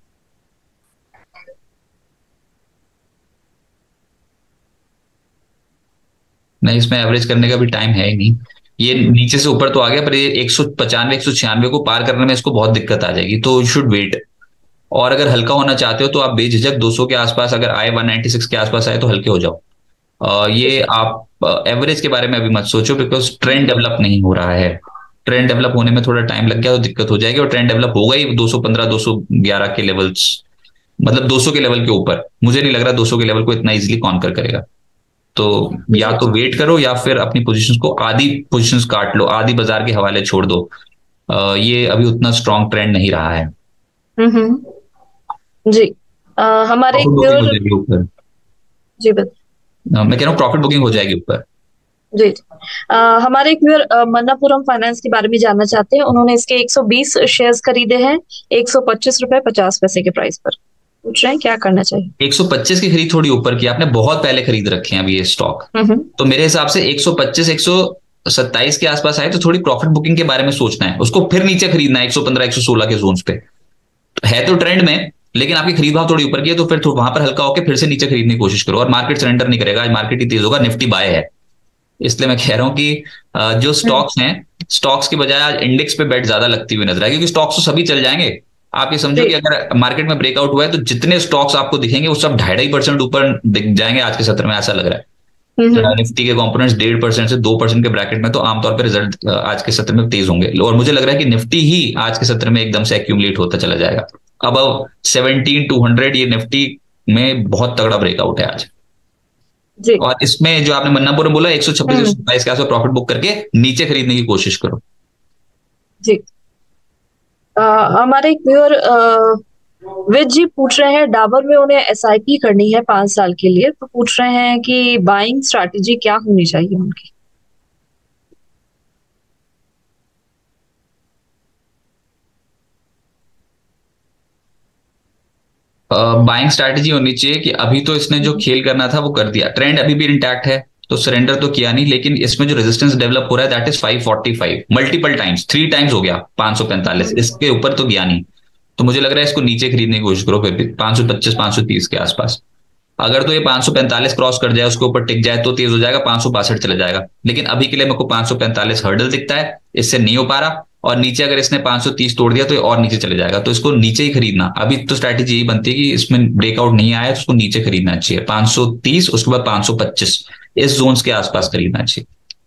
नहीं, इसमें एवरेज करने का भी टाइम है ही नहीं। ये नीचे से ऊपर तो आ गया, पर ये एक सौ पचानवे एक सौ छियानवे को पार करने में इसको बहुत दिक्कत आ जाएगी, तो यू शुड वेट। और अगर हल्का होना चाहते हो तो आप बेझिझक दो सौ के आसपास अगर आए, वन नाइंटी सिक्स के आसपास आए तो हल्के हो जाओ। अ, ये आप एवरेज के बारे में अभी मत सोचो, बिकॉज ट्रेंड डेवलप नहीं हो रहा है। ट्रेंड डेवलप होने में थोड़ा टाइम लग गया तो दिक्कत हो जाएगी, और ट्रेंड डेवलप होगा ही दो सौ पंद्रह दो सौ ग्यारह के लेवल्स, मतलब दो सौ के लेवल के ऊपर। मुझे नहीं लग रहा दो सौ के लेवल को इतना इजीली कॉन्कर करेगा। तो या जी। तो वेट करो या फिर अपनी पोजीशंस को आधी पोजीशंस काट लो, आधी बाजार के हवाले छोड़ दो। अ, ये अभी उतना स्ट्रांग ट्रेंड नहीं रहा है। हम्म हम्म। जी। अ, हमारे एक प्रॉफिट बुकिंग हो व्यूअर। जाएगी ऊपर। जी बत अ, मैं कह रहा हूँ प्रॉफिट बुकिंग हो जाएगी ऊपर। जी जी। अ, हमारे एक व्यूअर अ, मन्नापुरम फाइनेंस के बारे में जानना चाहते हैं। उन्होंने इसके एक सौ बीस शेयर्स खरीदे हैं, एक सौ पच्चीस रुपए पचास पैसे के प्राइस पर। पूछ रहे हैं क्या करना चाहिए। एक सौ पच्चीस की खरीद थोड़ी ऊपर की, आपने बहुत पहले खरीद रखे हैं अभी ये स्टॉक। हम्म हम्म। तो मेरे हिसाब से एक सौ पच्चीस एक सौ सत्ताईस के आसपास आए तो थोड़ी प्रॉफिट बुकिंग के बारे में सोचना है, उसको फिर नीचे खरीदना है एक सौ पंद्रह एक सौ सोलह के जोन पे। है तो ट्रेंड में, लेकिन आपकी खरीद भाव थोड़ी ऊपर की है, तो फिर वहां पर हल्का होकर फिर से नीचे खरीदने की कोशिश करो। और मार्केट सरेंडर नहीं करेगा, आज मार्केट ही तेज होगा, निफ्टी बाय है। इसलिए मैं कह रहा हूं कि अ, जो हम्म। स्टॉक्स हैं, स्टॉक्स की बजाय आज इंडेक्स पे बेट ज्यादा लगती हुई नजर आएगी, क्योंकि स्टॉक्स तो सभी चल जाएंगे। आप ये समझो कि जी। अगर मार्केट में ब्रेकआउट हुआ है तो जितने स्टॉक्स आपको दिखेंगे वो सब ढाई ढाई परसेंट ऊपर दिख जाएंगे आज के सत्र में, ऐसा लग रहा हम्म है। हम्म। निफ्टी के कंपोनेंट्स डेढ़ परसेंट से दो परसेंट के ब्रैकेट में, तो आमतौर पर रिजल्ट आज के सत्र में तेज होंगे, और मुझे लग रहा है कि निफ्टी ही आज के सत्र में एकदम से एक्यूमुलेट होता चला जाएगा। अब सेवनटीन टू हंड्रेड ये निफ्टी में बहुत तगड़ा ब्रेकआउट है आज। जी। और इसमें जो आपने मन्नापुरम बोला एक सौ छब्बीस एक सौ हम्म। सत्ताईस के आसपास प्रॉफिट बुक करके नीचे खरीदने की कोशिश करो। जी। अ, हमारे एक व्यूअर विज जी पूछ रहे हैं, डाबर में उन्हें एस आई पी करनी है पांच साल के लिए, तो पूछ रहे हैं कि बाइंग स्ट्रैटेजी क्या होनी चाहिए उनकी। बाइंग स्ट्रैटेजी होनी चाहिए कि अभी तो इसने जो खेल करना था वो कर दिया, ट्रेंड अभी भी इंटैक्ट है, तो सरेंडर तो किया नहीं, लेकिन इसमें जो रेजिस्टेंस डेवलप हो रहा है that is five forty five, multiple times, three times हो गया पांच सौ पैंतालीस, इसके ऊपर तो गया नहीं। तो मुझे लग रहा है इसको नीचे खरीदने की कोशिश करो, फिर भी पांच सौ पच्चीस पांच सौ तीस के आसपास। अगर तो ये पांच सौ पैंतालीस क्रॉस कर जाए, उसके ऊपर टिक जाए तो तेज हो जाएगा, पांच सौ बासठ चला जाएगा। लेकिन अभी के लिए मेरे को पांच सौ पैंतालीस हर्डल दिखता है, इससे नहीं हो पा रहा। और नीचे अगर इसने पांच सौ तीस तोड़ दिया तो ये और नीचे चले जाएगा, तो इसको नीचे ही खरीदना। अभी तो स्ट्रैटेजी यही बनती है कि इसमें ब्रेकआउट नहीं आया तो उसको नीचे खरीदना चाहिए, पांच सौ तीस उसके बाद पांच सौ पच्चीस, इस जोन्स के आसपास खरीदना चाहिए।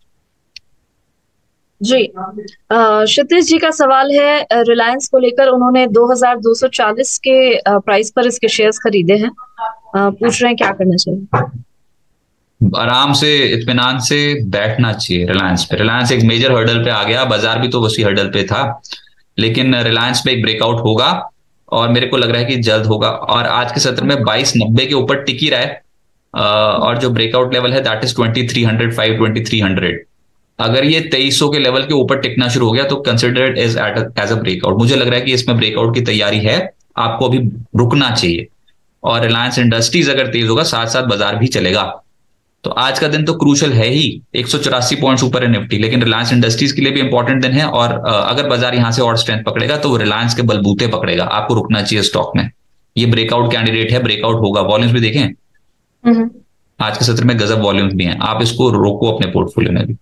जी। अ, क्षितिज जी का सवाल है रिलायंस को लेकर। उन्होंने दो हज़ार दो सौ चालीस के अ, प्राइस पर इसके शेयर्स खरीदे हैं। अ, पूछ रहे हैं क्या करना चाहिए। आराम से इत्मीनान से बैठना चाहिए रिलायंस पे। रिलायंस एक मेजर हर्डल पे आ गया, बाजार भी तो उसी हर्डल पे था, लेकिन रिलायंस पे एक ब्रेकआउट होगा, और मेरे को लग रहा है कि जल्द होगा। और आज के सत्र में बाईस नब्बे के ऊपर टिकी रहा है। अ, और जो ब्रेकआउट लेवल है that is twenty three hundred five twenty three hundred. अगर ये तेईस सौ के लेवल के ऊपर टिकना शुरू हो गया तो consider is at as a breakout. मुझे लग रहा है कि इसमें ब्रेकआउट की तैयारी है, आपको अभी रुकना चाहिए। और रिलायंस इंडस्ट्रीज अगर तेज होगा साथ साथ बाजार भी चलेगा। तो आज का दिन तो क्रूशल है ही, एक सौ चौरासी पॉइंट्स ऊपर है निफ्टी, लेकिन रिलायंस इंडस्ट्रीज के लिए भी इंपॉर्टेंट दिन है। और अ, अगर बाजार यहां से और स्ट्रेंथ पकड़ेगा तो वो रिलायंस के बलबूते पकड़ेगा, आपको रुकना चाहिए स्टॉक में। ये ब्रेकआउट कैंडिडेट है, ब्रेकआउट होगा। वॉल्यूम्स भी देखें, हम्म। आज के सत्र में गजब वॉल्यूम्स भी हैं, आप इसको रोको अपने पोर्टफोलियो में भी।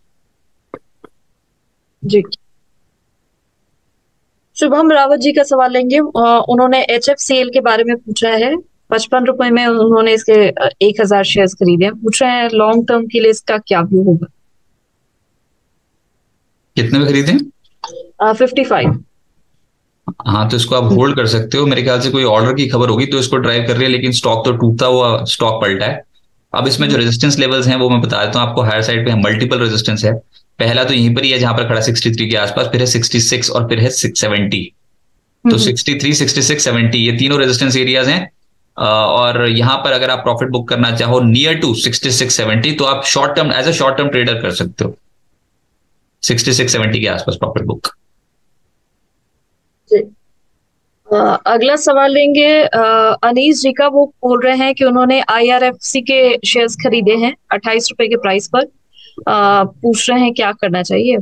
जी। शुभम रावत जी का सवाल लेंगे। अ, उन्होंने एच एफ सी एल के बारे में पूछा है। पचपन रुपए में उन्होंने इसके एक हजार शेयर्स खरीदे हैं। पूछ रहे हैं लॉन्ग टर्म के लिए इसका क्या व्यू होगा। कितने में खरीदे? Fifty five. हाँ, तो इसको आप होल्ड कर सकते हो। मेरे ख्याल से कोई ऑर्डर की खबर होगी तो इसको ड्राइव कर रही है, लेकिन स्टॉक तो टूटता हुआ स्टॉक पलटा है। अब इसमें जो रेजिस्टेंस लेवल्स हैं वो मैं बता देता हूँ आपको। हायर साइड पे मल्टीपल रेजिस्टेंस है। पहला तो यहीं पर ही है जहां पर खड़ा सिक्सटी थ्री के आसपास, फिर है सिक्सटी सिक्स और फिर है सेवेंटी। तो sixty three sixty six seventy ये तीनों रेजिस्टेंस एरियाज हैं। अ, और यहां पर अगर आप प्रॉफिट बुक करना चाहो near to sixty six seventy, तो आप short term as a short term trader कर सकते हो सिक्सटी सिक्स सेवेंटी के आसपास प्रॉफिट बुक। जी। अ, अगला सवाल लेंगे अ, अनीस जी का। वो बोल रहे हैं कि उन्होंने आईआरएफसी के शेयर्स खरीदे हैं अट्ठाईस रुपए के प्राइस पर। अ, पूछ रहे हैं क्या करना चाहिए।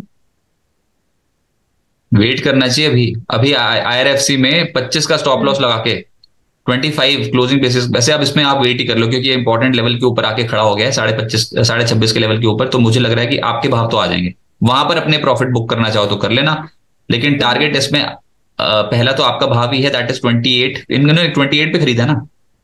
वेट करना चाहिए। अभी अभी आईआरएफसी में पच्चीस का स्टॉप लॉस लगा के पच्चीस क्लोजिंग बेसिस, वैसे अब इसमें आप वेट ही कर लो क्योंकि इंपॉर्टेंट लेवल के ऊपर आके खड़ा हो गया है साढ़े पच्चीस साढ़े छब्बीस के लेवल के ऊपर। तो मुझे लग रहा है कि आपके भाव तो आ जाएंगे, वहां पर अपने प्रॉफिट बुक करना चाहो तो कर लेना। लेकिन टारगेट इसमें अ, पहला तो आपका भाव ही है, दैट इज ट्वेंटी एट। इन्होंने ट्वेंटी एट पे खरीदा ना,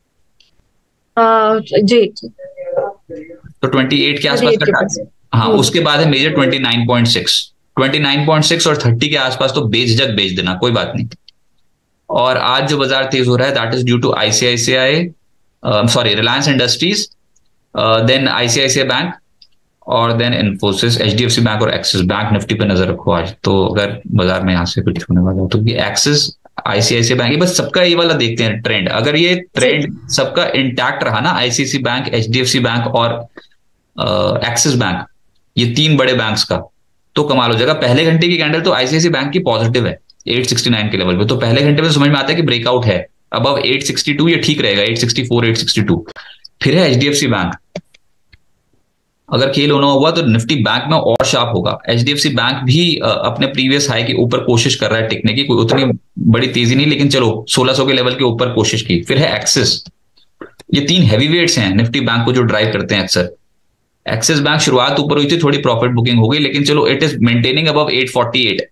अ, जी जी। तो ट्वेंटी एट के आसपास अट्ठाईस का के पास। टारगेट। हाँ, हम्म। उसके बाद है major twenty nine point six. Twenty nine point six और थर्टी के आसपास तो बेझिझक बेच देना, कोई बात नहीं। और आज जो बाजार तेज हो रहा है that is due to ICICI, sorry Reliance industries, then ICICI bank, और देन इन्फोसिस, एचडीएफसी बैंक और एक्सिस बैंक। निफ्टी पे नजर रखो आज तो, अगर बाजार में यहाँ से कुछ होने वाला हो तो। एक्सिस, आईसीआईसीआई बैंक, ये बस सबका ये वाला देखते हैं ट्रेंड। अगर ये ट्रेंड सबका इंटैक्ट रहा ना, आईसीआईसीआई बैंक, एचडीएफसी बैंक और एक्सिस बैंक, ये तीन बड़े बैंक्स का, तो कमाल हो जाएगा। पहले घंटे की कैंडल तो आईसीआईसीआई बैंक की पॉजिटिव है एट सिक्सटी नाइन के लेवल पे, तो पहले घंटे में समझ में आता है कि ब्रेकआउट है अबव एट सिक्सटी टू, ये ठीक रहेगा। Eight sixty four, eight sixty two. फिर है एचडीएफसी बैंक, अगर खेल होना हुआ तो निफ्टी बैंक में और शार्प होगा। एचडीएफसी बैंक भी अपने प्रीवियस हाई के ऊपर कोशिश कर रहा है टिकने की, कोई उतनी बड़ी तेजी नहीं, लेकिन चलो सोलह सौ के लेवल के ऊपर कोशिश की। फिर है एक्सिस। ये तीन हैवी वेट्स हैं निफ्टी बैंक को जो ड्राइव करते हैं अक्सर। एक्सिस बैंक शुरुआत ऊपर हुई थी, थोड़ी प्रॉफिट बुकिंग हो गई, लेकिन चलो it is maintaining above eight forty eight.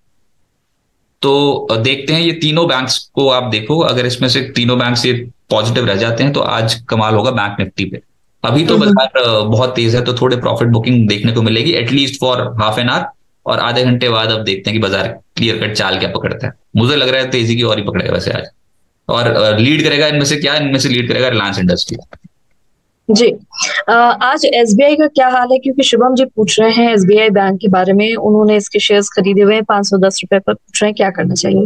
तो देखते हैं ये तीनों बैंक्स को आप देखो, अगर इसमें से तीनों बैंक्स ये पॉजिटिव रह जाते हैं तो आज कमाल होगा बैंक निफ्टी पे। अभी तो बाजार बहुत तेज है तो थोड़े प्रॉफिट बुकिंग देखने को मिलेगी at least for half an hour, और आधे घंटे बाद अब देखते हैं कि बाजार क्लियर कट चाल क्या पकड़ता है। मुझे लग रहा है तेजी की और ही पकड़ेगा वैसे आज, और लीड करेगा इनमें से क्या, इनमें से लीड करेगा रिलायंस इंडस्ट्री। जी। अ, आज एसबीआई का क्या हाल है, क्योंकि शुभम जी पूछ रहे हैं एसबीआई बैंक के बारे में। उन्होंने इसके शेयर्स खरीदे हुए हैं पांच सौ दस रुपए पर, पूछ रहे हैं क्या करना चाहिए।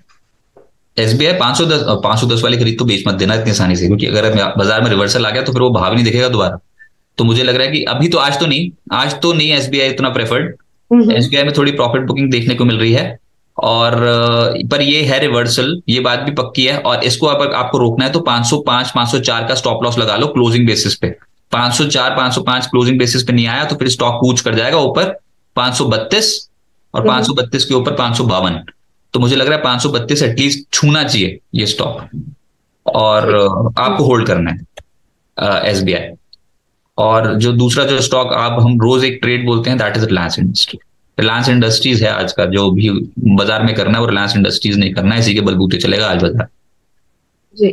एसबीआई पांच सौ दस पांच सौ दस वाली खरीद तो बेच मत देना इतनी आसानी से, क्योंकि अगर बाजार में रिवर्सल आ गया तो फिर वो भाव नहीं दिखेगा दोबारा। तो मुझे लग रहा है कि अभी तो आज तो नहीं आज तो नहीं एसबीआई इतना प्रेफर्ड। एसबीआई में थोड़ी प्रॉफिट बुकिंग देखने को मिल रही है, और पर ये है रिवर्सल, ये बात भी पक्की है। और इसको अगर आपको रोकना है तो पांच सौ पांच पांच सौ चार का स्टॉप लॉस लगा लो क्लोजिंग बेसिस पे। पांच सौ चार पांच सौ पांच क्लोजिंग बेसिस पे नहीं आया तो फिर स्टॉक कूच कर जाएगा ऊपर पांच सौ बत्तीस, और पांच सौ बत्तीस के ऊपर पांच सौ बावन। तो मुझे लग रहा है पांच सौ बत्तीस एटलीस्ट छूना चाहिए ये स्टॉक, और आपको होल्ड करना है एसबीआई। और जो दूसरा जो स्टॉक आप हम रोज एक ट्रेड बोलते हैं that is Reliance industry. Reliance Industries है आज का जो भी बाजार में करना है, वो रिलायंस इंडस्ट्रीज नहीं करना है, इसी के बलबूते चलेगा आज बाजार। जी।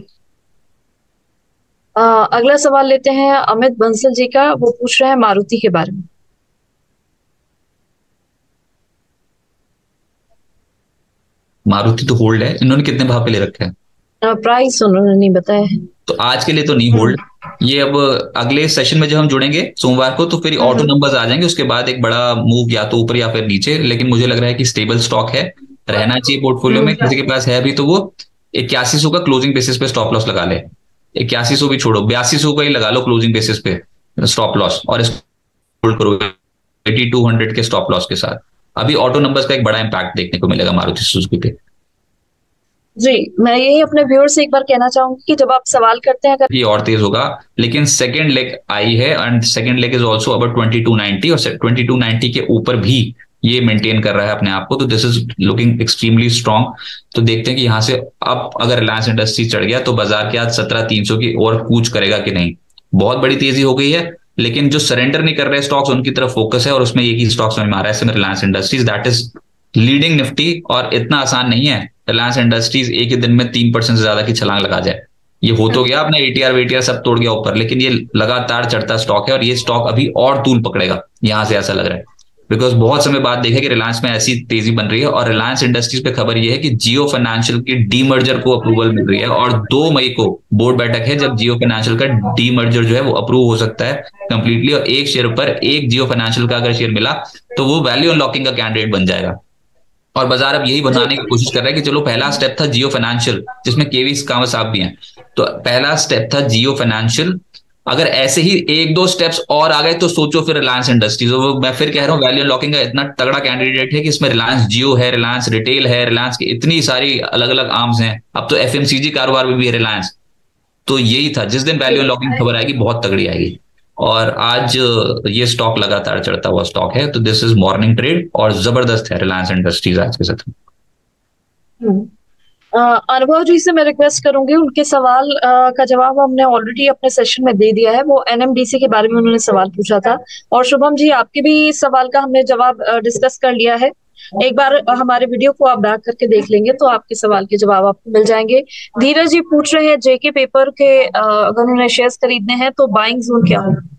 आ, अगला सवाल लेते हैं अमित बंसल जी का। वो पूछ रहे हैं मारुति के बारे में। मारुति तो होल्ड है। इन्होंने कितने भाव पे ले रखा है? प्राइस उन्होंने नहीं बताया है, तो आज के लिए तो नहीं होल्ड। ये अब अगले सेशन में जब हम जुड़ेंगे सोमवार को तो फिर ऑटो नंबर्स आ जाएंगे, उसके बाद एक बड़ा मूव या तो ऊपर या फिर नीचे। लेकिन मुझे लग रहा है कि स्टेबल स्टॉक है, रहना चाहिए पोर्टफोलियो में। किसी के पास है अभी तो वो इक्यासी सौ का क्लोजिंग बेसिस पे स्टॉप लॉस लगा ले। इक्यासी सौ भी छोड़ो, बयासी सौ का ही लगा लो क्लोजिंग बेसिस पे स्टॉप लॉस, और इसको होल्ड करो एटी टू हंड्रेड के स्टॉप लॉस के साथ। अभी ऑटो नंबर्स का एक बड़ा इंपैक्ट देखने को मिलेगा मारुति सुजुकी पे। जी। मैं यही अपने व्यूअर से एक बार कहना चाहूंगी कि जब आप सवाल करते हैं अगर ये और तेज होगा, लेकिन सेकंड लेग आई है and second leg is also about twenty two ninety, और ट्वेंटी टू नाइंटी के ऊपर भी ये मेंटेन कर रहा है अपने आप को, तो this is looking extremely strong. तो देखते हैं कि यहां से अब अगर रिलायंस इंडस्ट्री चढ़ गया तो बाजार के आज सत्रह तीन सौ की और कूच करेगा कि नहीं। बहुत बड़ी तेजी हो गई है, लेकिन जो सरेंडर नहीं कर रहे स्टॉक्स उनकी तरफ फोकस है, और उसमें एक ही स्टॉक समझ में आ रहा है Reliance Industries, that is leading Nifty. और इतना आसान नहीं है रिलायंस इंडस्ट्रीज एक ही दिन में तीन परसेंट से ज्यादा की छलांग लगा जाए। ये हो तो गया, अपने एटीआर वेटीआर सब तोड़ गया ऊपर, लेकिन ये लगातार चढ़ता स्टॉक है, और ये स्टॉक अभी और तूल पकड़ेगा यहां से, ऐसा लग रहा है। बिकॉज बहुत समय बाद देखा कि रिलायंस में ऐसी तेजी बन रही है। और रिलायंस इंडस्ट्रीज पे खबर यह है कि जियो फाइनेंशियल की डीमर्जर को अप्रूवल मिल रही है, और दो मई को बोर्ड बैठक है जब जियो फाइनेंशियल का डीमर्जर जो है वो अप्रूव हो सकता है कंप्लीटली, और एक शेयर पर एक जियो फाइनेंशियल का अगर शेयर मिला तो वो वैल्यू अनलॉकिंग का कैंडिडेट बन जाएगा। और बाजार अब यही बनाने की कोशिश कर रहा है कि चलो पहला स्टेप था जियो फाइनेंशियल, जिसमें केवी कामत साहब भी हैं, तो पहला स्टेप था जियो फाइनेंशियल अगर ऐसे ही एक दो स्टेप्स और आ गए तो सोचो फिर रिलायंस इंडस्ट्रीज। वो मैं फिर कह रहा हूँ वैल्यू अनलॉकिंग का इतना तगड़ा कैंडिडेट है कि इसमें रिलायंस जियो है, रिलायंस रिटेल है, रिलायंस की इतनी सारी अलग अलग आर्म्स हैं। अब तो एफएमसीजी कारोबार में भी है रिलायंस। तो यही था, जिस दिन वैल्यू अनलॉकिंग खबर आएगी बहुत तगड़ी आएगी। और आज ये स्टॉक लगातार चढ़ता हुआ स्टॉक है, तो दिस इज मॉर्निंग ट्रेड और जबरदस्त है रिलायंस इंडस्ट्रीज आज के साथ। अ, अनुभव जी से मैं रिक्वेस्ट करूंगी, उनके सवाल अ, का जवाब हमने ऑलरेडी अपने सेशन में दे दिया है। वो एनएमडीसी के बारे में उन्होंने सवाल पूछा था। और शुभम जी, आपके भी सवाल का हमने जवाब डिस्कस कर लिया है। एक बार हमारे वीडियो को आप बैक करके देख लेंगे तो आपके सवाल के जवाब आपको मिल जाएंगे। धीरज जी पूछ रहे हैं जेके पेपर के अ, अगर उन्हें शेयर्स खरीदने हैं तो बाइंग जोन क्या होगा?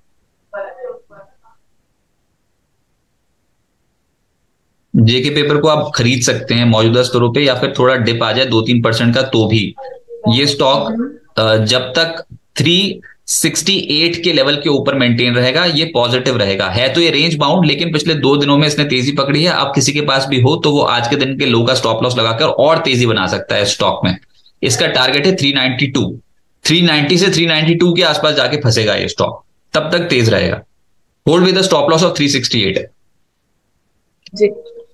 जेके पेपर को आप खरीद सकते हैं मौजूदा स्तरों पे, या फिर थोड़ा डिप आ जाए दो तीन परसेंट का तो भी ये स्टॉक जब तक थ्री सिक्सटी एट के लेवल के ऊपर मेंटेन रहेगा ये पॉजिटिव रहेगा। है तो ये रेंज बाउंड, लेकिन पिछले दो दिनों में इसने तेजी पकड़ी है। आप किसी के पास भी हो तो वो आज के दिन के लो का स्टॉप लॉस लगाकर और तेजी बना सकता है स्टॉक में। इसका टारगेट है three ninety two, three ninety से थ्री नाइनटी टू के आसपास जाके फंसेगा ये स्टॉक, तब तक तेज रहेगा। Hold with stop loss of three sixty eight है जी।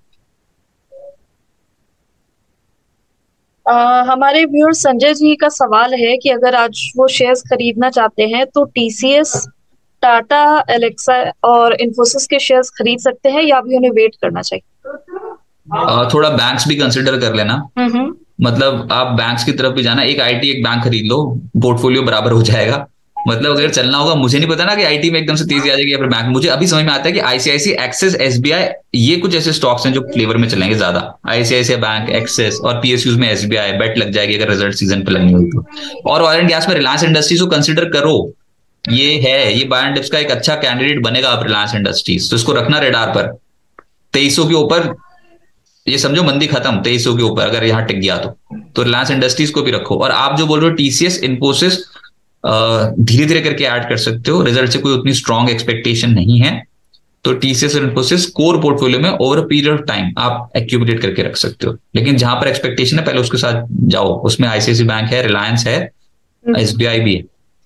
Uh, हमारे व्यूअर संजय जी का सवाल है कि अगर आज वो शेयर्स खरीदना चाहते हैं तो टीसीएस, टाटा, एलेक्सा और इन्फोसिस के शेयर्स खरीद सकते हैं या भी उन्हें वेट करना चाहिए? uh, थोड़ा बैंक्स भी कंसिडर कर लेना। मतलब आप बैंक्स की तरफ भी जाना, एक आईटी एक बैंक खरीद लो, पोर्टफोलियो बराबर हो जाएगा। मतलब अगर चलना होगा, मुझे नहीं पता ना कि आईटी में एकदम से तेजी आ जाएगी या फिर बैंक। मुझे अभी समझ में आता है कि आईसीआईसी, एक्सिस, एसबीआई, ये कुछ ऐसे स्टॉक्स हैं जो फ्लेवर में चलेंगे ज्यादा। आईसीआईसी बैंक, एक्सिस और पीएसयूज में एसबीआई बेट लग जाएगी अगर रिजल्ट सीजन पे लगनी हुई तो। और ऑयल एंड गैस में रिलायंस इंडस्ट्रीज को कंसिडर करो। ये है, ये बाय एंड डिप्स का एक अच्छा कैंडिडेट बनेगा अब रिलायंस इंडस्ट्रीज, तो इसको रखना रेडार पर। तेईस सौ के ऊपर ये समझो मंदी खत्म, तेईस सौ के ऊपर अगर यहाँ टिक गया तो तो रिलायंस इंडस्ट्रीज को भी रखो। और आप जो बोल रहे हो टीसीएस, इन्फोसिस धीरे धीरे करके ऐड कर सकते हो, रिजल्ट से कोई उतनी स्ट्रॉन्ग एक्सपेक्टेशन नहीं है तो टीसीएस और इन्फोसिस कोर पोर्टफोलियो में over a period of time आप एक्यूमुलेट करके रख सकते हो। लेकिन जहां पर एक्सपेक्टेशन है पहले उसके साथ जाओ। उसमें आईसीआईसी बैंक है, रिलायंस है, एसबीआई भी है।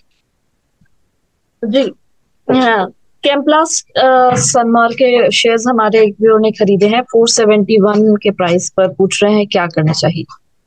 जी हाँ। कैम्प्लास्ट सनमार के शेयर्स हमारे एक व्यूअर ने खरीदे हैं फोर सेवेंटी वन के प्राइस पर, पूछ रहे हैं क्या करना चाहिए?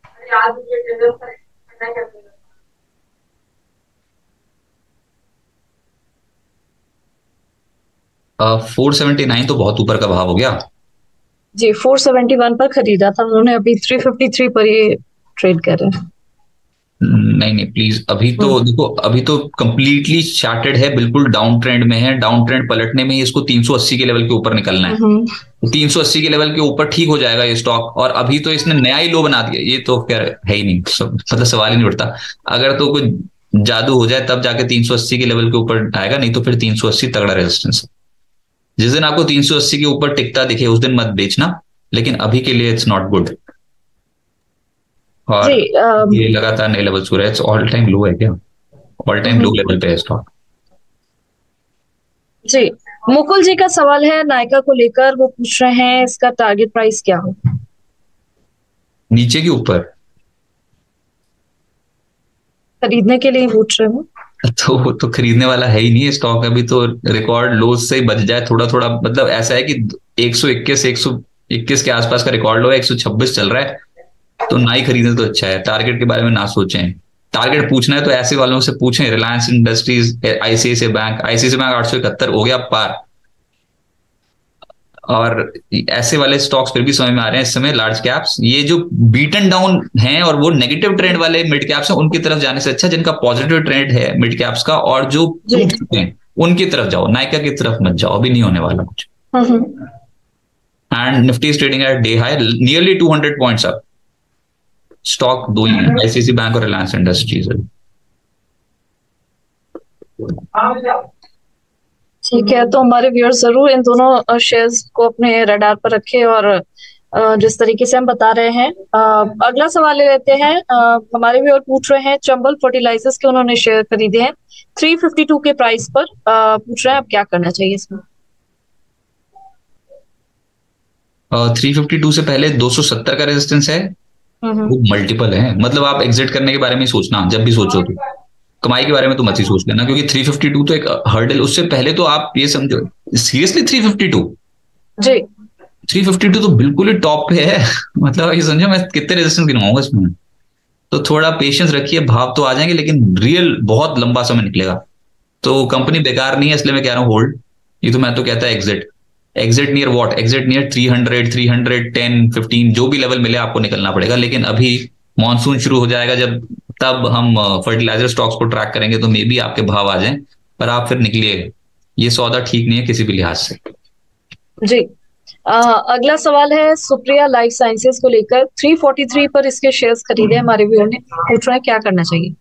फोर सेवेंटी नाइन तो बहुत ऊपर का भाव हो गया जी। फोर सेवेंटी वन पर खरीदा था उन्होंने, अभी थ्री फिफ्टी थ्री पर ये ट्रेड कर रहे हैं। नहीं नहीं प्लीज, अभी तो देखो, अभी तो कंप्लीटली चार्टेड है, बिल्कुल डाउन ट्रेंड में है। डाउन ट्रेंड पलटने में ही इसको तीन सौ अस्सी के लेवल के ऊपर निकलना है। तीन सौ अस्सी के लेवल के ऊपर ठीक हो जाएगा ये स्टॉक। और अभी तो इसने नया ही लो बना दिया, ये तो खैर है ही नहीं, मतलब सवाल ही नहीं उठता। अगर तो कोई जादू हो जाए तब जाके तीन सौ अस्सी के लेवल के ऊपर आएगा, नहीं तो फिर तीन सौ अस्सी तगड़ा रेजिस्टेंस है। जिस दिन आपको तीन सौ अस्सी के ऊपर टिकता दिखे उस दिन मत बेचना, लेकिन अभी के लिए इट्स नॉट गुड। और ये लगातार नए लेवल छू रहा है, ऑल टाइम लो है क्या? ऑल टाइम लो लेवल पे है स्टॉक। जी। मुकुल जी का सवाल है नायका को लेकर, वो पूछ रहे हैं इसका टारगेट प्राइस क्या हो? नीचे के ऊपर खरीदने के लिए पूछ रहे हैं। तो तो खरीदने वाला है ही नहीं स्टॉक। अभी तो रिकॉर्ड लो से ही बच जाए थोड़ा थोड़ा। मतलब ऐसा है कि एक सौ इक्कीस एक सौ इक्कीस के आसपास का रिकॉर्ड लो है, एक सौ छब्बीस चल रहा है, तो ना ही खरीदे तो अच्छा है। टारगेट के बारे में ना सोचें। टारगेट पूछना है तो ऐसे वालों से पूछें, Reliance Industries, ICICI bank. ICICI bank आठ सौ इकहत्तर हो गया पार। और ऐसे वाले स्टॉक्स फिर भी समझ में आ रहे हैं इस समय, लार्ज कैप्स। ये जो बीटन डाउन हैं और वो नेगेटिव ट्रेंड वाले मिड कैप्स हैं, उनकी तरफ जाने से अच्छा जिनका पॉजिटिव ट्रेंड है मिड कैप्स का और जो टूट चुके हैं उनकी तरफ जाओ। नायका की तरफ मत जाओ, अभी नहीं होने वाला कुछ। And Nifty is trading at day high, nearly two hundred points up. Stock दो ही है, आईसीआईसीआई बैंक और रिलायंस इंडस्ट्रीज। ठीक है, तो हमारे व्यूअर्स जरूर इन दोनों शेयर्स को अपने रडार पर रखें और जिस तरीके से हम बता रहे हैं। अगला सवाल ले लेते हैं। हमारे व्यूअर पूछ रहे हैं चंबल फर्टिलाइजर्स के उन्होंने शेयर खरीदे हैं थ्री फिफ्टी टू के प्राइस पर, पूछ रहे हैं अब क्या करना चाहिए इसमें? थ्री फिफ्टी टू से पहले दो सौ सत्तर का रेजिस्टेंस है, वो मल्टीपल है। मतलब आप एग्जिट करने के बारे में सोचना जब भी सोचो तो। कमाई के बारे में तो मत ही सोच लेना, क्योंकि थ्री फिफ्टी टू तो एक हर्डल, उससे पहले तो आप ये समझो सीरियसली थ्री फिफ्टी टू जी थ्री फिफ्टी टू तो बिल्कुल ही टॉप पे है। मतलब ये समझो मैं कितने रेजिस्टेंस गिनवाऊंगा इसमें। तो थोड़ा पेशेंस रखिए, भाव तो आ जाएंगे लेकिन रियल बहुत लंबा समय निकलेगा। तो कंपनी बेकार नहीं है, इसलिए मैं कह रहा हूँ होल्ड। ये तो मैं तो कहता है exit. Exit near what? Exit near three hundred, three hundred ten, fifteen, जो भी लेवल मिले आपको निकलना पड़ेगा। लेकिन अभी मॉनसून शुरू हो जाएगा जब, तब हम फर्टिलाइजर स्टॉक्स को ट्रैक करेंगे तो मे बी आपके भाव आ जाएं, पर आप फिर निकलिए। ये सौदा ठीक नहीं है किसी भी लिहाज से। जी। आ, अगला सवाल है सुप्रिया लाइफ साइंसेज को लेकर। थ्री फोर्टी थ्री पर इसके शेयर्स खरीदे हमारे व्यूअर ने, पूछ रहे हैं क्या करना चाहिए।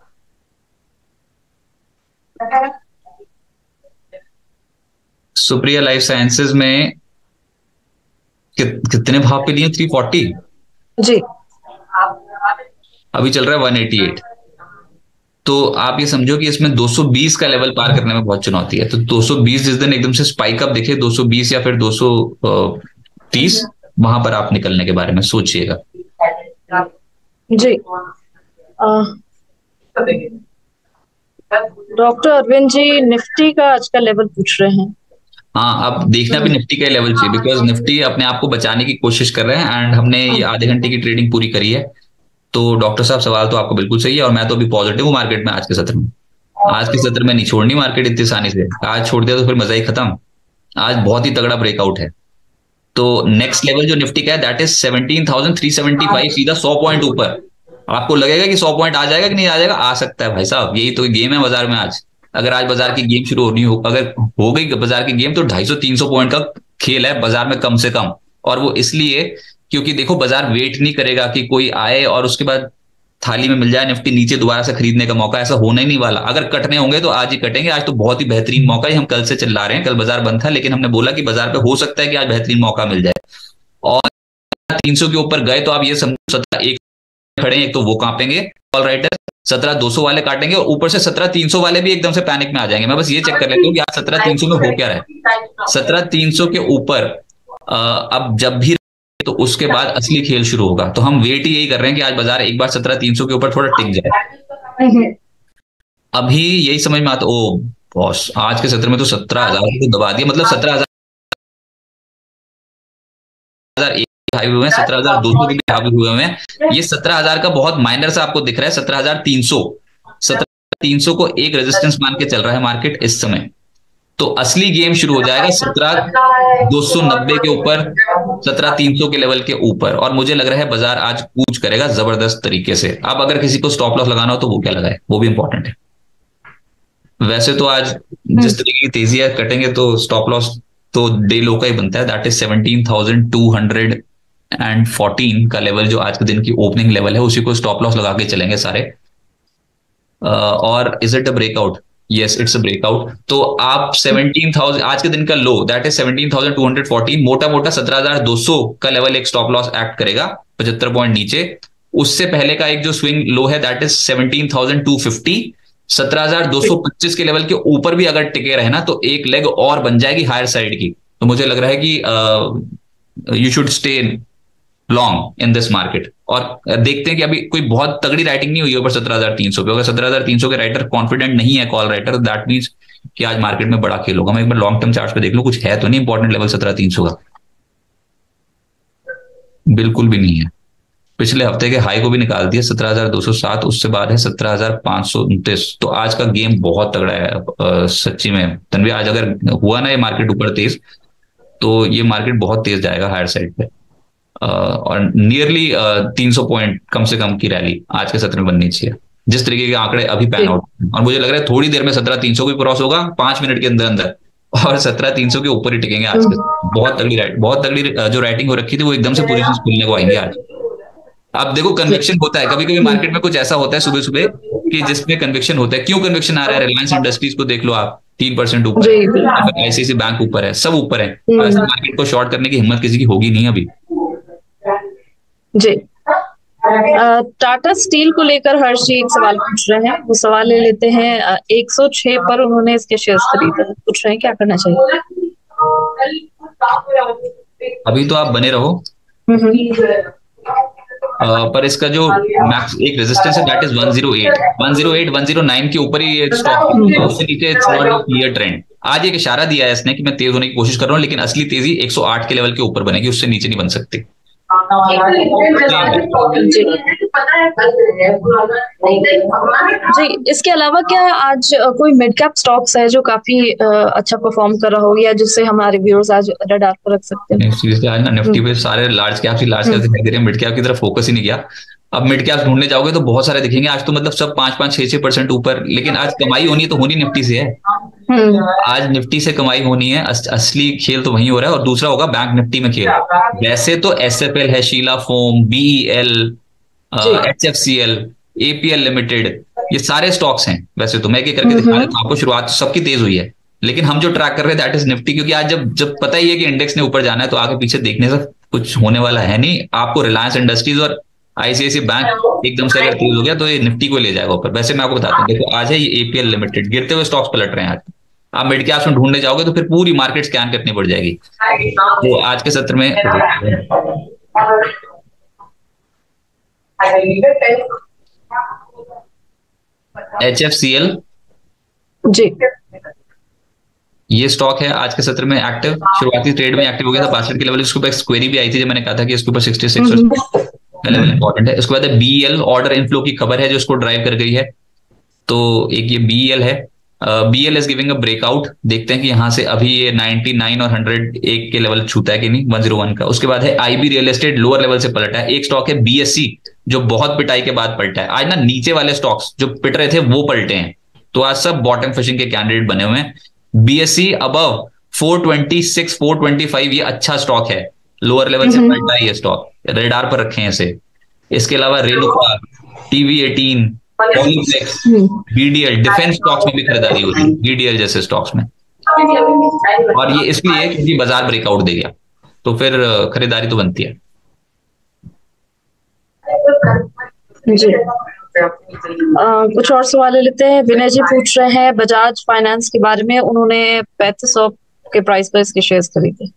सुप्रिया लाइफ साइंसेज में कि, कितने भाव पे लिए? Three forty. जी अभी चल रहा है वन एटी एट। तो आप ये समझो कि इसमें दो सौ बीस का लेवल पार करने में बहुत चुनौती है। तो दो सौ बीस जिस दिन एकदम से स्पाइक अप दिखे, दो सौ बीस या फिर दो सौ तीस, वहां पर आप निकलने के बारे में सोचिएगा। जी। डॉक्टर अरविंद जी निफ्टी का आज का लेवल पूछ रहे हैं। हाँ, अब देखना भी निफ्टी का लेवल चाहिए, बिकॉज निफ्टी अपने आप को बचाने की कोशिश कर रहे हैं एंड हमने ये आधे घंटे की ट्रेडिंग पूरी करी है। तो डॉक्टर साहब सवाल तो आपको बिल्कुल सही है, और मैं तो अभी पॉजिटिव हूँ मार्केट में आज के सत्र में। आज के सत्र में नहीं छोड़नी मार्केट इतनी आसानी से। आज छोड़ दिया तो फिर मजा ही खत्म। आज बहुत ही तगड़ा ब्रेकआउट है। तो नेक्स्ट लेवल जो निफ्टी का है that is seventeen thousand three seventy five, सीधा सौ पॉइंट ऊपर। आपको लगेगा कि सौ पॉइंट आ जाएगा कि नहीं आ जाएगा? आ सकता है भाई साहब, यही तो गेम है बाजार में आज। अगर आज बाजार की गेम शुरू होनी हो, अगर हो गई बाजार की गेम, तो ढाई सौ तीन सौ पॉइंट का खेल है बाजार में कम से कम। और वो इसलिए क्योंकि देखो बाजार वेट नहीं करेगा कि कोई आए और उसके बाद थाली में मिल जाए निफ्टी नीचे दोबारा से खरीदने का मौका। ऐसा होना ही नहीं वाला। अगर कटने होंगे तो आज ही कटेंगे। आज तो बहुत ही बेहतरीन मौका है। हम कल से चिल्ला रहे हैं, कल बाजार बंद था लेकिन हमने बोला कि बाजार पे हो सकता है कि आज बेहतरीन मौका मिल जाए। और तीन सौ के ऊपर गए तो आप ये समझो सत्रह एक खड़े, एक तो वो कांपेंगे कॉल राइटर, सत्रह दो सौ वाले काटेंगे, और ऊपर से सत्रह तीन सौ वाले भी एकदम से पैनिक में आ जाएंगे। मैं बस ये चेक कर लेता हूँ कि आज सत्रह तीन सौ में हो क्या रहा है। सत्रह तीन सौ के ऊपर अब जब भी तो उसके बाद असली खेल शुरू होगा। तो हम वेट ही यही कर रहे हैं कि आज बाजार एक बार सत्रह तीन सौ के ऊपर थोड़ा टिक जाए। अभी यही समझ में आता, ओ बॉस आज के सत्र में तो सत्रह हजार को दबा दिया, मतलब सत्रह हजार हावी हुए हैं, सत्रह हजार दो सौ के भी हावी हुए हैं। ये सत्रह हजार का बहुत माइनर सा आपको दिख रहा है। सत्रह हजार तीन सौ सत्रह तीन सौ को एक रेजिस्टेंस मान के चल रहा है मार्केट इस समय। तो असली गेम शुरू हो जाएगा सत्रह दो सौ नब्बे के ऊपर, सत्रह तीन सौ के लेवल के ऊपर। और मुझे लग रहा है बाजार आज कूच करेगा जबरदस्त तरीके से। अब अगर किसी को स्टॉप लॉस लगाना हो तो वो क्या लगाए, वो भी इंपॉर्टेंट है। वैसे तो आज जिस तरीके की तेजी है, कटेंगे तो स्टॉप लॉस तो डे लो का ही बनता है, that is seventeen thousand two hundred and fourteen का लेवल जो आज के दिन की ओपनिंग लेवल है, उसी को स्टॉप लॉस लगा के चलेंगे सारे। और is it a breakout? Yes it's a breakout. तो आप सेवनटीन थाउजेंड आज के दिन का low that is seventeen thousand two hundred fourteen, मोटा मोटा सत्रह हजार दो सौ का लेवल एक स्टॉप लॉस एक्ट करेगा पचहत्तर पॉइंट नीचे। उससे पहले का एक जो स्विंग लो है that is seventeen thousand two fifty. सत्रह हजार दो सौ पच्चीस के लेवल के ऊपर भी अगर टिके रहे ना तो एक लेग और बन जाएगी हायर साइड की। तो मुझे लग रहा है कि you should stay long in this market. और देखते हैं कि अभी कोई बहुत तगड़ी राइटिंग नहीं हुई ऊपर सत्रह हजार तीन सौ पे। अगर सत्रह हजार तीन सौ के राइटर कॉन्फिडेंट नहीं है कॉल राइटर, दैट मींस कि आज मार्केट में बड़ा खेल होगा। मैं एक बार लॉन्ग टर्म चार्ट पे देख लूं, कुछ है तो नहीं इंपॉर्टेंट लेवल सत्रह तीन सौ का? बिल्कुल भी नहीं है। पिछले हफ्ते के हाई को भी निकाल दिया सत्रह हजार दो सौ सात, उससे बाद है सत्रह हजार पांच सौ उनतीस। तो आज का गेम बहुत तगड़ा है आ, सच्ची में तनवीर। आज अगर हुआ ना ये मार्केट ऊपर तेज, तो ये मार्केट बहुत तेज जाएगा हायर साइड पे। और नियरली तीन सौ पॉइंट कम से कम की रैली आज के सत्र में बननी चाहिए, जिस तरीके के आंकड़े अभी पैन आउट। और मुझे लग रहा है थोड़ी देर में सत्रह तीन सौ भी क्रॉस होगा, पांच मिनट के अंदर अंदर, और सत्रह तीन सौ के ऊपर ही टिकेंगे आज के। बहुत तगड़ी राइट बहुत तगड़ी जो राइटिंग हो रखी थी वो एकदम से पोजीशन खुलने को आएंगे आज। अब देखो कन्विक्शन होता है कभी कभी मार्केट में, कुछ ऐसा होता है सुबह सुबह कि जिसमें कन्विक्शन होता है। क्यों कन्विक्शन आ रहा है? रिलायंस इंडस्ट्रीज को देख लो आप, तीन परसेंट ऊपर है, आईसीआईसीआई बैंक ऊपर है, सब ऊपर है। मार्केट को शॉर्ट करने की हिम्मत किसी की होगी नहीं अभी। जी। टाटा स्टील को लेकर हर्ष जी एक सवाल पूछ रहे हैं, वो सवाल ले लेते हैं। एक सौ छह पर उन्होंने इसके शेयर्स खरीदे, पूछ रहे हैं क्या करना चाहिए। अभी तो आप बने रहो। पर इसका जो मैक्स एक रेजिस्टेंस है that is one zero eight one zero eight one zero nine के ऊपर ही ये स्टॉक, उससे नीचे it's not a clear trend. आज एक इशारा दिया है इसने कि मैं तेज होने की कोशिश कर रहा हूँ, लेकिन असली तेजी एक सौ आठ के लेवल के ऊपर बनेगी, उससे नीचे नहीं बन सकती। जी, इसके अलावा क्या आज कोई मिड कैप स्टॉक्स है जो काफी अच्छा परफॉर्म कर रहा हो या जिससे हमारे व्यूअर्स आज रडार पर रख सकते हैं? सीरियसली आज ना निफ्टी पे सारे लार्ज कैप ही लार्ज कैप दिखाई दे रहे हैं, मिड कैप की तरफ फोकस ही नहीं किया। अब मिड कैप ढूंढने जाओगे तो बहुत सारे दिखेंगे आज, तो मतलब सब पांच पांच छह छह परसेंट ऊपर, लेकिन आज कमाई होनी है तो होनी निफ्टी से है। आज निफ्टी से कमाई होनी है, अस, असली खेल तो वही हो रहा है। और दूसरा होगा बैंक निफ्टी में खेल। वैसे तो एस एफ एल है, Sheela foam, B E L, H F C L, A P L limited, ये सारे स्टॉक्स हैं। वैसे तो मैं क्या करके दिखा रहा हूं आपको, शुरुआत सबकी तेज हुई है, लेकिन हम जो ट्रैक कर रहे हैं दैट इज निफ्टी, क्योंकि आज जब जब पता ही है कि इंडेक्स ने ऊपर जाना है तो आगे पीछे देखने से कुछ होने वाला है नहीं। आपको रिलायंस इंडस्ट्रीज और आईसीआईसी बैंक एकदम से अगर तेज हो गया तो ये निफ्टी को ले जाएगा ऊपर। वैसे मैं आपको बताता हूँ, देखो आज है ये ए पी एल लिमिटेड, गिरते हुए स्टॉक्स पलट रहे हैं आज। आप मिड कैप्स में ढूंढने जाओगे तो फिर पूरी मार्केट स्कैन करनी पड़ जाएगी। तो आज के सत्र में एच एफ सी एल जी, ये स्टॉक है आज के सत्र में एक्टिव, शुरुआती ट्रेड में एक्टिव हो गया था बासठ के लेवल। इसके ऊपर क्वेरी भी आई थी जब मैंने कहा था कि इसके ऊपर सिक्सटी सिक्स का लेवल इंपॉर्टेंट है। उसके बाद बी एल ऑर्डर इनफ्लो की खबर है जो इसको ड्राइव कर गई है। तो एक ये बी एल है, B L is giving a breakout, देखते हैं कि यहाँ से अभी ये निन्यानवे और हंड्रेड एक के लेवल छूता है कि नहीं, वन ज़ीरो वन का। उसके बाद है IB real estate, lower level से पलटा है। एक स्टॉक है बी एस सी जो बहुत पिटाई के बाद पलटा है। आज ना नीचे वाले स्टॉक्स जो पिट रहे थे वो पलटे हैं, तो आज सब बॉटम फिशिंग के कैंडिडेट बने हुए हैं। B S C above four twenty six four twenty five, ये अच्छा स्टॉक है, लोअर लेवल से पलटा है ये स्टॉक, रेडार पर रखे हैं इसे। इसके अलावा Renuka, TV eighteen, Polyplex, BDL, defence stocks में भी खरीदारी होती है, बीडीएल जैसे स्टॉक्स में। और ये इसलिए क्योंकि बाजार ब्रेकआउट दे गया तो फिर खरीदारी तो बनती है। जी, आ, कुछ और सवाल लेते हैं। विनय जी पूछ रहे हैं बजाज फाइनेंस के बारे में, उन्होंने पैंतीस सौ के प्राइस पर इसके शेयर्स खरीदे।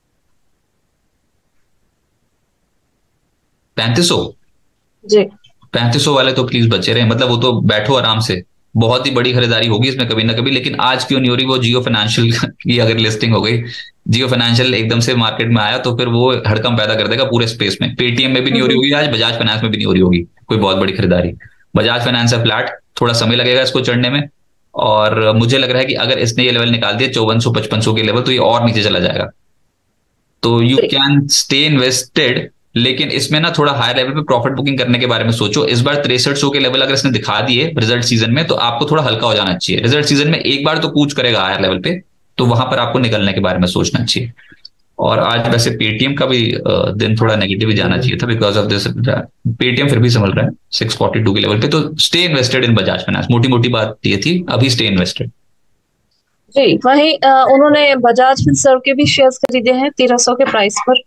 पैंतीस सौ जी, पैंतीस सौ वाले तो प्लीज बचे रहे, मतलब वो तो बैठो आराम से, बहुत ही बड़ी खरीदारी होगी इसमें कभी ना कभी। लेकिन आज क्यों नहीं हो रही, वो जियो फाइनेंशियल की अगर लिस्टिंग हो गई, जियो फाइनेंशियल एकदम से मार्केट में आया तो फिर वो हड़कंप पैदा कर देगा पूरे स्पेस में। पेटीएम में भी नहीं हो रही होगी आज, बजाज फाइनेंस में भी नहीं हो रही होगी कोई बहुत बड़ी खरीदारी। बजाज फाइनेंस है फ्लैट, थोड़ा समय लगेगा इसको चढ़ने में, और मुझे लग रहा है कि अगर इसने ये लेवल निकाल दिया चौवन सौ पचपन सौ के लेवल तो ये और नीचे चला जाएगा। तो यू कैन स्टे इन्वेस्टेड, लेकिन इसमें ना थोड़ा हायर लेवल पे प्रॉफिट बुकिंग करने के बारे में सोचो। इस बार तिरसठ सौ के लेवल अगर इसने दिखा दिए रिजल्ट सीजन में तो आपको थोड़ा हल्का हो जाना चाहिए। रिजल्ट सीजन में एक बार तो कूच करेगा हायर लेवल पे, तो वहां पर आपको निकलने के बारे में सोचना चाहिए। और आज वैसे पेटीएम का भी दिन थोड़ा नेगेटिव ही जाना चाहिए था बिकॉज ऑफ दिस। पेटीएम फिर भी संभल रहा है सिक्स फोर्टी टू के लेवल पे, तो stay invested in Bajaj finance. मोटी मोटी बात ये थी, अभी स्टे इन्वेस्टेड। जी, वहीं उन्होंने बजाज फिनसर्व के भी शेयर्स खरीदे हैं तेरह सौ के प्राइस पर।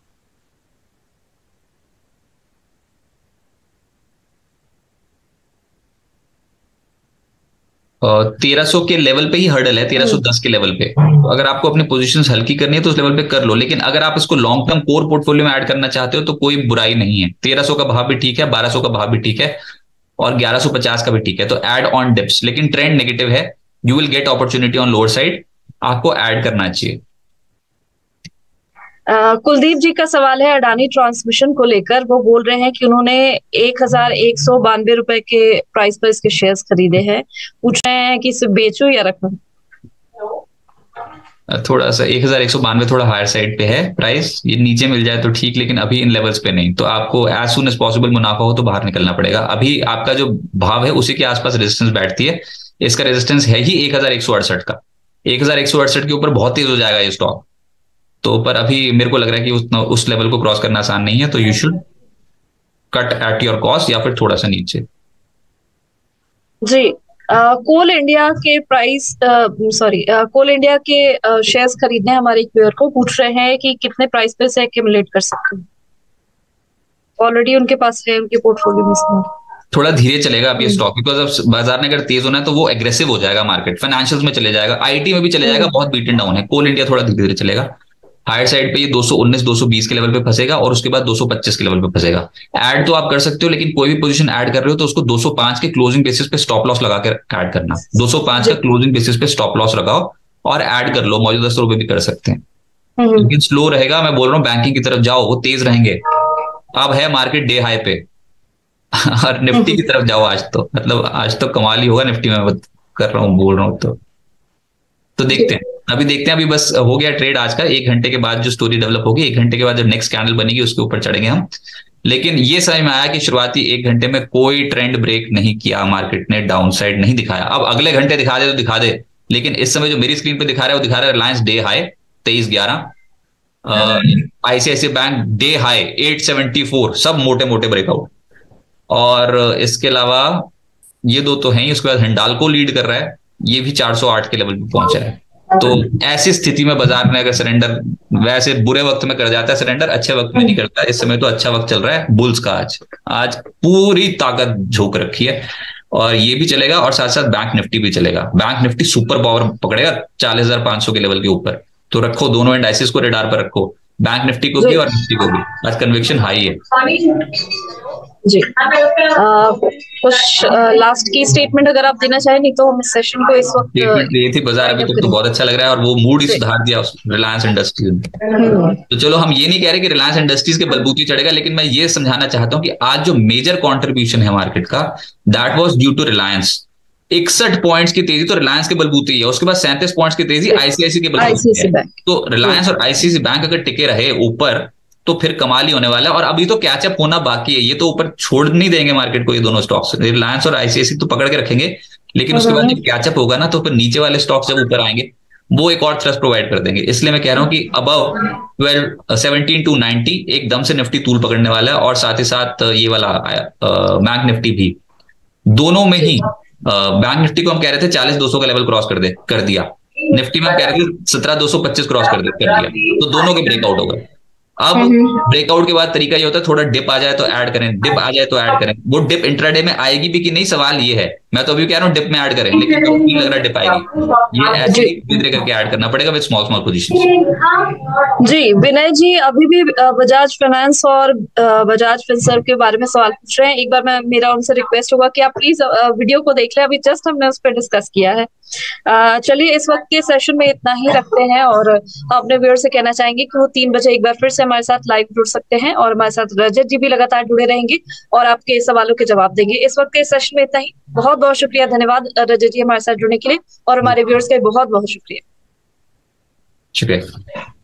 तेरह सौ के लेवल पे ही हर्डल है, तेरह सौ दस के लेवल पे। तो अगर आपको अपनी पोजीशंस हल्की करनी है तो उस लेवल पे कर लो, लेकिन अगर आप इसको लॉन्ग टर्म कोर पोर्टफोलियो में ऐड करना चाहते हो तो कोई बुराई नहीं है। तेरह सौ का भाव भी ठीक है, बारह सौ का भाव भी ठीक है, और ग्यारह सौ पचास का भी ठीक है। तो ऐड ऑन डिप्स, लेकिन ट्रेंड नेगेटिव है, you will get opportunity on lower side, आपको ऐड करना चाहिए। Uh, कुलदीप जी का सवाल है अडानी ट्रांसमिशन को लेकर। वो बोल रहे हैं कि उन्होंने एक हजार एक सौ बानवे रुपए के प्राइस पर इसके शेयर्स खरीदे हैं, पूछ रहे हैं कि इसे बेचूं या रखूं। थोड़ा सा एक हजार एक सौ बानवे थोड़ा हायर साइड पे है प्राइस, ये नीचे मिल जाए तो ठीक, लेकिन अभी इन लेवल्स पे नहीं। तो आपको एज सुन एज पॉसिबल मुनाफा हो तो बाहर निकलना पड़ेगा। अभी आपका जो भाव है उसी के आसपास रेजिस्टेंस बैठती है, इसका रेजिस्टेंस है ही एक हजार एक सौ अड़सठ का। एक हजार एक सौ अड़सठ के ऊपर बहुत तेज हो जाएगा ये स्टॉक, तो पर अभी मेरे को लग रहा है कि उस, उस लेवल को क्रॉस करना आसान नहीं है, तो you should cut at your cost या फिर थोड़ा सा नीचे। जी, कोल इंडिया के प्राइस सॉरी कोल इंडिया के शेयर्स खरीदने हमारे एक व्यूअर को, पूछ रहे हैं कि कितने प्राइस पे से एक्यूमुलेट कर सकते हैं। ऑलरेडी उनके पास है, उनके पोर्टफोलियो में। थोड़ा धीरे चलेगा अब ये स्टॉक, बिकॉज अब बाजार ने अगर तेज होना है तो वो एग्रेसिव हो जाएगा, मार्केट फाइनेंशियल्स में चले जाएगा, आईटी में भी चले जाएगा, बहुत बीटन डाउन है। कोल इंडिया थोड़ा धीरे धीरे चलेगा। हायर साइड पे ये दो सौ उन्नीस दो सौ बीस के लेवल पे फंसेगा और उसके बाद दो सौ पच्चीस के लेवल पे फंसेगा। ऐड तो आप कर सकते हो, लेकिन कोई भी पोजीशन ऐड कर रहे हो तो उसको दो सौ पाँच के क्लोजिंग बेसिस पे स्टॉप लॉस लगा कर ऐड करना। दो सौ पाँच का क्लोजिंग बेसिस पे स्टॉप लॉस लगाओ और ऐड कर लो। मौजूदा स्तरों पे भी कर सकते हैं, लेकिन स्लो रहेगा। मैं बोल रहा हूँ बैंकिंग की तरफ जाओ, वो तेज रहेंगे। अब है मार्केट डे हाई पे और निफ्टी की तरफ जाओ। आज तो मतलब आज तो कमाल ही होगा निफ्टी में, कर रहा हूँ बोल रहा हूँ। तो तो देखते हैं, अभी देखते हैं। अभी बस हो गया ट्रेड आज का, एक घंटे के बाद जो स्टोरी डेवलप होगी, एक घंटे के बाद जब नेक्स्ट कैंडल बनेगी उसके ऊपर चढ़ेंगे हम। लेकिन ये समझ में आया कि शुरुआती एक घंटे में कोई ट्रेंड ब्रेक नहीं किया मार्केट ने, डाउन साइड नहीं दिखाया। अब अगले घंटे दिखा दे तो दिखा दे, लेकिन इस समय जो मेरी स्क्रीन पे दिखा रहा है वो दिखा रहा है रिलायंस डे हाई तेईस ग्यारह, ICICI bank day high eight seventy four, सब मोटे मोटे ब्रेकआउट। और इसके अलावा ये दो तो हैं ही, उसके बाद हिंडाल्को लीड कर रहा है, ये भी चार सौ आठ के लेवल पे पहुंचा है। तो ऐसी स्थिति में बाजार में अगर सरेंडर, वैसे बुरे वक्त में कर जाता है सरेंडर, अच्छे वक्त में नहीं करता। इस समय तो अच्छा वक्त चल रहा है बुल्स का। आज आज पूरी ताकत झोंक रखी है और ये भी चलेगा, और साथ साथ बैंक निफ्टी भी चलेगा। बैंक निफ्टी सुपर पावर पकड़ेगा चालीस हजार पांच सौ के लेवल के ऊपर। तो रखो दोनों इंडाइसिस को रेडार पर रखो, बैंक निफ्टी को भी और निफ्टी को भी। आज कन्विक्शन हाई है जी। आ, कुछ लास्ट की स्टेटमेंट अगर आप देना चाहें, नहीं तो हम इस सेशन को इस वक्त स्टेटमेंट ये थी। बाजार अभी तक तो बहुत अच्छा लग रहा है और वो मूड ही सुधार दिया रिलायंस इंडस्ट्रीज ने। तो चलो हम ये नहीं कह रहे कि रिलायंस इंडस्ट्रीज के बलबूते चढ़ेगा, लेकिन मैं ये समझाना चाहता हूं कि आज जो मेजर कॉन्ट्रीब्यूशन है मार्केट का, that was due to Reliance. इकसठ पॉइंट्स की तेजी तो रिलायंस के बलबूते ही है, उसके बाद सैंतीस पॉइंट्स की तेजी आईसीआईसी के बलबूते है। तो रिलायंस और आईसीआईसी बैंक अगर टिके रहे ऊपर तो फिर कमाल ही होने वाला है। और अभी तो कैचअप होना बाकी है, ये तो ऊपर छोड़ नहीं देंगे मार्केट को। ये दोनों स्टॉक्स रिलायंस और आईसीआईसी तो पकड़ के रखेंगे, लेकिन उसके बाद जब कैचअप होगा ना तो फिर नीचे वाले स्टॉक्स जब ऊपर आएंगे वो एक और थ्रस्ट प्रोवाइड कर देंगे। इसलिए मैं कह रहा हूं कि above twelve seventeen two ninety एकदम से निफ्टी तूल पकड़ने वाला है। और साथ ही साथ ये वाला बैंक निफ्टी भी, दोनों में ही बैंक निफ्टी को हम कह रहे थे चालीस दो सौ का लेवल क्रॉस कर दे कर दिया, निफ्टी में हम कह रहे थे सत्रह दो सौ पच्चीस क्रॉस कर दे कर दिया। तो दोनों के ब्रेकआउट हो गए। अब ब्रेकआउट के बाद तरीका ये होता है थोड़ा डिप आ जाए तो ऐड करें, डिप आ जाए तो ऐड करें। वो डिप इंट्राडे में आएगी भी कि नहीं, सवाल ये है। मैं तो अभी कह रहा हूँ डिप में ऐड करें, लेकिन तो नहीं लग रहा डिप आएगी। ये ऐसे धीरे करके ऐड करना पड़ेगा विद स्मॉल स्मॉल पोजीशन। जी विनय जी अभी भी बजाज फाइनेंस और बजाज फिनसर्व के बारे में सवाल पूछ रहे हैं। एक बार मैं मेरा उनसे रिक्वेस्ट होगा कि आप प्लीज वीडियो को देख लें, अभी जस्ट हमने उस पर डिस्कस किया है। चलिए इस वक्त के सेशन में इतना ही रखते हैं और अपने व्यूअर से कहना चाहेंगे कि वो तीन बजे एक बार फिर से हमारे साथ लाइव जुड़ सकते हैं और हमारे साथ रजत जी भी लगातार जुड़े रहेंगे और आपके सवालों के जवाब देंगे। इस वक्त के सेशन में इतना ही। बहुत बहुत शुक्रिया, धन्यवाद रजत जी हमारे साथ जुड़ने के लिए, और हमारे व्यूअर्स का बहुत बहुत शुक्रिया। शुक्रिया।